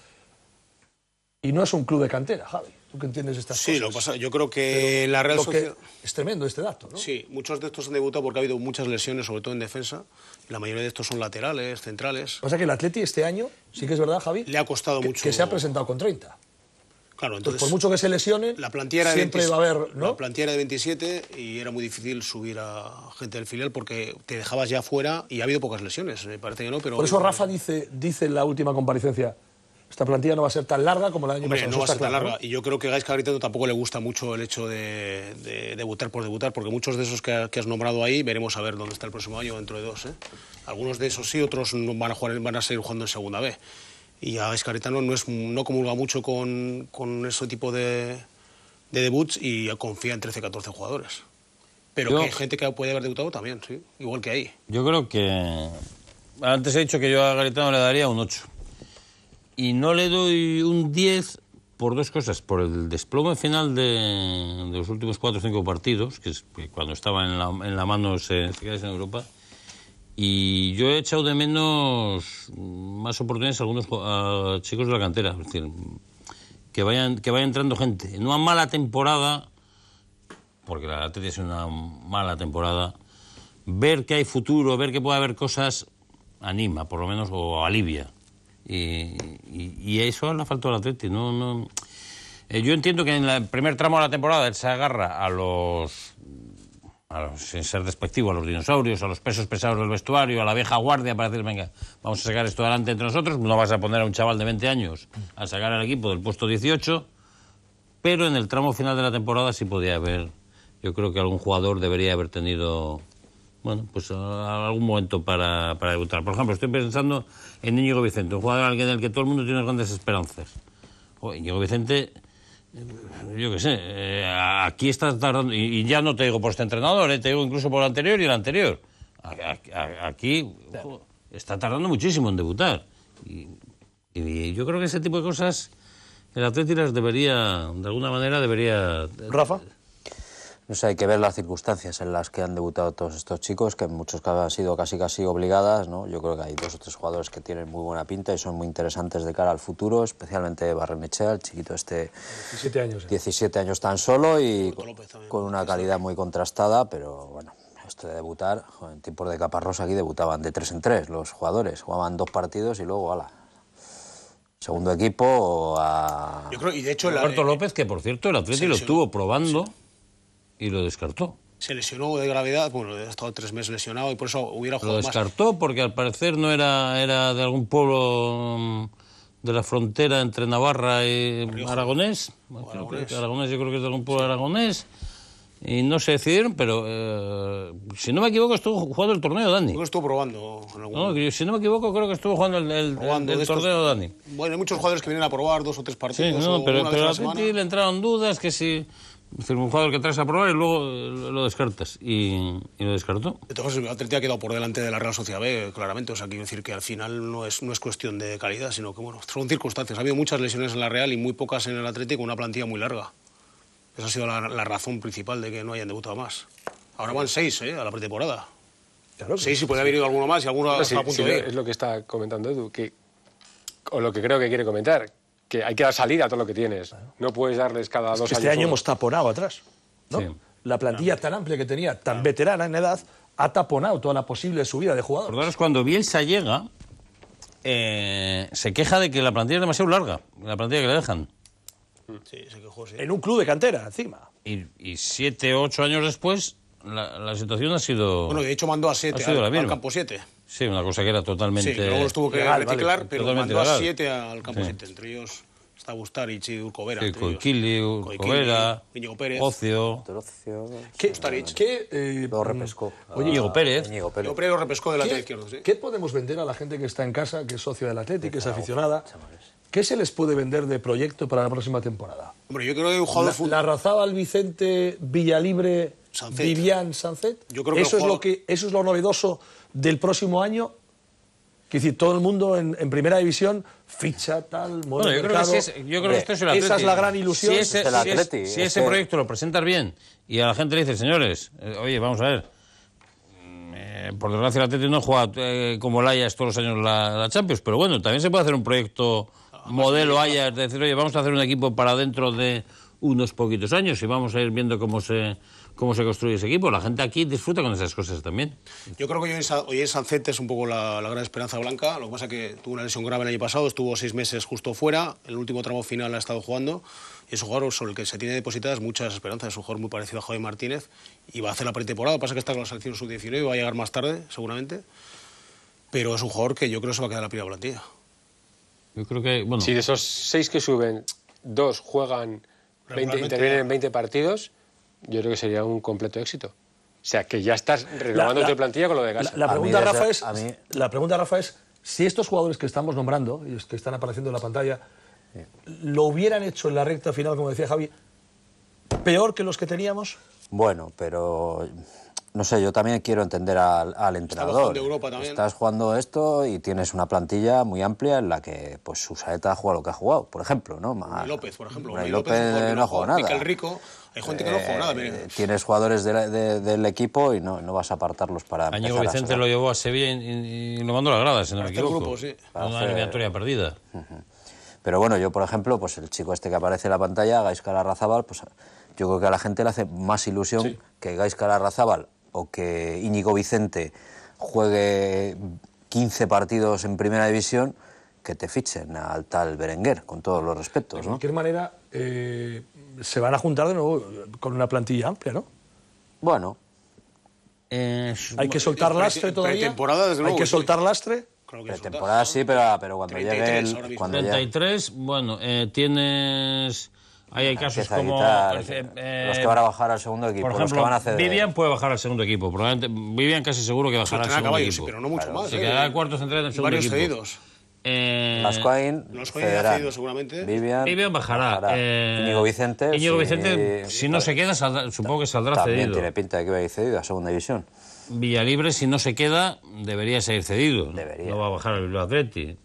Y no es un club de cantera, Javi. ¿Tú qué entiendes de estas cosas? Sí, lo que pasa, yo creo que la Real Sociedad... Es tremendo este dato, ¿no? Sí, muchos de estos han debutado porque ha habido muchas lesiones, sobre todo en defensa. La mayoría de estos son laterales, centrales. O sea que el Atleti este año, sí que es verdad, Javi, le ha costado mucho. Que se ha presentado con 30. Claro, entonces, por mucho que se lesione, la plantilla era siempre va a haber, ¿no? La plantilla era de 27 y era muy difícil subir a gente del filial porque te dejabas ya fuera y ha habido pocas lesiones, me parece que no, pero... Por eso Rafa dice en la última comparecencia, esta plantilla no va a ser tan larga como el año pasado. No va a ser tan larga, ¿no? Y yo creo que a Gaizka Garitano tampoco le gusta mucho el hecho de debutar por debutar, porque muchos de esos que has nombrado ahí, veremos a ver dónde está el próximo año, dentro de 2, ¿eh? Algunos de esos sí, otros van a seguir jugando en segunda B. Y a Gaizka Garitano no comulga mucho con ese tipo de debuts y confía en 13-14 jugadores. Pero que hay gente que puede haber debutado también, sí, igual que ahí. Yo creo que... Antes he dicho que yo a Garitano le daría un 8. Y no le doy un 10 por dos cosas. Por el desplome final de los últimos 4 o 5 partidos, que es cuando estaba en la mano se queda en Europa. Y yo he echado de menos más oportunidades a algunos chicos de la cantera. Es decir, que vaya entrando gente. En una mala temporada, porque la Atleti es una mala temporada, ver que hay futuro, ver que puede haber cosas, anima, por lo menos, o alivia. Y eso le ha faltado al Atleti. Yo entiendo que en el primer tramo de la temporada él se agarra sin ser despectivo, a los dinosaurios, a los pesos pesados del vestuario, a la vieja guardia para decir, venga, vamos a sacar esto adelante entre nosotros. No vas a poner a un chaval de 20 años a sacar al equipo del puesto 18, pero en el tramo final de la temporada sí podía haber, yo creo que algún jugador debería haber tenido, bueno, pues algún momento para debutar. Por ejemplo, estoy pensando en Íñigo Vicente, un jugador en el que todo el mundo tiene grandes esperanzas. Íñigo Vicente... Yo qué sé, aquí está tardando, y ya no te digo por este entrenador, te digo incluso por el anterior y el anterior. Aquí está tardando muchísimo en debutar. Y yo creo que ese tipo de cosas el Atleti las debería, de alguna manera debería... ¿Rafa? No sé, hay que ver las circunstancias en las que han debutado todos estos chicos, que en muchos casos han sido casi obligadas, ¿no? Yo creo que hay 2 o 3 jugadores que tienen muy buena pinta y son muy interesantes de cara al futuro, especialmente Barrenechea, el chiquito 17 años. 17 años tan solo y con una calidad muy contrastada, pero bueno, esto de debutar, en tiempos de Caparrós aquí debutaban de 3 en 3 los jugadores, jugaban 2 partidos y luego, ala, segundo equipo a... Yo creo, y de hecho... Roberto López, que por cierto el Atleti lo estuvo probando... Sí. Y lo descartó. Se lesionó de gravedad, bueno, ha estado 3 meses lesionado y por eso hubiera jugado más. Lo descartó porque al parecer no era de algún pueblo de la frontera entre Navarra y Aragonés. Aragonés, yo creo que es de algún pueblo aragonés. Y no se decidieron, pero si no me equivoco estuvo jugando el torneo Dani. Yo estuvo probando. Si no me equivoco creo que estuvo jugando el torneo Dani. Bueno, hay muchos jugadores que vienen a probar 2 o 3 partidos. Sí, pero a Atleti le entraron dudas que si... Es decir, un jugador que traes a probar y luego lo descartas. Y lo descartó. Entonces el Atleti ha quedado por delante de la Real Sociedad B, claramente. O sea, quiero decir que al final no es cuestión de calidad, sino que, bueno, son circunstancias. Ha habido muchas lesiones en la Real y muy pocas en el Atleti con una plantilla muy larga. Esa ha sido la razón principal de que no hayan debutado más. Ahora van 6 a la pretemporada. Claro, 6 y puede haber ido alguno más y alguno está a punto de ir. Es lo que está comentando Edu, o lo que creo que quiere comentar. Que hay que dar salida a todo lo que tienes. No puedes darles cada 2 años. Este año hemos taponado atrás, ¿no? Sí. La plantilla tan amplia que tenía, tan veterana en edad, ha taponado toda la posible subida de jugadores. Acordaros, cuando Bielsa llega, se queja de que la plantilla es demasiado larga, la plantilla que le dejan. Sí, se quejó, sí. En un club de cantera, encima. Y 7 o 8 años después, la situación ha sido... Bueno, de hecho mandó a 7 al campo 7. Sí, una cosa que era totalmente... Sí, luego los tuvo que reciclar, pero mandó legal. a 7 al campo 7. Entre ellos está Gustaric y Urco Vera. Sí, Coiquili, Urco Vera, Íñigo Pérez. Ocio... Lo repescó. Íñigo Pérez. Íñigo Pérez lo repescó del lateral izquierdo, sí. ¿Qué podemos vender a la gente que está en casa, que es socio del Atleti, que es aficionada? ¿Qué se les puede vender de proyecto para la próxima temporada? Hombre, yo creo que un jugador de fútbol... ¿Larrazábal, Vicente, Villalibre, Sancet. Vivian, Sancet? Yo creo que eso es lo novedoso del próximo año. Es decir, todo el mundo en primera división ficha, tal, bueno, yo creo que esto es el Atleti. Esa es la gran ilusión. Si ese proyecto lo presentas bien y a la gente le dices, señores, oye, vamos a ver, por desgracia el Atleti no juega como el Ajax todos los años la Champions, pero bueno, también se puede hacer un proyecto modelo Ajax, de decir, oye, vamos a hacer un equipo para dentro de unos poquitos años y vamos a ir viendo cómo se cómo se construye ese equipo. La gente aquí disfruta con esas cosas también. Yo creo que hoy en Sancet es un poco la gran esperanza blanca. Lo que pasa es que tuvo una lesión grave el año pasado, estuvo 6 meses justo fuera, el último tramo final ha estado jugando, y es un jugador sobre el que se tiene depositadas muchas esperanzas. Es un jugador muy parecido a Javi Martínez y va a hacer la pretemporada. Lo que pasa es que está con la selección sub-19 y va a llegar más tarde, seguramente. Pero es un jugador que yo creo que se va a quedar en la primera plantilla. Yo creo que, bueno... Si de esos 6 que suben, 2 juegan, intervienen en 20 partidos, yo creo que sería un completo éxito. O sea, que ya estás renovando tu plantilla con lo de Gasa. La pregunta, Rafa, es si estos jugadores que estamos nombrando, y que están apareciendo en la pantalla, lo hubieran hecho en la recta final, como decía Javi, peor que los que teníamos. Bueno, pero... No sé, yo también quiero entender al entrenador. Estás jugando esto y tienes una plantilla muy amplia en la que pues Susaeta ha jugado lo que ha jugado, por ejemplo, ¿no? Unai López, por ejemplo. Unai López no ha jugado nada. Miquel Rico, hay gente que no ha jugado nada. Tienes jugadores del equipo y no vas a apartarlos para empezar. Año Vicente lo llevó a Sevilla y lo mandó a las gradas, si no me equivoco. Grupo, sí. Una eliminatoria perdida. Pero bueno, yo, por ejemplo, pues el chico este que aparece en la pantalla, Gaizka Larrazábal, pues yo creo que a la gente le hace más ilusión que Gaizka Larrazábal o que Íñigo Vicente juegue 15 partidos en primera división que te fichen al tal Berenguer, con todos los respetos, ¿no? De cualquier manera, se van a juntar de nuevo con una plantilla amplia, ¿no? Bueno. Hay que soltar lastre todavía. Hay que soltar lastre. Pretemporada sí, pero cuando llegue el... 33, bueno, tienes... Ahí hay casos como... los que van a bajar al segundo equipo, por ejemplo, los que van a ceder. Vivian puede bajar al segundo equipo. Probablemente Vivian casi seguro que bajará al segundo equipo. Pero no mucho más. Se quedará cuartos en el segundo equipo. Cedidos. Lascoain ha cedido seguramente. Vivian bajará. Íñigo Vicente, si no se queda, supongo que saldrá también cedido. Tiene pinta de que va a ir cedido a segunda división. Villalibre, si no se queda, debería seguir cedido. No va a bajar el Bilbao Athletic.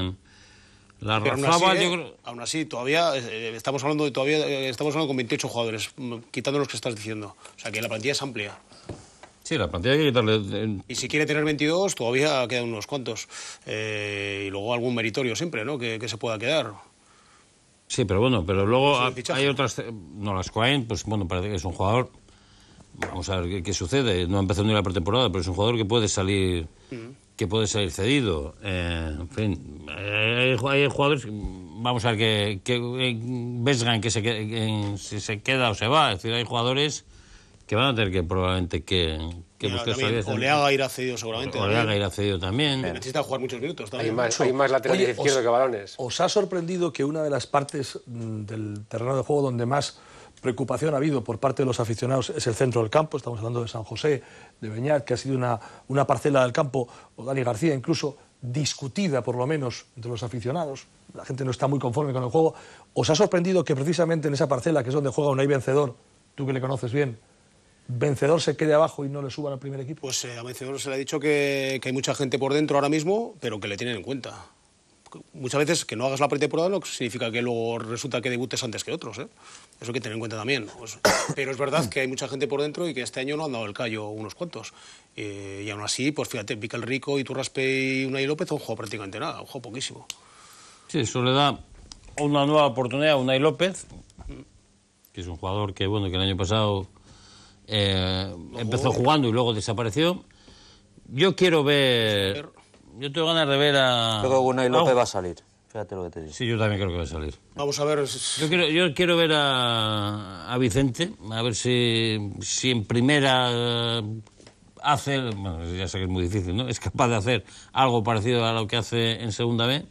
La Razabal, yo creo... Aún así, todavía estamos hablando con 28 jugadores, quitando los que estás diciendo. O sea, que la plantilla es amplia. Sí, la plantilla hay que quitarle... Y si quiere tener 22, todavía quedan unos cuantos. Y luego algún meritorio siempre, ¿no? Que se pueda quedar. Sí, pero bueno, pero luego hay otras... No, Lascoain, pues bueno, parece que es un jugador... Vamos a ver qué sucede. No ha empezado ni la pretemporada, pero es un jugador que puede salir... que puede salir cedido. En fin, hay jugadores, vamos a ver que Vesgan si se queda o se va. Es decir, hay jugadores que van a tener que probablemente que buscar salidas. Oleaga irá cedido seguramente. Oleaga irá cedido también. Necesita jugar muchos minutos también. Hay más laterales izquierdos que balones. ¿Os ha sorprendido que una de las partes del terreno de juego donde más preocupación ha habido por parte de los aficionados es el centro del campo? Estamos hablando de San José, de Beñat, que ha sido una parcela del campo, o Dani García incluso, discutida por lo menos entre los aficionados. La gente no está muy conforme con el juego. ¿Os ha sorprendido que precisamente en esa parcela, que es donde juega Unai Vencedor, tú que le conoces bien, Vencedor se quede abajo y no le suban al primer equipo? Pues a Vencedor se le ha dicho que hay mucha gente por dentro ahora mismo, pero que le tienen en cuenta. Muchas veces que no hagas la pretemporada no significa que luego resulta que debutes antes que otros, ¿eh? Eso hay que tener en cuenta también. Pues, pero es verdad que hay mucha gente por dentro y que este año no han dado el callo unos cuantos. Y aún así, pues fíjate, Miquel Rico, Iturraspe y Unai López han jugado prácticamente nada, han jugado poquísimo. Sí, eso le da una nueva oportunidad a Unai López, que es un jugador que, bueno, que el año pasado empezó jugando y luego desapareció. Yo quiero ver... Yo tengo ganas de ver a... Creo que Unai López va a salir. Fíjate lo que te digo. Sí, yo también creo que va a salir. Vamos a ver... Yo quiero ver a Vicente, a ver si en primera hace... Bueno, ya sé que es muy difícil, ¿no? Es capaz de hacer algo parecido a lo que hace en segunda B.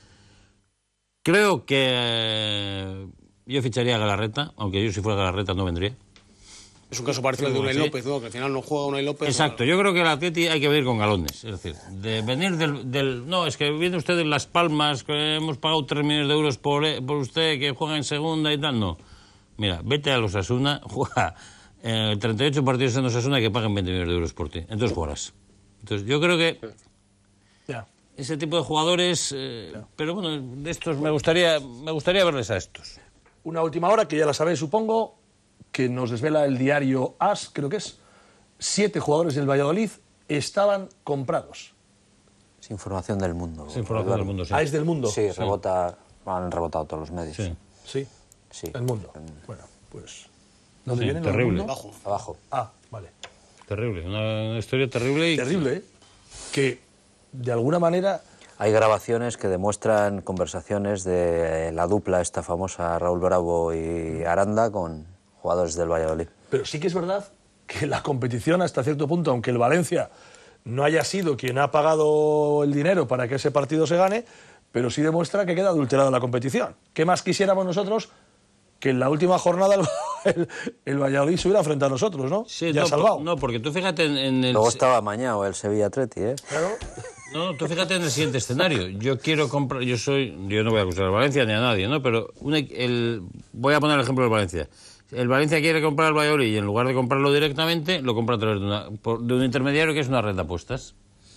Creo que yo ficharía a Galarreta, aunque yo si fuera Galarreta no vendría. Es un caso parecido al de Unai López, ¿no? Que al final no juega Unai López. Exacto, yo creo que el Atleti hay que venir con galones. Es decir, de venir no, es que viene usted de Las Palmas, que hemos pagado 3 millones de euros por usted, que juega en segunda y tal. No. Mira, vete a los Osasuna, juega 38 partidos en Osasuna y que paguen 20 millones de euros por ti. Entonces jugarás. Entonces yo creo que ese tipo de jugadores... Pero bueno, de estos me gustaría verles a estos. Una última hora, que ya la sabéis, supongo, que nos desvela el diario AS, creo que es, 7 jugadores del Valladolid estaban comprados. Es información del Mundo. Es información del Mundo, sí. Ah, es del Mundo. Sí, han rebotado todos los medios. Sí. El Mundo. Bueno, pues ¿Dónde Sí, vienen? terrible. Abajo. Ah, vale. Terrible, una historia terrible. Terrible, ¿eh? Que, de alguna manera... Hay grabaciones que demuestran conversaciones de la dupla esta famosa, Raúl Bravo y Aranda, con jugadores del Valladolid. Pero sí que es verdad que la competición hasta cierto punto, aunque el Valencia no haya sido quien ha pagado el dinero para que ese partido se gane, pero sí demuestra que queda adulterada la competición. ¿Qué más quisiéramos nosotros que en la última jornada el Valladolid se hubiera frente a nosotros, ¿no? Sí, ya no, salvado. No, porque tú fíjate en el... Luego estaba amañado el Sevilla Atleti, ¿eh? Claro. No, tú fíjate en el siguiente escenario. Yo quiero comprar... Yo no voy a acusar al Valencia ni a nadie, ¿no? Pero voy a poner el ejemplo del Valencia. El Valencia quiere comprar al Valladolid y en lugar de comprarlo directamente, lo compra a través de un intermediario que es una red de apuestas.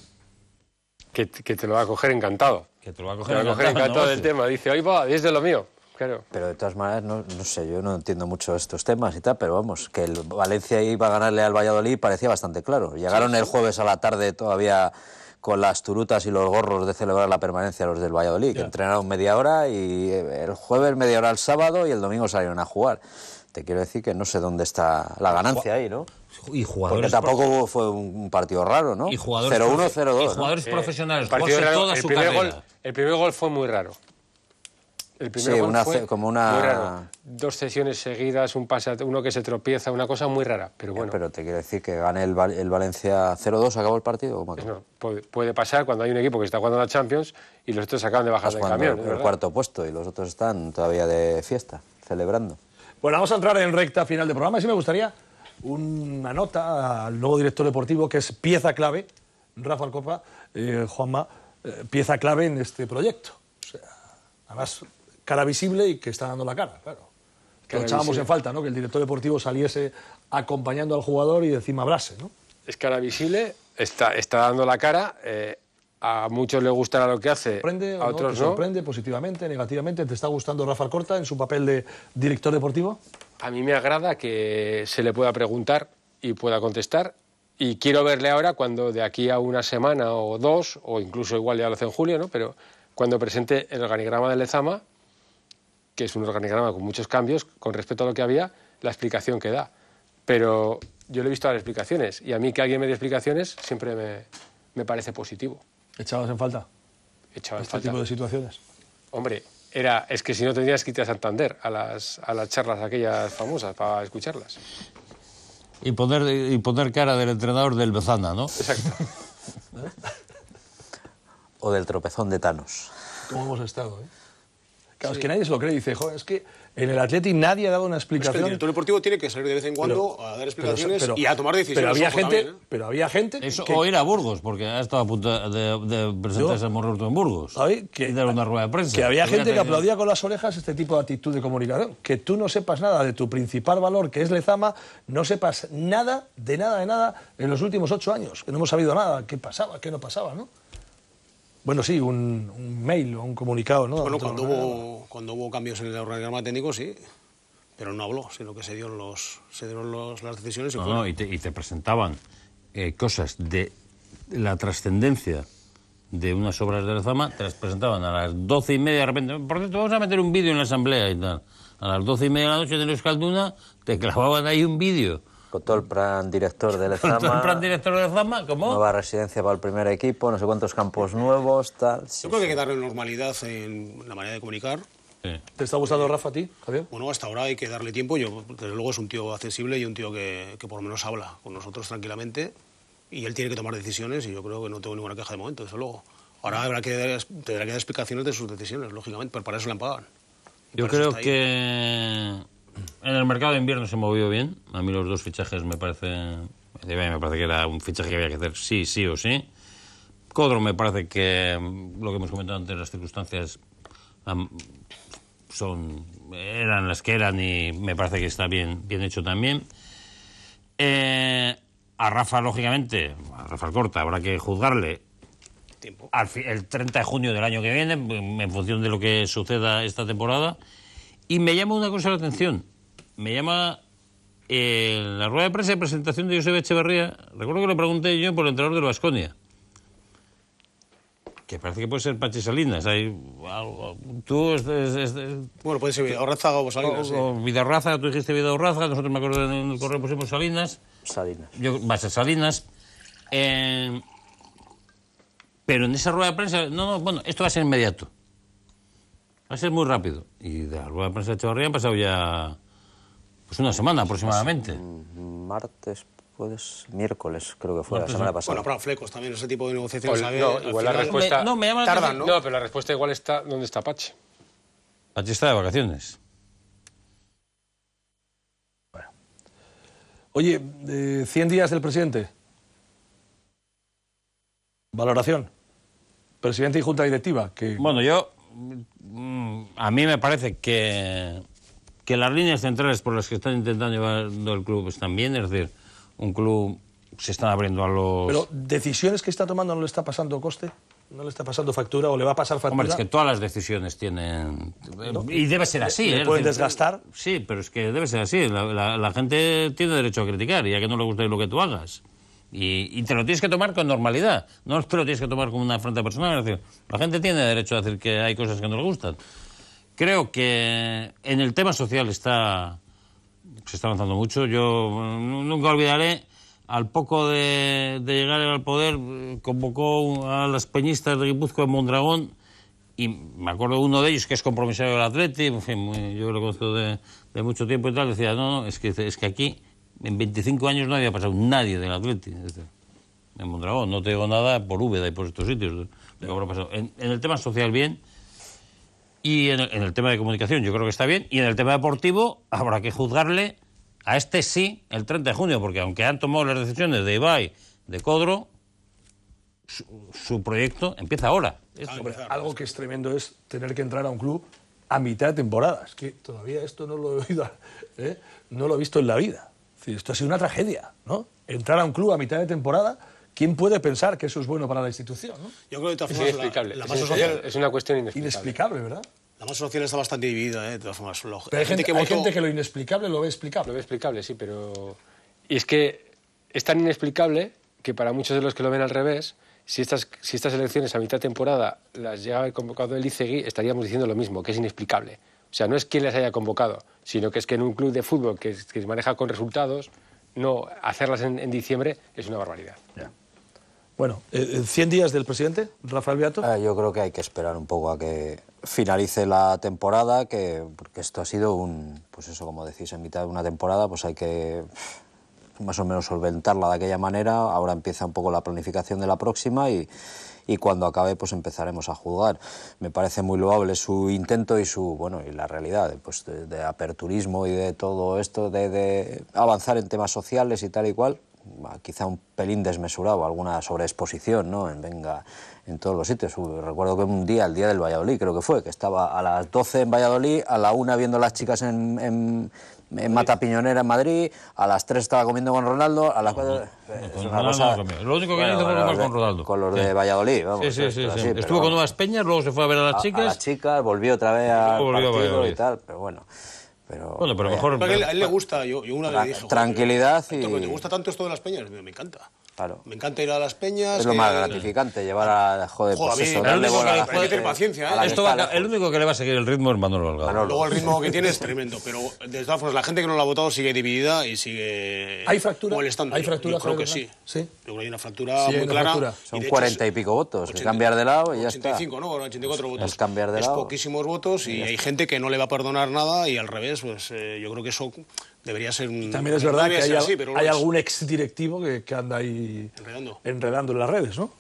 Que te lo va a coger encantado. Que te lo va a coger encantado del tema. Dice, ahí va, es de lo mío. Claro. Pero de todas maneras, no sé, yo no entiendo mucho estos temas y tal, pero vamos, que el Valencia iba a ganarle al Valladolid parecía bastante claro. Llegaron el jueves a la tarde todavía con las turutas y los gorros de celebrar la permanencia los del Valladolid, que entrenaron media hora y el jueves media hora el sábado y el domingo salieron a jugar. Te quiero decir que no sé dónde está la ganancia ahí, ¿no? Y jugadores... Porque tampoco fue un partido raro, ¿no? Y jugadores 0-1, 0-2. Y jugadores profesionales, partido jugarse raro, toda su carrera. El primer gol fue muy raro. El primer gol fue muy raro. 2 cesiones seguidas, un pase, uno que se tropieza, una cosa muy rara, pero bueno. Pero te quiero decir que gane el Valencia 0-2, ¿acabó el partido? ¿Cómo no, puede pasar cuando hay un equipo que está jugando a la Champions y los otros acaban de bajar del camión. El cuarto puesto y los otros están todavía de fiesta, celebrando. Bueno, vamos a entrar en recta final del programa y sí me gustaría una nota al nuevo director deportivo que es pieza clave, Rafa Alcopa, Juanma, pieza clave en este proyecto. O sea, además, cara visible y que está dando la cara, claro. Que lo echábamos en falta, ¿no? Que el director deportivo saliese acompañando al jugador y encima hablase, ¿no? Es cara visible, está dando la cara, a muchos les gustará lo que hace, ¿Sorprende a otros no? ¿Te sorprende positivamente, negativamente? ¿Te está gustando Rafa Alcorta en su papel de director deportivo? A mí me agrada que se le pueda preguntar y pueda contestar. Y quiero verle ahora cuando de aquí a una semana o 2, o incluso igual ya lo hace en julio, ¿no? Pero cuando presente el organigrama del Lezama, que es un organigrama con muchos cambios con respecto a lo que había, la explicación que da. Pero yo le he visto las explicaciones y a mí que alguien me dé explicaciones siempre me parece positivo. ¿Echabas en falta? Echaba en este falta. tipo de situaciones. Hombre, es que si no tendrías que irte a Santander a las charlas aquellas famosas para escucharlas. Y poner cara del entrenador del Bezana, ¿no? Exacto. O del tropezón de Thanos. ¿Cómo hemos estado, eh? Claro, sí. Es que nadie se lo cree. Dice, joder, es que en el Atleti nadie ha dado una explicación. Es que el director deportivo tiene que salir de vez en cuando a dar explicaciones y a tomar decisiones. Pero había gente... Eso, o ir a Burgos, porque ha estado a punto de presentarse a Morroto en Burgos. Y dar una rueda de prensa. Que había gente que aplaudía con las orejas este tipo de actitud de comunicación. Que tú no sepas nada de tu principal valor, que es Lezama, no sepas nada en los últimos 8 años. Que no hemos sabido nada, qué pasaba, qué no pasaba, ¿no? Bueno, sí, un mail o un comunicado, ¿no? Bueno, cuando hubo cambios en el organigrama técnico, sí, pero no habló, sino que se dieron las decisiones y y te presentaban cosas de la trascendencia de unas obras de Lezama, te las presentaban a las 12:30 de repente. Por cierto, vamos a meter un vídeo en la asamblea y tal. A las 12:30 de la noche de Euskalduna te clavaban ahí un vídeo. Con todo el plan director de Lezama. Con todo el plan director de Lezama, ¿cómo? Nueva residencia para el primer equipo, no sé cuántos campos nuevos, tal. Yo creo que hay que darle normalidad en la manera de comunicar. Sí. ¿Te está gustando Rafa a ti, Javier? Bueno, hasta ahora hay que darle tiempo. Yo, desde luego, es un tío accesible y un tío que por lo menos habla con nosotros tranquilamente. Y él tiene que tomar decisiones y yo creo que no tengo ninguna queja de momento, desde luego. Ahora tendrá que dar explicaciones de sus decisiones, lógicamente, pero para eso le han pagado. Yo creo que en el mercado de invierno se movió bien. A mí los 2 fichajes me parece que era un fichaje que había que hacer sí o sí. Codro me parece que lo que hemos comentado antes, las circunstancias eran las que eran y me parece que está bien hecho también. A Rafa, lógicamente, a Rafa Alcorta habrá que juzgarle el 30 de junio del año que viene, en función de lo que suceda esta temporada. Y me llama una cosa la atención. Me llama la rueda de prensa de presentación de Josep Echeverría. Recuerdo que le pregunté yo por el entrenador del Baskonia. que parece que puede ser Pachi Salinas. Tú bueno, puede ser Vidaurraza o Salinas. O Vidaurraza, tú dijiste Vidaurraza, nosotros me acuerdo en el correo pusimos Salinas. Va a ser Salinas. Pero en esa rueda de prensa, bueno, esto va a ser inmediato. Va a ser muy rápido. Y de la rueda de prensa de Echevarría han pasado ya pues una semana aproximadamente. Miércoles, creo que fue la semana pasada. Bueno, pero Flecos también, ese tipo de negociaciones. Igual la respuesta... me llama tardan, ¿no? No, pero la respuesta igual está... ¿Dónde está Pachi? Pachi está de vacaciones. Bueno. Oye, 100 días del presidente. Valoración. Presidente y junta directiva. Bueno, a mí me parece que las líneas centrales por las que están intentando llevando el club están bien, es decir, un club se están abriendo a los... Pero decisiones que está tomando, ¿no le está pasando coste? ¿No le está pasando factura o le va a pasar factura? Hombre, es que todas las decisiones tienen... ¿No? Y debe ser así. ¿Le pueden desgastar? Sí, pero es que debe ser así. La gente tiene derecho a criticar, ya que no le guste lo que tú hagas. Y te lo tienes que tomar con normalidad. No te lo tienes que tomar como una afrenta personal. Es decir, la gente tiene derecho a decir que hay cosas que no le gustan. Creo que en el tema social se está avanzando mucho. Yo nunca olvidaré, al poco de llegar al poder, convocó a las peñistas de Guipúzcoa en Mondragón, y me acuerdo uno de ellos, que es compromisario del Atleti, en fin, yo lo conozco de mucho tiempo y tal, decía, no, es que aquí en 25 años no había pasado nadie del Atleti. En Mondragón, no te digo nada por Úbeda y por estos sitios. En el tema social bien, y en el tema de comunicación yo creo que está bien, y en el tema deportivo habrá que juzgarle a este sí el 30 de junio, porque aunque han tomado las decisiones de Ibai, de Codro, su proyecto empieza ahora. Hombre, algo que es tremendo es tener que entrar a un club a mitad de temporada. Es que todavía esto no lo he oído, no lo he visto en la vida. Es decir, esto ha sido una tragedia, ¿no? Entrar a un club a mitad de temporada, ¿quién puede pensar que eso es bueno para la institución, ¿no? Yo creo que de todas es formas, inexplicable. La masa social es una cuestión inexplicable. Inexplicable, ¿verdad? La masa social está bastante dividida, de todas formas. Pero hay gente que lo inexplicable lo ve explicable. Lo ve explicable, sí, pero... Y es que es tan inexplicable que para muchos de los que lo ven al revés, si estas elecciones a mitad de temporada las llega a haber convocado el Icegui, estaríamos diciendo lo mismo, que es inexplicable. O sea, no es quién les haya convocado, sino que es que en un club de fútbol que se maneja con resultados, no hacerlas en diciembre es una barbaridad. Ya. Bueno, 100 días del presidente, Rafael Beato. Yo creo que hay que esperar un poco a que finalice la temporada, porque esto ha sido pues eso, como decís, en mitad de una temporada, pues hay que más o menos solventarla de aquella manera. Ahora empieza un poco la planificación de la próxima y cuando acabe pues empezaremos a juzgar. Me parece muy loable su intento y y la realidad pues de aperturismo y de todo esto, de avanzar en temas sociales y tal y cual. Quizá un pelín desmesurado, alguna sobreexposición, ¿no? En todos los sitios. Recuerdo que un día, el día del Valladolid, creo que fue, que estaba a las 12 en Valladolid, a la 1 viendo las chicas en Mata Piñonera en Madrid, a las 3 estaba comiendo con Ronaldo, a las 4... Lo único que hizo fue comer con Ronaldo. Con los de Valladolid, vamos. Sí. Estuvo con Nuevas Peñas, luego se fue a ver a las chicas. A las chicas, volvió otra vez al partido y tal, pero bueno... Pero mejor... A él le gusta, yo una vez le dije... Tranquilidad y... ¿Te gusta tanto esto de las peñas? Me encanta. Claro. Me encanta ir a las peñas... Es lo más gratificante, llevar a... Joder, pues eso, darle bola a hay que tener paciencia, el único que le va a seguir el ritmo es Manolo Delgado. Luego el ritmo que tiene es tremendo, pero de todas formas la gente que no lo ha votado sigue dividida y sigue... ¿Hay fractura? Molestando. ¿Hay fractura? Yo creo que sí. ¿Sí? Yo creo que hay una fractura muy clara. Son 40 y pico votos, 80, cambiar de lado y ya 85, está. 85, ¿no? 84 votos. Es cambiar de lado. Es poquísimos votos y hay gente que no le va a perdonar nada y al revés, pues yo creo que eso debería ser un... También es verdad que hay algún exdirectivo que anda ahí enredando en las redes, ¿no?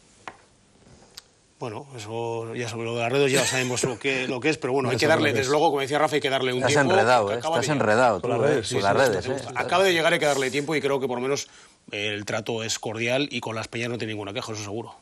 Bueno, eso ya sobre lo de las redes ya sabemos lo que es, pero bueno, hay que darle, desde luego, como decía Rafa, hay que darle un tiempo. Estás enredado tú, las redes. Acaba de llegar, hay que darle tiempo y creo que por lo menos el trato es cordial y con las peñas no tiene ninguna queja, eso seguro.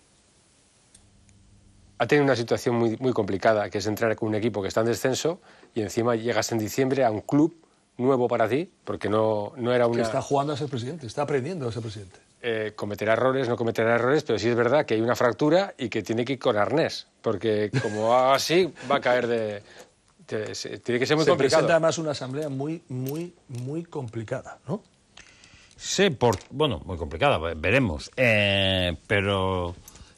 Ha tenido una situación muy, muy complicada, que es entrar con un equipo que está en descenso y encima llegas en diciembre a un club nuevo para ti, porque no era una... Que está jugando a ser presidente, está aprendiendo a ser presidente. Cometerá errores, no cometerá errores, pero sí es verdad que hay una fractura y que tiene que ir con arnés, porque como haga así va a caer tiene que ser muy complicado. Se presenta además una asamblea muy, muy, muy complicada, ¿no? Sí, muy complicada, veremos. Pero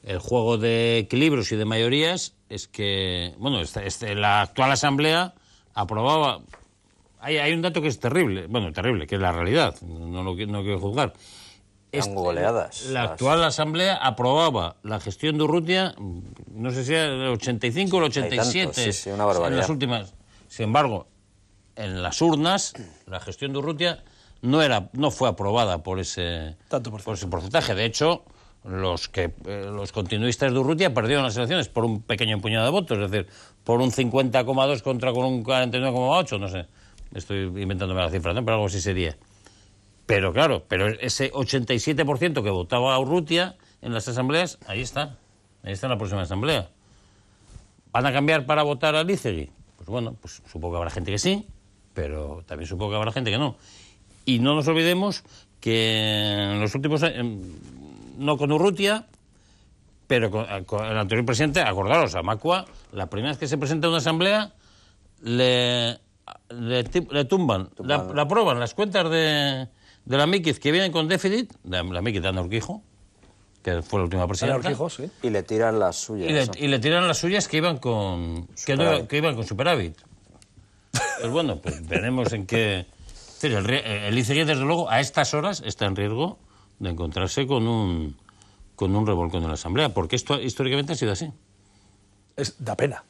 el juego de equilibrios y de mayorías es que, bueno, la actual Asamblea aprobaba... Hay un dato que es terrible, bueno, terrible, que es la realidad, no quiero juzgar. Goleadas. La actual Asamblea aprobaba la gestión de Urrutia, no sé si era el 85 o el 87, sí, una barbaridad. en las últimas. Sin embargo, en las urnas, la gestión de Urrutia no fue aprobada por ese porcentaje. De hecho, los continuistas de Urrutia perdieron las elecciones por un pequeño puñado de votos, es decir, por un 50,2 contra con un 49,8, no sé. Estoy inventándome la cifra, ¿no? Pero algo así sería. Pero claro, ese 87% que votaba a Urrutia en las asambleas, ahí está en la próxima asamblea. ¿Van a cambiar para votar a Lícegui? Pues bueno, pues supongo que habrá gente que sí, pero también supongo que habrá gente que no. Y no nos olvidemos que en los últimos años, no con Urrutia, pero con el anterior presidente, acordaros, a Macua, la primera vez que se presenta a una asamblea, le tumban, le aprueban las cuentas de la Míquiz que vienen con déficit, de la Míquiz de Ana Urquijo, que fue la última presidenta. Ana Urquijo, sí. Y le tiran las suyas. Y le tiran las suyas que iban con superávit. Pues bueno, pues veremos en qué... El ICG, desde luego, a estas horas está en riesgo de encontrarse con un revolcón en la Asamblea, porque esto históricamente ha sido así. Da pena.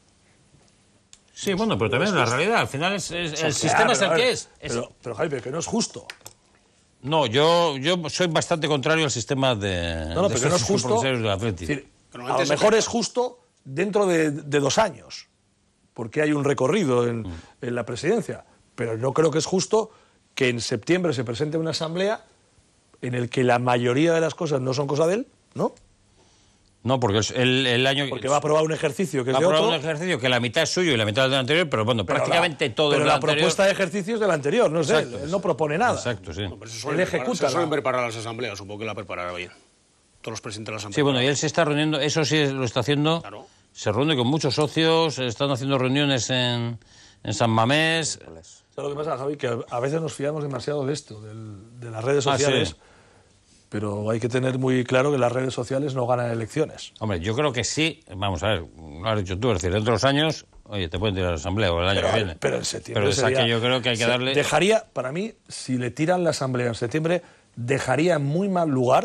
Sí, bueno, pero también es la realidad. Al final el sistema es el que es. Pero Jaime, que no es justo. No, yo soy bastante contrario al sistema de... No, pero que no es justo. Del Atleti. Es decir, a lo mejor es justo dentro de 2 años, porque hay un recorrido en la presidencia. Pero no creo que es justo que en septiembre se presente una asamblea en el que la mayoría de las cosas no son cosa de él, ¿no? No, porque el año... Porque va a aprobar un ejercicio que es de otro. Va a aprobar un ejercicio que la mitad es suyo y la mitad es del anterior, pero bueno, prácticamente todo es del anterior. Pero la propuesta de ejercicio es del anterior, no es de él. Él no propone nada. Exacto, sí. Él ejecuta. Se suelen preparar las asambleas, supongo que la preparará bien. Todos los presidentes de la asamblea. Sí, bueno, y él se está reuniendo, eso sí lo está haciendo, claro. Se reúne con muchos socios, están haciendo reuniones en San Mamés. ¿Sabes lo que pasa, Javi? Que a veces nos fiamos demasiado de esto, de las redes sociales. Sí. Pero hay que tener muy claro que las redes sociales no ganan elecciones. Hombre, yo creo que sí. Vamos a ver, lo has dicho tú, es decir, dentro de los años, oye, te pueden tirar a la asamblea o el año que viene. Pero en septiembre Pero es que yo creo que hay que darle... Dejaría, para mí, si le tiran la asamblea en septiembre, dejaría en muy mal lugar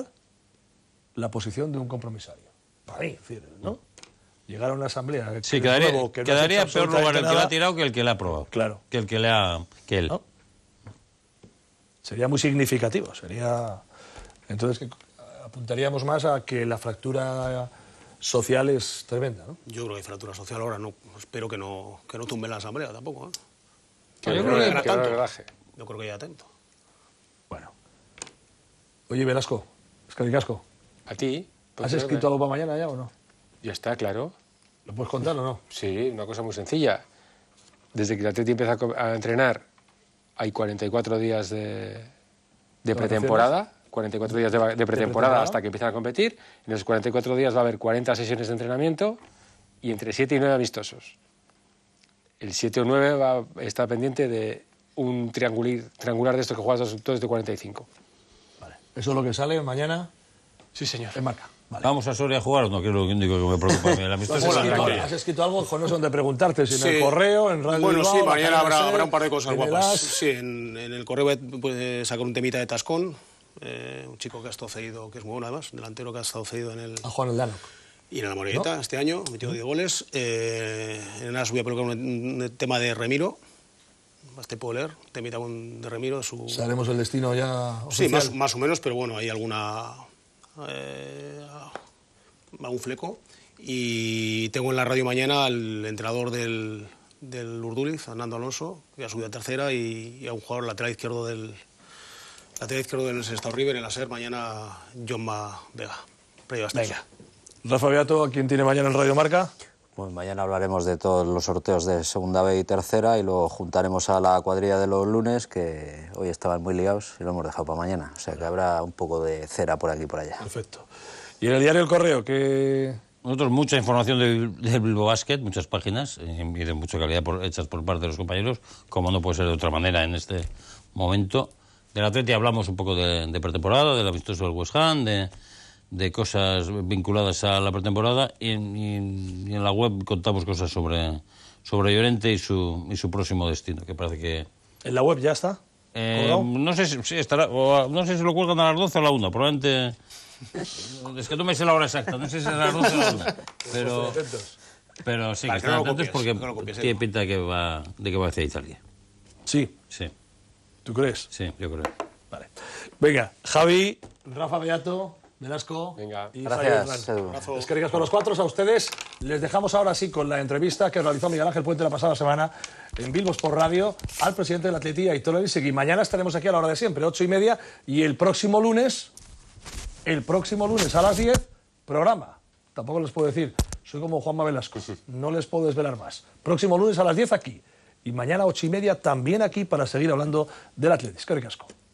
la posición de un compromisario. Para mí, ¿no? Llegar a una asamblea... Sí, quedaría peor lugar el que la ha tirado que el que la ha aprobado. Claro. Que el que le ha... que él. ¿No? Sería muy significativo, sería... Entonces apuntaríamos más a que la fractura social es tremenda, ¿no? Yo creo que hay fractura social ahora, no espero que no tumbe la asamblea tampoco, ¿eh? Yo creo que yo creo que ya atento. Bueno. Oye, Velasco, Escaricasco. ¿A ti? ¿Has escrito algo para mañana ya o no? Ya está, claro. ¿Lo puedes contar o no? Sí, una cosa muy sencilla. Desde que el Atleti empieza a entrenar, hay 44 días de pretemporada. 44 días de pretemporada hasta que empiezan a competir. En esos 44 días va a haber 40 sesiones de entrenamiento y entre 7 y 9 amistosos. El 7 o 9 está pendiente de un triangular de estos que juegas todos de 45. Vale. ¿Eso es lo que sale mañana? Sí, señor. En marca. Vale. ¿Vamos a Soria a jugar o no? Que es lo único que me preocupa a mí. El amistoso ¿Has escrito algo? No son de preguntarte, si en el correo, en Radio Bueno, Bilbao, sí, mañana habrá un par de cosas guapas. Sí, en el correo voy a sacar un temita de Tascón. Un chico que ha estado cedido, que es muy bueno además, delantero que ha estado cedido en el... A Juan Aldano. Y en la Morelleta, ¿no? Este año, metió 10 goles. En Anas voy a colocar un tema de Remiro. Te puedo leer, temita de Remiro. ¿Sabemos el destino ya oficial? Sí, más o menos, pero bueno, hay algún fleco. Y tengo en la radio mañana al entrenador del Urduliz, Fernando Alonso, que ha subido a tercera, y a un jugador lateral izquierdo del Sestao River en la SER, mañana Jonma Vega. Venga. Rafa Beato, ¿quién tiene mañana en Radio Marca? Pues mañana hablaremos de todos los sorteos de Segunda B y Tercera y lo juntaremos a la cuadrilla de los lunes, que hoy estaban muy liados y lo hemos dejado para mañana. O sea que habrá un poco de cera por aquí y por allá. Perfecto. ¿Y en el diario El Correo qué...? Nosotros mucha información de Bilbao Basket, muchas páginas y de mucha calidad hechas por parte de los compañeros, como no puede ser de otra manera en este momento. Del Atleti hablamos un poco de pretemporada, del amistoso del West Ham, de cosas vinculadas a la pretemporada y en la web contamos cosas sobre Llorente y su próximo destino, que parece que... ¿En la web ya está? No sé si estará, no sé si lo cuelgan a las 12 o a la 1, probablemente... Es que no me sé la hora exacta, no sé si es a las 12 o a la 1, pero sí, que están atentos porque tiene pinta de que va hacia Italia. Sí. Sí. ¿Tú crees? Sí, yo creo. Vale. Venga, Javi, Rafa Beato, Velasco y Gracias, Edu. Es que ricas con los cuatro. A ustedes les dejamos ahora sí con la entrevista que realizó Miguel Ángel Puente la pasada semana en Bilbo Sport Radio al presidente del Atleti, Aitor Elizegui. Mañana estaremos aquí a la hora de siempre, 8:30, y el próximo lunes a las 10, programa. Tampoco les puedo decir, soy como Juanma Velasco, no les puedo desvelar más. Próximo lunes a las 10 aquí, y mañana 8:30 también aquí para seguir hablando del Atleti. Es que ricasco.